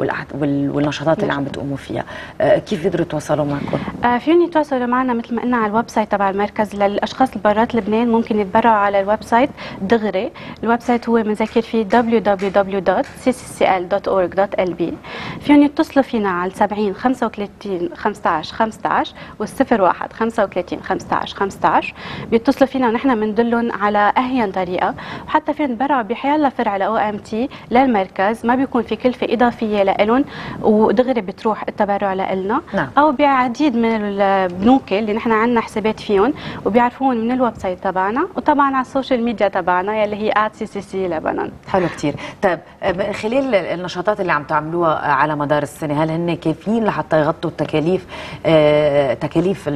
والنشاطات اللي عم بتقوموا فيها، آه كيف يقدروا يتواصلوا معكم؟ آه فيهم يتواصلوا معنا مثل ما قلنا على الويب سايت تبع المركز. للاشخاص اللي برات لبنان ممكن يتبرعوا على الويب سايت دغري. الويب سايت هو بنذكر فيه دبليو دبليو دبليو دوت سي سي سي ال دوت اورج دوت ال بي. فيهم يتصلوا فينا على سبعين خمسة وثلاثين خمسة عشر خمسة عشر والصفر واحد خمسة وثلاثين خمسة عشر خمسة عشر. بيتصلوا فينا ونحن بندلهم على اهين طريقه، وحتى فيهم يتبرعوا بحيالله فرع لاو ام تي للمركز، ما بيكون في كلفه اضافيه لهم ودغري بتروح التبرع لنا. نعم. او بعديد من البنوك اللي نحن عندنا حسابات فيهم وبيعرفون من الويب سايت تبعنا، وطبعا على السوشيال ميديا تبعنا يلي هي آت سي سي سي لبنان. حلو كتير. طيب خلال النشاطات اللي عم تعملوها على مدار السنه، هل هن كافيين لحتى يغطوا التكاليف آه تكاليف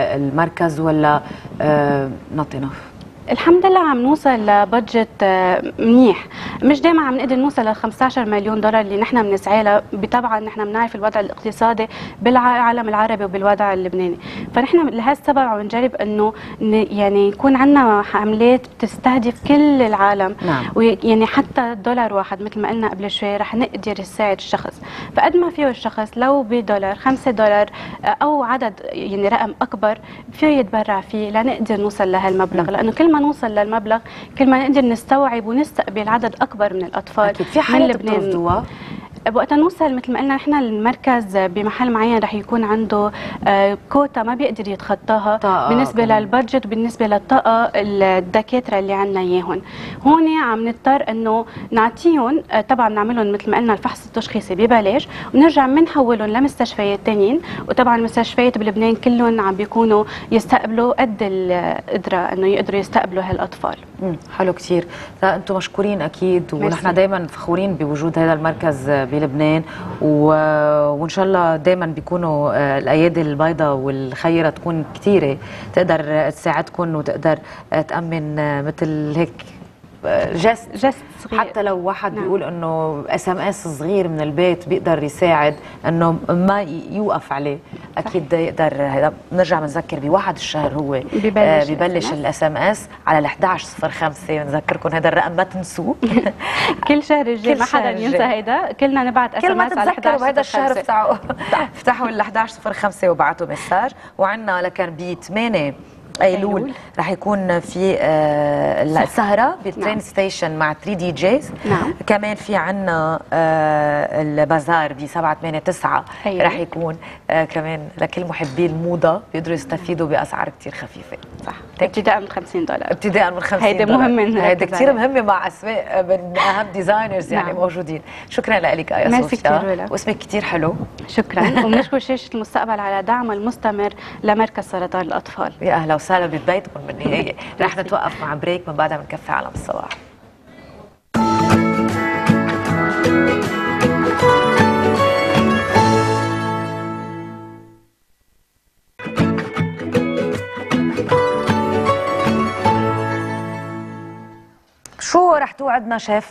المركز ولا آه not enough؟ الحمد لله عم نوصل لبادجت منيح، مش دائما عم نقدر نوصل لل خمسة عشر مليون دولار اللي نحن بنسعى له. طبعا نحن بنعرف الوضع الاقتصادي بالعالم العربي وبالوضع اللبناني، فنحن لهالسبب عم نجرب انه يعني يكون عندنا حملات بتستهدف كل العالم. نعم. ويعني حتى دولار واحد مثل ما قلنا قبل شوي رح نقدر نساعد الشخص، فقد ما فيه الشخص لو بدولار خمسة دولار او عدد يعني رقم اكبر فيه يتبرع فيه لنقدر نوصل لهالمبلغ، لانه كل ما نوصل للمبلغ كل ما نقدر نستوعب ونستقبل عدد اكبر من الاطفال. أكيد. في حالات بترفضوها؟ وقت نوصل مثل ما قلنا نحن المركز بمحل معين رح يكون عنده كوتا ما بيقدر يتخطاها بالنسبه كمان للبادجت وبالنسبه للطاقه الدكاتره اللي عندنا اياهم. هون عم نضطر انه نعطيهم، طبعا نعملهم مثل ما قلنا الفحص التشخيصي ببلاش ونرجع بنحولهم لمستشفيات ثانيين، وطبعا المستشفيات بلبنان كلهم عم بيكونوا يستقبلوا قد القدره انه يقدروا يستقبلوا هالاطفال. امم حلو كثير. فانتم مشكورين اكيد، ونحن دائما فخورين بوجود هذا المركز بلبنان، و... وان شاء الله دائما بيكونوا الايادي البيضاء والخيره تكون كثيره تقدر تساعدكم وتقدر تامن مثل هيك جست جست صغير. حتى لو واحد نعم. بيقول انه اس ام اس صغير من البيت بيقدر يساعد انه ما يوقف عليه. اكيد صحيح. يقدر هذا. بنرجع بنذكر بواحد الشهر هو ببلش, ببلش الاس ام اس على ال احد عشر صفر خمسة. بنذكركم هذا الرقم ما تنسوه. كل شهر الجاي ما حدا ينسى هيدا، كلنا نبعت اس ام اس على احد عشر. هذا الشهر افتحوا افتحوا ال احد عشر صفر خمسة وبعتوا مساج. وعندنا لكن ب ثمانية ايلول رح يكون في آه السهره بالترين نعم. ستيشن مع ثري دي جيز. نعم. كمان في عنا آه البازار ب سبعة ثمانية تسعة أيوة. رح يكون آه كمان لكل محبي الموضه بيقدروا يستفيدوا باسعار كثير خفيفه. صح. ابتداء من خمسين دولار. ابتداء من خمسين هيدا مهم. هيدا كثير مهمه مع اسماء من اهم ديزاينرز يعني نعم. موجودين. شكرا لك يا صوفيا واسمك كثير حلو. شكرا وبنشكر شاشه المستقبل على دعمها المستمر لمركز سرطان الاطفال. يا اهلا وسهلا ببيتكم بالنهايه. رح نتوقف مع بريك من بعدها بنكفي عالم الصباح. شو رح توعدنا شيف؟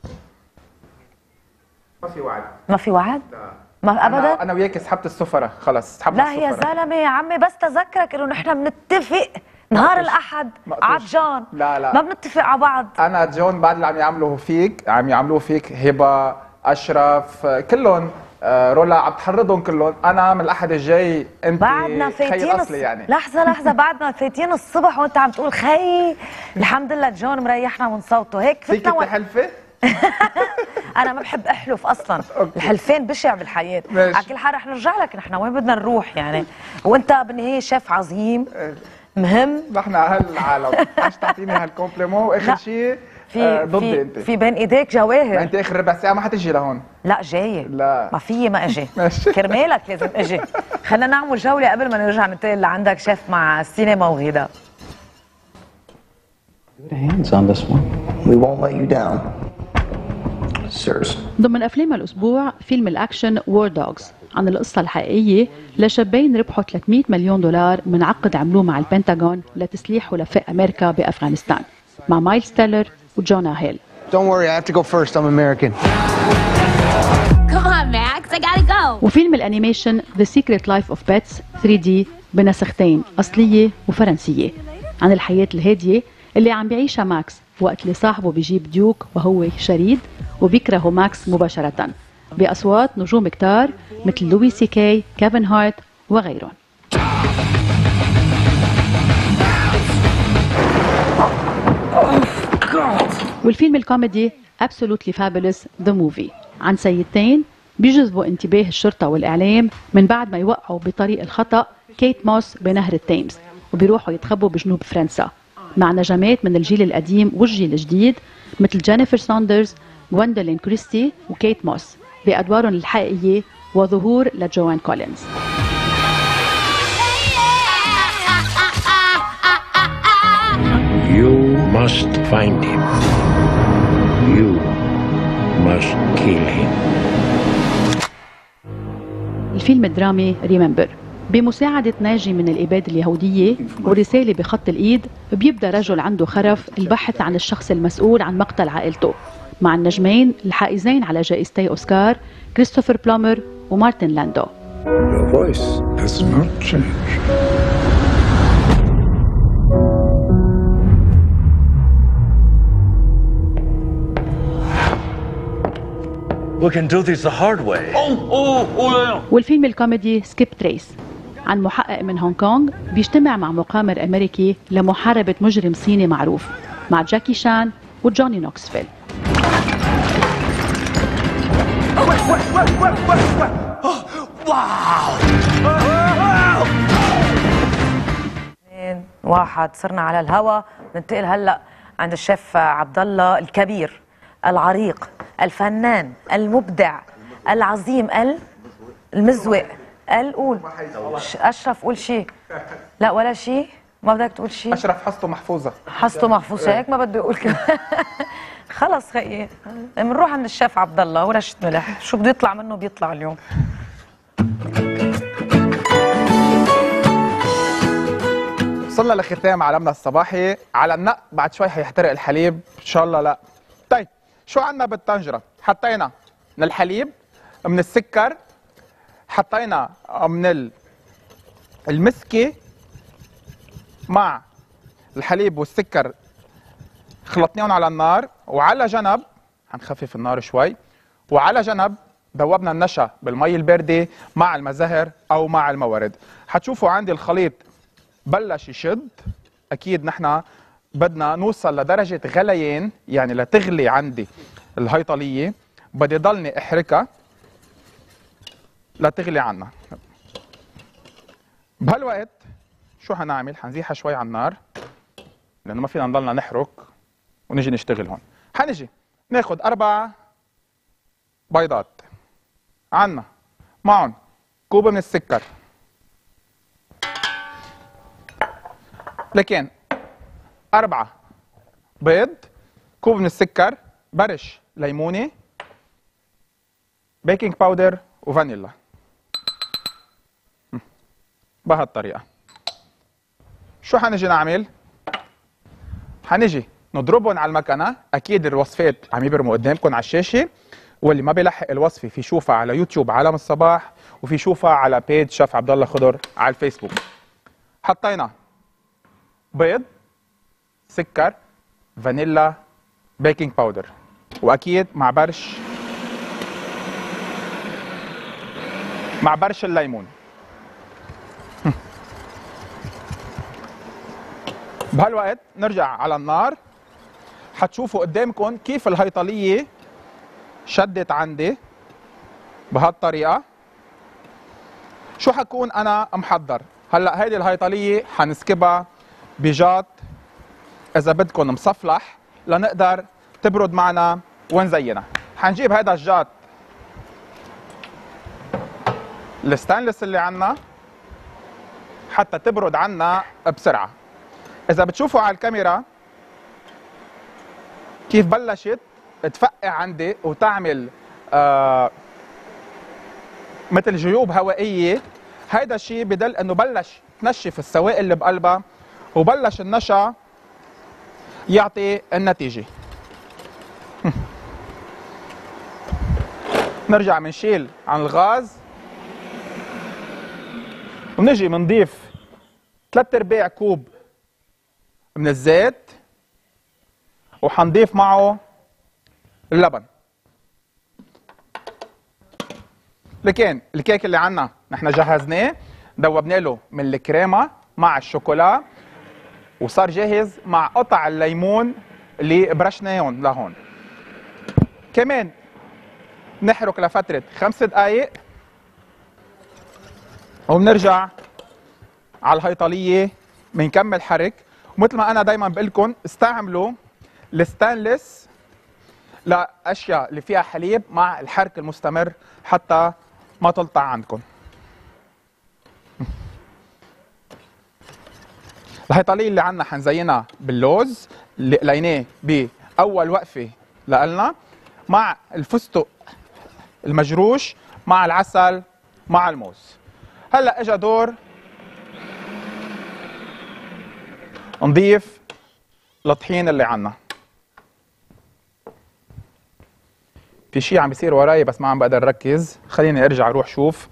ما في وعد. ما في وعد؟ لا ما ابدا. انا, أنا وياك سحبت السفره خلص سحبنا لا السفرة. لا يا زلمه يا عمي بس تذكرك انه نحن بنتفق نهار الاحد على جون. لا لا ما بنتفق على بعض. انا جون بعد اللي عم يعملوه فيك عم يعملوه فيك هبه اشرف كلهم رولا عم تحرضهم كلهم. انا من الاحد الجاي انت بعدنا فايتين الص... يعني. لحظه لحظه بعدنا فايتين الصبح وانت عم تقول خي الحمد لله جون مريحنا من صوته هيك فيك و... تحلفي؟ انا ما بحب احلف اصلا. الحلفان بشع بالحياه. على كل حال رح نرجع لك نحن وين بدنا نروح يعني وانت بالنهايه شيف عظيم مهم. نحن اهل العالم. عش تعطيني هالكومبليمون واخر شيء في ضدي في انت في بين ايديك جواهر. انت اخر ربع ساعه ما حتجي لهون. لا جايه. لا ما في ما اجي كرمالك لازم اجي. خلينا نعمل جوله قبل ما نرجع ننتقل لعندك شيف مع السينما وغيدا. We won't let you down. Sirs. ضمن أفلام الأسبوع فيلم الأكشن وور دوغز عن القصة الحقيقية لشابين ربحوا ثلاثمئة مليون دولار من عقد عملوه مع البنتاغون لتسليح حلفاء أمريكا بأفغانستان مع مايلز تيلر وجونا هيل. Don't worry, I have to go first. I'm American. Come on, Max. I gotta go. وفيلم الأنيميشن The Secret Life of Pets ثري دي بنسختين أصلية وفرنسية عن الحياة الهادية اللي عم بيعيشها ماكس وقت اللي صاحبه بيجيب ديوك وهو شريد وبيكرهه ماكس مباشرة بأصوات نجوم كتار مثل لوي سي كي، كيفن هارت وغيرهم. والفيلم الكوميدي Absolutely Fabulous The Movie عن سيدتين بيجذبوا انتباه الشرطة والإعلام من بعد ما يوقعوا بطريق الخطأ كيت موس بنهر التيمز وبيروحوا يتخبوا بجنوب فرنسا مع نجمات من الجيل القديم والجيل الجديد مثل جينيفر ساندرز، غوندولين كريستي وكيت موس بأدوارهم الحقيقية وظهور لجوان كولينز. You must find him. You must kill him. الفيلم الدرامي ريمبر بمساعدة ناجي من الإبادة اليهودية ورسالة بخط الإيد بيبدأ رجل عنده خرف البحث عن الشخص المسؤول عن مقتل عائلته مع النجمين الحائزين على جائزتي أوسكار كريستوفر بلومر ومارتن لاندو. Your voice has not changed. We can do this the hard way. Oh, oh, oh. والفيلم الكوميدي سكيب تريس عن محقق من هونغ كونغ بيجتمع مع مقامر أمريكي لمحاربة مجرم صيني معروف مع جاكي شان وجوني نوكسفيل. واحد صرنا على الهوا. ننتقل هلا عند الشيف عبد الله الكبير العريق الفنان المبدع العظيم المزوق القول اشرف. قول شيء. لا ولا شيء. ما بدك تقول شيء. اشرف حصته محفوظه. حصته محفوظه هيك ما بده يقول كمان. خلص خيي بنروح عند الشيف عبد الله ورشه ملح شو بده يطلع منه بيطلع اليوم. وصلنا لختام عالمنا الصباحي. على النق بعد شوي حيحترق الحليب ان شاء الله. لا طيب شو عندنا بالطنجره؟ حطينا من الحليب، من السكر، حطينا من المسكه مع الحليب والسكر خلطناهم على النار، وعلى جنب هنخفف النار شوي، وعلى جنب ذوبنا النشا بالمي البارده مع المزهر او مع المورد. حتشوفوا عندي الخليط بلش يشد، اكيد نحن بدنا نوصل لدرجه غليان، يعني لتغلي عندي الهيطليه بدي ضلني احركها لتغلي عنا. بهالوقت شو حنعمل؟ حنزيحها شوي على النار لانه ما فينا نضلنا نحرك ونجي نشتغل هون. حنجي ناخذ اربع بيضات، عنا معهم كوب من السكر، لكن أربعة بيض، كوب من السكر، برش ليمونة، بيكنج باودر وفانيلا بهالطريقة. شو حنجي نعمل؟ حنجي نضربهم على المكنة. أكيد الوصفات عم يبرموا قدامكم على الشاشة، واللي ما بيلحق الوصفة في شوفها على يوتيوب عالم الصباح، وفي شوفها على بيج شيف عبد الله خضر على الفيسبوك. حطينا بيض، سكر، فانيلا، بيكنج باودر، واكيد مع برش مع برش الليمون. بهالوقت نرجع على النار. حتشوفوا قدامكم كيف الهيطليه شدت عندي بهالطريقه. شو حكون انا محضر هلا؟ هيدي الهيطليه حنسكبها بجات اذا بدكم مصفلح لنقدر تبرد معنا ونزينها. حنجيب هذا الجات الستانلس اللي عنا حتى تبرد عنا بسرعه. اذا بتشوفوا على الكاميرا كيف بلشت تفقع عندي وتعمل آه مثل جيوب هوائيه، هيدا الشيء بدل انه بلش تنشف السوائل اللي بقلبها وبلش النشا يعطي النتيجه. نرجع منشيل عن الغاز ونجي منضيف ثلاث ارباع كوب من الزيت وحنضيف معه اللبن. لكن الكيك اللي عنا نحن جهزناه، دوبنا له من الكريمه مع الشوكولا وصار جاهز مع قطع الليمون اللي برشناهم لهون. كمان نحرك لفتره خمس دقائق وبنرجع على الهيطليه بنكمل حرك. ومثل ما انا دائما بقول لكم استعملوا الستانلس لاشياء اللي فيها حليب مع الحرك المستمر حتى ما تلطع عندكم. الهيطليه اللي عنا حنزينها باللوز اللي قليناه باول وقفه لقلنا مع الفستق المجروش مع العسل مع الموز. هلا اجى دور نضيف الطحين اللي عنا. في شيء عم بيصير وراي بس ما عم بقدر ركز، خليني ارجع اروح شوف.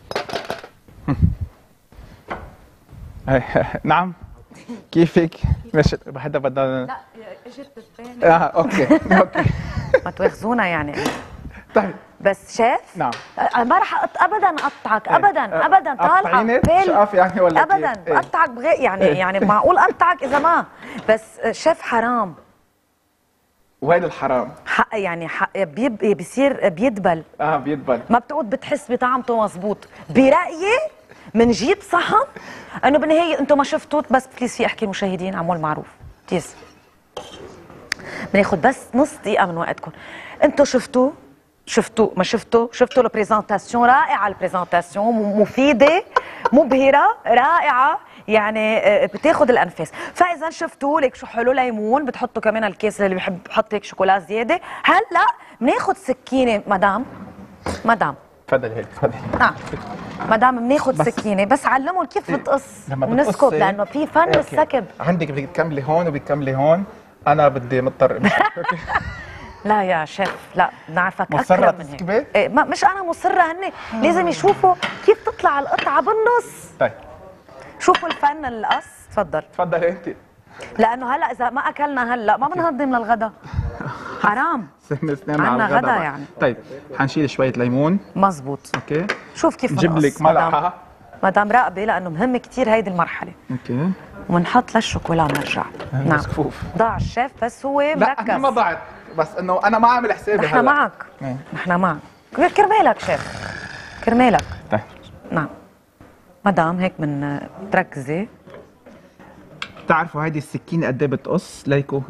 نعم كيفك؟ مش هذا بدنا لا اجت تبان. اه اوكي اوكي ما تواخذونا يعني. طيب بس شاف؟ نعم ما راح ابدا اقطعك ابدا ابدا طالعه شقف يعني ولا ابدا بقطعك بغير يعني يعني معقول اقطعك اذا ما بس شاف حرام. وين الحرام؟ حق يعني حق بيب بيصير بيدبل. اه بيدبل، ما بتقعد بتحس بطعمته مزبوط. برايي منجيب صحن انه بالنهايه انتم ما شفتوه، بس بليز في احكي المشاهدين عمول معروف بليز بناخذ بس نص دقيقه من وقتكم. انتم شفتوه شفتوا ما شفتوا شفتوا البريزنتاسيون رائعه، البريزنتاسيون مفيده مبهره رائعه يعني بتاخذ الانفاس. فاذا شفتوا لك شو حلو ليمون بتحطوا كمان الكيس اللي بحب بحط هيك شوكولا زياده. هلا بناخذ سكينه مدام مدام تفضلي هيك تفضلي. نعم مدام بناخذ سكينه بس علمهم كيف بتقص ونسكب لانه في فن بالسكب. عندك بدك تكملي هون وبتكملي هون، انا بدي مضطر لا يا شيف لا بنعرفك مصرة تسكبي؟ إيه ما مش انا مصرة، هن لازم يشوفوا كيف تطلع القطعة بالنص. طيب شوفوا الفن القص. تفضل تفضلي انت. لانه هلا اذا ما اكلنا هلا ما بنهضم للغدا. حرام سن سنان عنا على غدا الغدا يعني. طيب حنشيل شوية ليمون. مزبوط. اوكي شوف كيف نجيب لك ملعقة مدام راقبه لانه مهم كثير هيدي المرحله. اوكي. ونحط للشوكولا بنرجع. نعم مسكوف. ضاع الشيف بس هو مركز. لا انا ما ضعت، بس انه انا ما عامل حسابي. نحن معك. نحن معك. كرمالك شيف. كرمالك. طيب. نعم. مدام هيك من تركزي. بتعرفوا هيدي السكينه قد ايه بتقص ليكو؟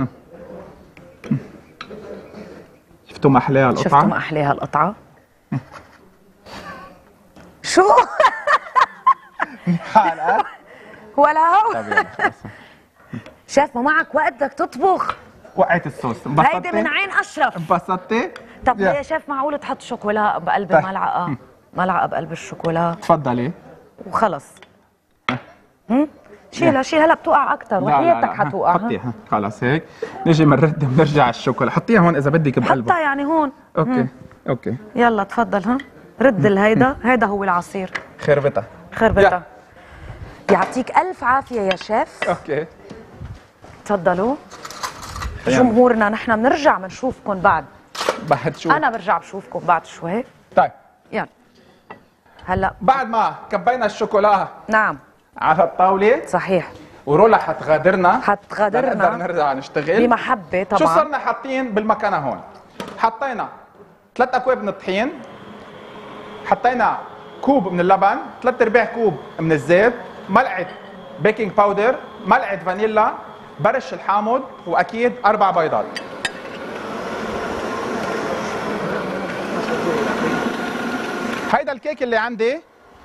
شفتوا ما احلاها القطعه؟ شفتوا ما احلاها القطعه؟ شو؟ حالة ولا هو. طيب يلا خلص. شيف ما معك وقت بدك تطبخ. وقعت الصوص. انبسطتي؟ هيدي من عين اشرف. انبسطتي؟ طب يا شيف معقول تحط شوكولا بقلب الملعقه؟ ملعقه بقلب الشوكولا. تفضلي. وخلص. هم؟ شيلها شيلها هلا بتوقع اكثر وحياتك حتوقع. حطيها خلص هيك. نجي بنرد بنرجع الشوكولا، حطيها هون اذا بدك بقلبها. حطها يعني هون. اوكي مم. اوكي. يلا تفضل. ها رد الهيدا، هيدا هو العصير. خربتها خربتها. يعطيك الف عافيه يا شيف. اوكي. تفضلوا. جمهورنا نحن بنرجع بنشوفكم بعد. بعد شو؟ انا برجع بشوفكم بعد شوي. طيب يلا هلا بعد ما كبينا الشوكولا نعم على الطاوله. صحيح. ورولا حتغادرنا حتغادرنا نقدر نرجع نشتغل بمحبه طبعا. شو صرنا حاطين بالمكانه هون؟ حطينا ثلاث اكواب من الطحين، حطينا كوب من اللبن، ثلاث ارباع كوب من الزيت، ملعقه بيكنج باودر، ملعقه فانيلا، برش الحامض، واكيد اربع بيضات. هيدا الكيك اللي عندي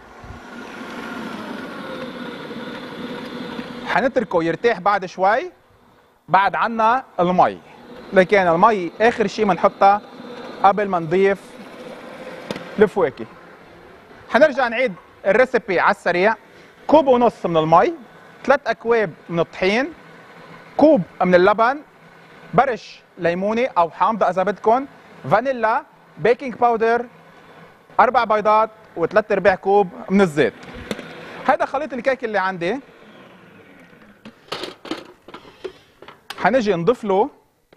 حنتركه يرتاح بعد شوي. بعد عنا المي، لكن المي اخر شيء بنحطها قبل ما نضيف الفواكه. حنرجع نعيد الريسبي على السريع. كوب ونص من المي، ثلاث اكواب من الطحين، كوب من اللبن، برش ليمونه او حامضه اذا بدكم، فانيلا، بيكنج باودر، اربع بيضات، وثلاث ارباع كوب من الزيت. هذا خليط الكيك اللي عندي. حنجي نضيف له،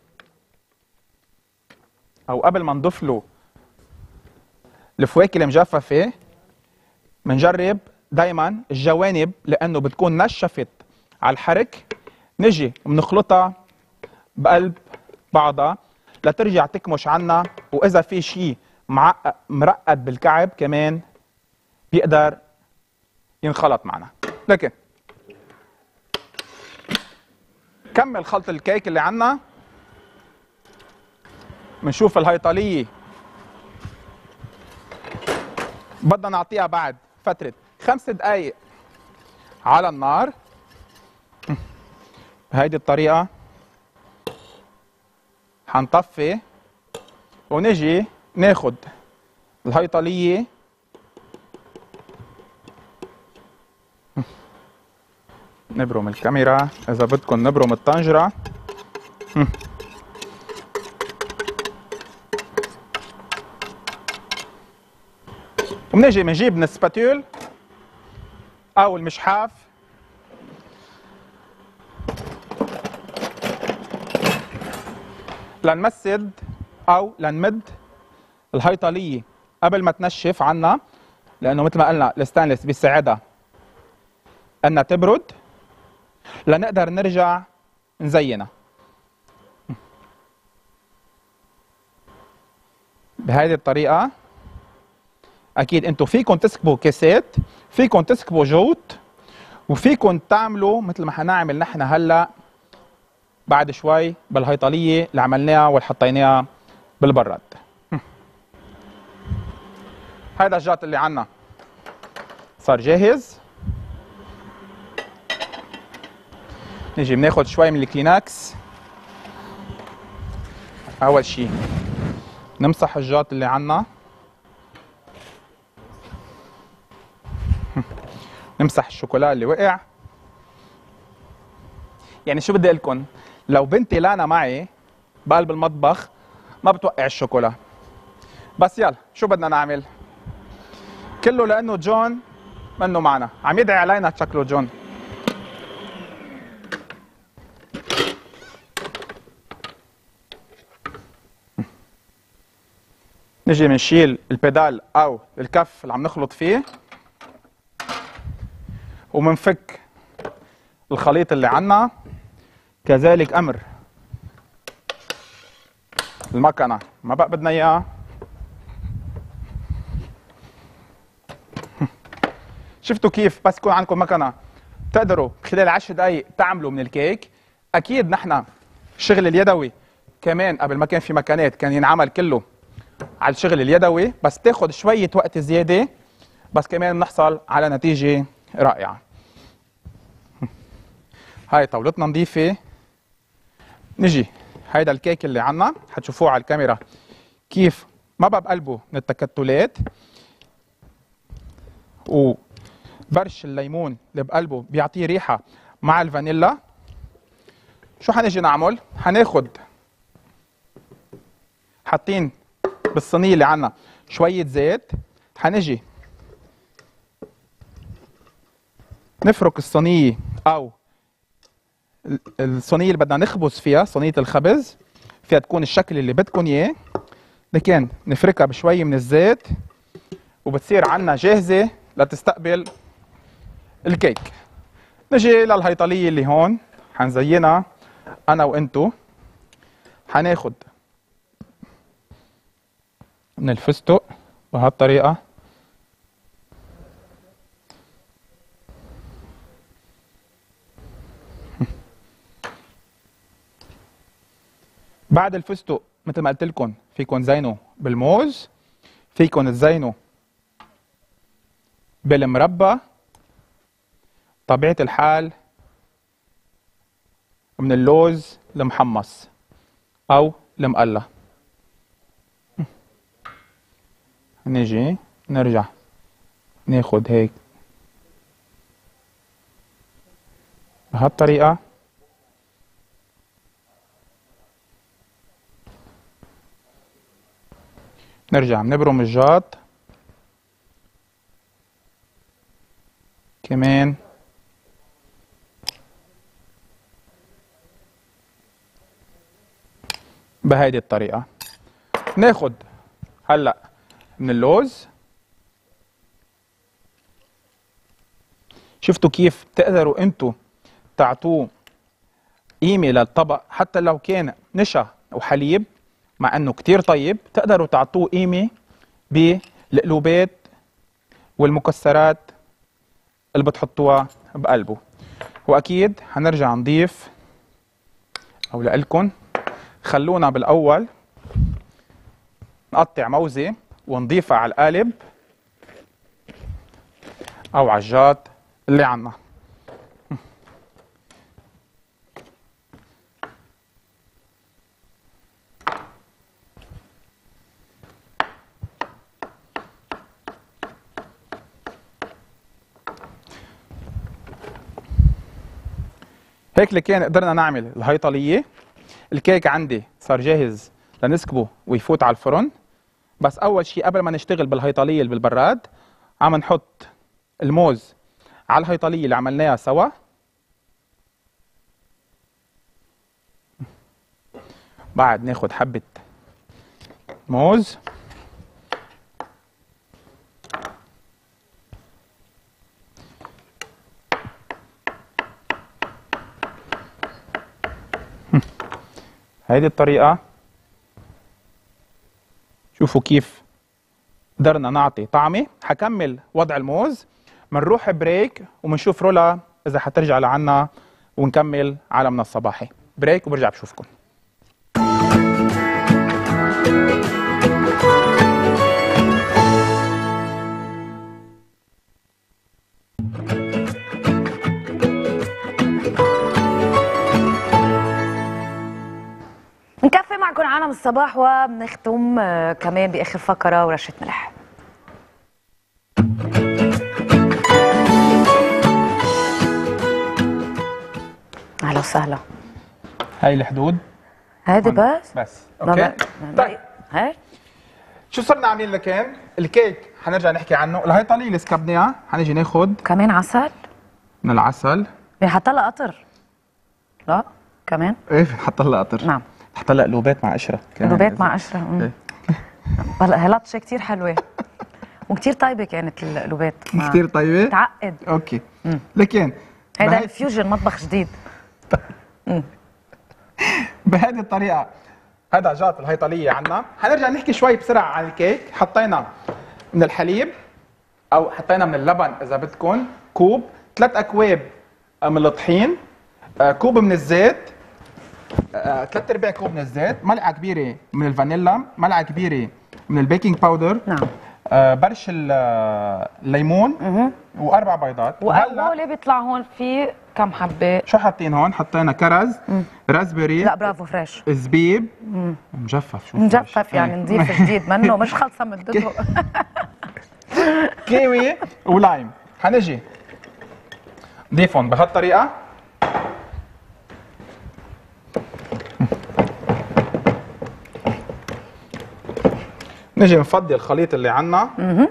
او قبل ما نضيف له الفواكه المجففه، بنجرب دائما الجوانب لانه بتكون نشفت على الحرك، نجي بنخلطها بقلب بعضها لترجع تكمش عنا، واذا في شيء معقد مرقد بالكعب كمان بيقدر ينخلط معنا. لكن كمل خلط الكيك اللي عنا. بنشوف الهيطليه بدنا نعطيها بعد فترة خمس دقايق على النار بهيدي الطريقة. حنطفي ونجي ناخد الهيطلية نبرم الكاميرا، إذا بدكم نبرم الطنجرة. وبنجي بنجيب من السباتول أو المشحاف لنمسد أو لنمد الهيطلية قبل ما تنشف عنا، لأنه مثل ما قلنا الستانلس بيساعدها أنها تبرد لنقدر نرجع نزينها. بهذه الطريقة. أكيد أنتم فيكم تسكبوا كاسات، فيكم تسكبوا جوت، وفيكم تعملوا مثل ما حنعمل نحن هلا بعد شوي بالهيطلية اللي عملناها واللي حطيناها بالبراد. هذا الجات اللي عنا صار جاهز. نيجي بناخد شوي من الكلينكس. أول شي نمسح الجات اللي عنا، نمسح الشوكولا اللي وقع. يعني شو بدي اقول لكم، لو بنتي لانا معي بقلب المطبخ ما بتوقع الشوكولا. بس يلا شو بدنا نعمل؟ كله لانه جون منه معنا، عم يدعي علينا شكله جون. نجي بنشيل البيدال او الكف اللي عم نخلط فيه. ومنفك الخليط اللي عنا. كذلك امر المكنه ما بقى بدنا اياه. شفتوا كيف بس يكون عندكم مكنه تقدروا خلال عشر دقائق تعملوا من الكيك. اكيد نحن الشغل اليدوي كمان قبل ما كان في مكانات كان ينعمل كله على الشغل اليدوي، بس تاخذ شويه وقت زياده، بس كمان بنحصل على نتيجه رائعه. هاي طاولتنا نظيفه. نجي هيدا الكيك اللي عنا حتشوفوه على الكاميرا كيف ما بقى بقلبه من التكتلات، وبرش الليمون اللي بقلبه بيعطيه ريحه مع الفانيلا. شو حنجي نعمل؟ حناخد حاطين بالصينيه اللي عنا شويه زيت، حنجي نفرك الصينيه او الصينيه اللي بدنا نخبز فيها، صينيه الخبز فيها تكون الشكل اللي بدكم اياه، لكن نفركها بشوي من الزيت وبتصير عنا جاهزه لتستقبل الكيك. نجي للهيطليه اللي هون حنزينها انا وانتو. حناخد من الفستق بهالطريقه، بعد الفستق مثل ما قلت لكم فيكم تزينوا بالموز، فيكم تزينوا بالمربى، طبيعة الحال من اللوز المحمص او المقلى. نيجي نرجع ناخد هيك بهالطريقة، نرجع نبرم الجاط كمان بهيدي الطريقة. ناخد هلا من اللوز. شفتوا كيف تقدروا انتوا تعطوه قيمة للطبق حتى لو كان نشا وحليب، مع انه كتير طيب تقدروا تعطوه قيمة بالقلوبات والمكسرات اللي بتحطوها بقلبه. واكيد هنرجع نضيف او لإلكن خلونا بالاول نقطع موزة ونضيفها على القالب او على الجاط اللي عنا. هيك اللي كان قدرنا نعمل الهيطلية. الكيك عندي صار جاهز لنسكبه ويفوت على الفرن. بس اول شيء قبل ما نشتغل بالهيطلية اللي بالبراد عم نحط الموز على الهيطلية اللي عملناها سوا. بعد ناخد حبة موز هيدي الطريقة. شوفوا كيف قدرنا نعطي طعمة. حكمل وضع الموز، منروح بريك ومنشوف رولا إذا حترجع لعنا ونكمل عالمنا الصباحي. بريك وبرجع بشوفكم. نكفي معكم عالم الصباح وبنختم كمان باخر فقره ورشه ملح. اهلا وسهلا. هاي الحدود هيدي بس بس اوكي. طيب هاي شو صرنا عاملين لكان الكيك حنرجع نحكي عنه. الهيطليه اللي سكبناها حنيجي ناخد كمان عسل من العسل. بنحط لها قطر. لا كمان ايه بنحط لها قطر. نعم بنحط لها قلوبات مع قشره. قلوبات مع قشره. هلا هالطشه كثير حلوه وكثير طيبه كانت القلوبات. كثير طيبه؟ تعقد. اوكي لكن هذا الفيوجن مطبخ جديد. بهذه الطريقه هذا جات الهيطليه عنا. حنرجع نحكي شوي بسرعه عن الكيك. حطينا من الحليب او حطينا من اللبن اذا بدكم كوب، ثلاث اكواب من الطحين، كوب من الزيت، ثلاث ارباع كوب من الزيت، ملعقه كبيره من الفانيلا، ملعقه كبيره من البيكنج باودر، نعم، برش الليمون واربع بيضات. وهلا بيطلع هون في كم حبه؟ شو حاطين هون؟ حطينا كرز، رازبري، لا برافو فريش، زبيب، مجفف. شو مجفف يعني نظيف جديد منه مش خلصه من الدقه. كيوي ولايم. حنجي نضيفهم بهالطريقه. نجي نفضي الخليط اللي عنا اها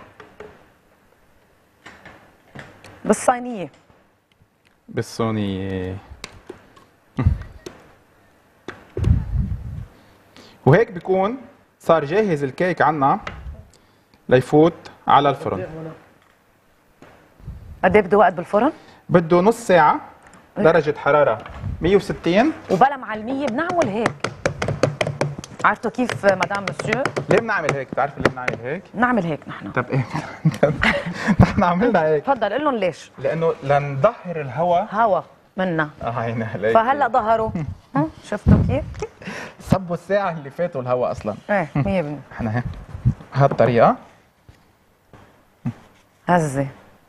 بالصينيه بالصينيه وهيك بيكون صار جاهز الكيك عنا ليفوت على الفرن. قد ايه بده وقت بالفرن؟ بده نص ساعة، درجة حرارة مية وستين. وبلا مع المية بنعمل هيك. عرفتوا كيف مدام مسيو؟ ليه بنعمل هيك؟ بتعرفي ليه بنعمل هيك؟ بنعمل هيك نحن. طب ايه؟ نحن عملنا هيك. تفضل قول لهم ليش؟ لأنه لنظهر الهواء هوا منا. اه هينا عليك. فهلا ظهروا. شفتوا كيف؟ صبوا الساعة اللي فاتوا الهواء أصلا. ايه مية بالمية. احنا هيك بهالطريقة هزة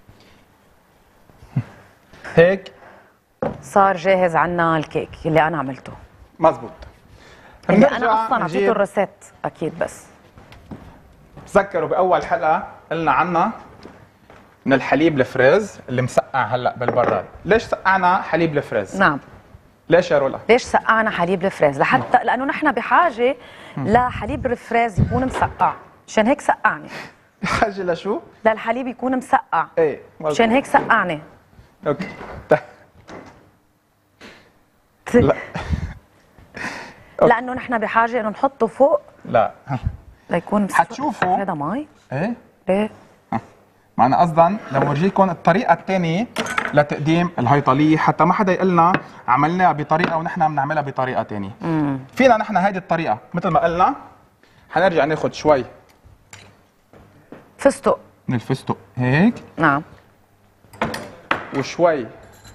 هيك صار جاهز عنا الكيك اللي أنا عملته. مزبوط. اللي أنا أصلا أعطيته الريسيت أكيد. بس تذكروا بأول حلقة قلنا عنا من الحليب الفريز اللي مسقع هلا بالبراد. ليش سقعنا حليب الفريز؟ نعم. ليش يا رولا؟ ليش سقعنا حليب الفريز؟ لحتى لأنه نحن بحاجة لحليب الفريز يكون مسقع، عشان هيك سقعني. بحاجة لشو؟ للحليب يكون مسقع. ايه عشان هيك سقعني. اوكي. لا لأنه نحن بحاجة إنه نحطه فوق. لا ليكون مسقع. حتشوفوا هذا مي؟ ايه؟ ليه؟ معنا قصدا لورجيكم الطريقة الثانية لتقديم الهيطلية حتى ما حدا يقول لنا عملناها بطريقة ونحن بنعملها بطريقة ثانية. فينا نحن هيدي الطريقة مثل ما قلنا. حنرجع ناخذ شوي فستق من الفستق هيك. نعم. وشوي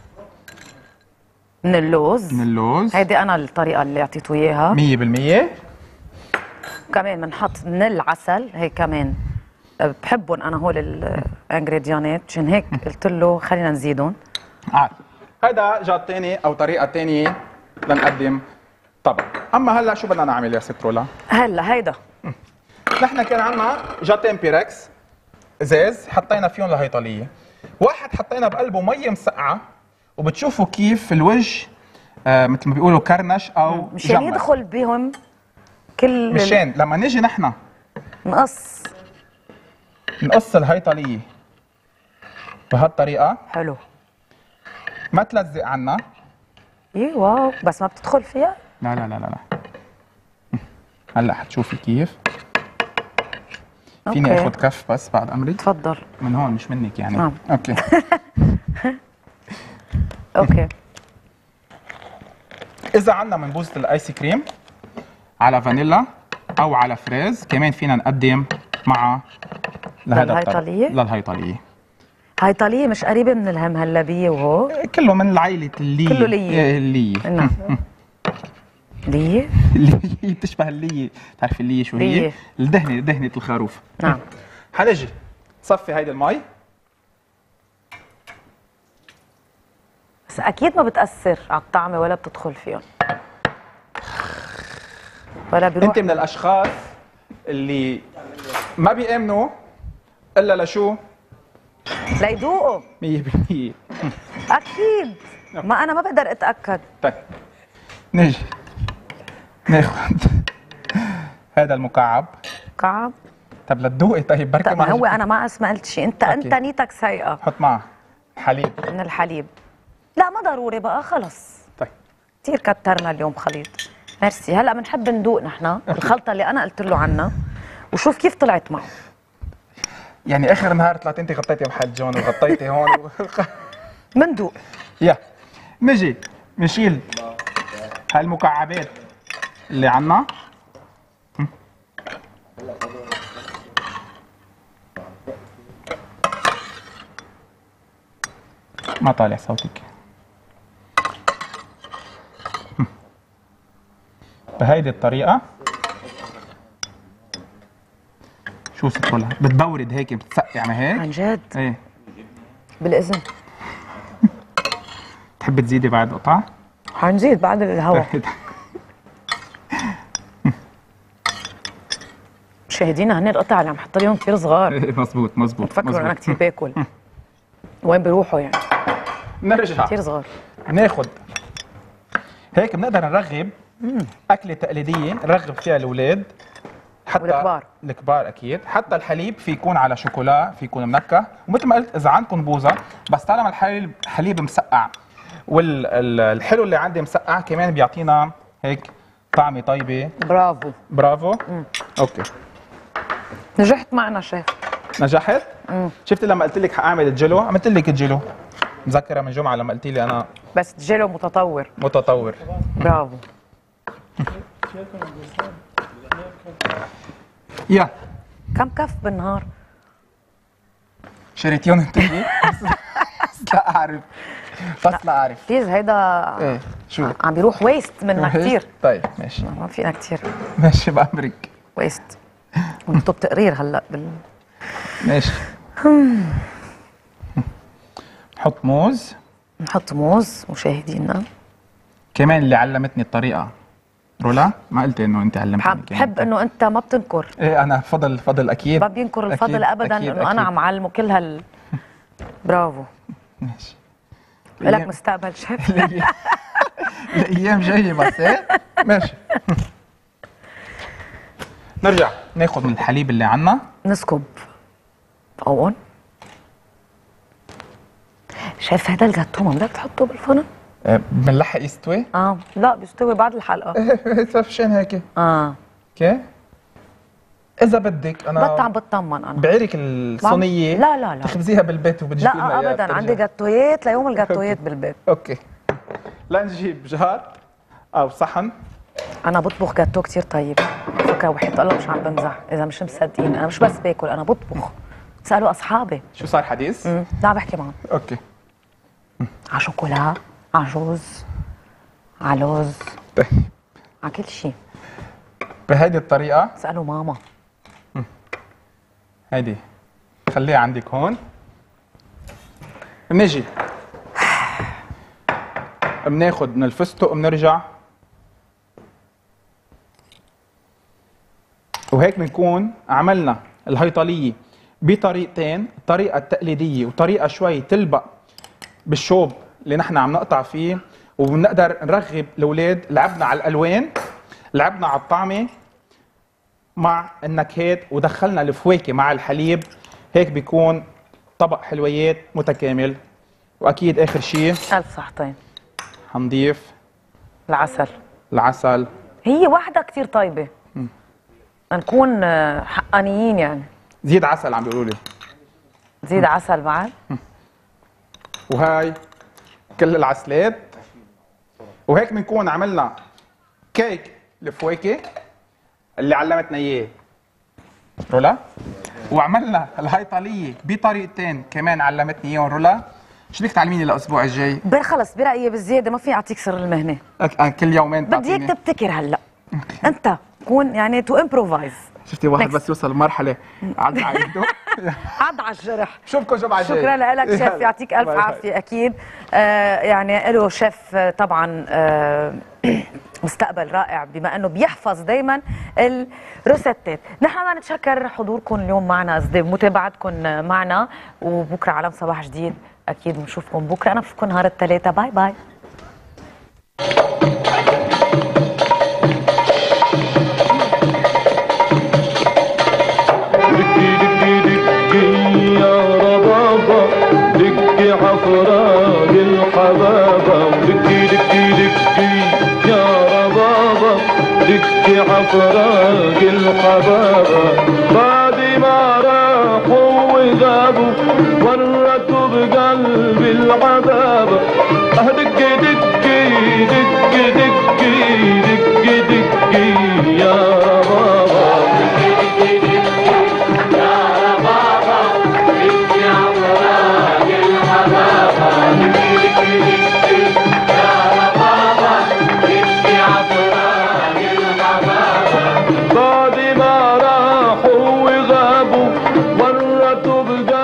من اللوز. من اللوز. هيدي أنا الطريقة اللي أعطيته إياها. مية بالمية. كمان بنحط من العسل هيك كمان. بحبهم انا هول الانجريديانات عشان هيك قلت له خلينا نزيدهم. عاد هيدا جات ثاني او طريقه ثانيه لنقدم طبق. اما هلا شو بدنا نعمل يا ست رولا؟ هلا هيدا نحن كان عندنا جاتين بيركس ازاز حطينا فيهم الهيطليه. واحد حطينا بقلبه مي مسقعه وبتشوفوا كيف الوجه آه مثل ما بيقولوا كرنش او مشان يدخل بهم كل مشان لما نيجي نحن نقص نقص الهيطليه بهالطريقه. حلو. ما تلزق عنا. ايه واو بس ما بتدخل فيها؟ لا لا لا لا لا. هلا حتشوفي كيف. فيني اخذ كف بس بعد امرك؟ تفضل. من هون مش منك يعني. نعم. اوكي. اوكي. اذا عندنا منبوذة الايس كريم على فانيلا او على فريز كمان فينا نقدم مع للهيطليه. للهيطليه. هيطليه مش قريبه من المهلبيه وهو؟ كله من العائله اللي كله ليه. اللي نعم. ليه؟ اللي بتشبه اللي. بتعرفي اللي شو هي؟ ليه. الدهنه دهنه الخروف. نعم. حنجي صفي هيدي المي. بس اكيد ما بتاثر على الطعمه ولا بتدخل فيهم ولا بيروح. انت من الاشخاص اللي ما بيامنوا الا لشو؟ ليدوقوا. مية بالمية. اكيد. ما انا ما بقدر اتاكد. طيب نجي ناخذ هذا المكعب. مكعب. طب لتدوقي طيب بركي. طيب ما هو انا ما ما قلت شيء. انت أوكي. انت نيتك سيئه. حط معه حليب. من الحليب. لا ما ضروري بقى خلص. طيب كثير كترنا اليوم خليط. ميرسي. هلا بنحب ندوق نحن الخلطه اللي انا قلت له عنها وشوف كيف طلعت معه. يعني اخر النهار طلعت انت غطيتي محل جون وغطيتي هون مندوق. يا نجي نشيل هالمكعبات اللي عنا. ما طالع صوتك. بهيدي الطريقة شو سترولها بتبورد هيك بتسقع ما هيك؟ عن جد؟ ايه بالإذن. تحب تزيدي بعد قطع؟ حنزيد بعد الهواء. مشاهدينا هن القطع اللي عم حط اليوم كثير صغار. مزبوط مزبوط. بفكروا انا كثير باكل. وين بيروحوا يعني؟ نرجع كثير صغار. ناخذ هيك بنقدر نرغب أكلة تقليدية نرغب فيها الأولاد حتى والكبار. الكبار أكيد، حتى الحليب في يكون على شوكولا، في يكون منكه، ومثل ما قلت إذا عندكم بوظة بس طالما الحليب حليب مسقع والحلو اللي عندي مسقع كمان بيعطينا هيك طعمة طيبة. برافو برافو. مم. أوكي نجحت معنا شيف. نجحت؟ مم. شفتي لما قلت لك حأعمل الجلو عملت لك الجلو. مذكرة من جمعة لما قلتي لي أنا بس جيلو متطور. متطور. برافو. يا كم كف بالنهار؟ شريتيهم انت بس لا اعرف بس لا اعرف بليز هيدا ايه شو عم بيروح ويست منا كثير. طيب ماشي ما فينا كثير ماشي بأمرك ويست. ونكتب تقرير هلا بال ماشي. نحط موز. نحط موز مشاهدينا. كمان اللي علمتني الطريقة رولا، ما قلت انه انت علمتني. بحب انه انت ما بتنكر. ايه انا فضل فضل اكيد. ما بينكر الفضل ابدا انه انا عم علمه كل هال برافو. ماشي. لك مستقبل شيف. الايام جايه بس ايه ماشي. نرجع ناخذ من الحليب اللي عنا نسكب هون. شايف هذا الجاتو ما بدك تحطه بالفرن؟ بنلحق يستوي؟ اه لا بيستوي بعد الحلقه. مشان هيك. اه اوكي اذا بدك انا بط عم بطمن انا بعيرك الصينيه. لا لا لا تخبزيها بالبيت وبتجيبي لنا لا ابدا عندي جاتويات ليوم الجاتويات بالبيت. اوكي لنجيب جار او صحن. انا بطبخ جاتو كثير طيب فكره وحيد الله مش عم بمزح اذا مش مصدقين انا مش بس باكل انا بطبخ. سالوا اصحابي. شو صار حديث؟ امم لا بحكي معهم. اوكي على شوكولا على جوز على لوز طيب على كل شيء بهيدي الطريقه. سالوا ماما. هيدي خليها عندك هون. بنجي بناخذ من الفستق بنرجع وهيك بنكون عملنا الهيطليه بطريقتين، الطريقه التقليديه وطريقه شوي تلبق بالشوب اللي نحن عم نقطع فيه، وبنقدر نرغب الاولاد. لعبنا على الالوان، لعبنا على الطعمه مع النكهات، ودخلنا الفواكه مع الحليب. هيك بيكون طبق حلويات متكامل. واكيد اخر شيء الف صحتين حنضيف العسل. العسل هي واحدة كثير طيبة. م. نكون حقانيين يعني. زيد عسل عم بيقولوا لي. زيد م. عسل بعد. م. وهاي كل العسلات. وهيك بنكون عملنا كيك الفواكه اللي علمتنا اياه رولا، وعملنا الهيطليه بطريقتين كمان علمتني اياهم رولا. شو بدك تعلميني الاسبوع الجاي؟ خلص برايي بالزياده ما في اعطيك سر المهنه. كل يومين بدي اياك تبتكر هلا. انت كون يعني تو امبروفايز. شفتي واحد بس يوصل لمرحله عض على يده عض على الجرح. شوفكم جمعه جاي. شكرا لك شيف يعطيك الف عافيه. اكيد آه يعني له شيف طبعا آه مستقبل رائع بما انه بيحفظ دائما الروسيتات. نحن بدنا نتشكر حضوركم اليوم معنا، متابعتكم معنا، وبكره عالم صباح جديد اكيد بنشوفكم بكره. انا بشوفكم نهار الثلاثاء. باي باي. عفراق الحبابة دكي دكي دكي يا ربابة دكي عفراق الحبابة بعد ما راحوا تبقى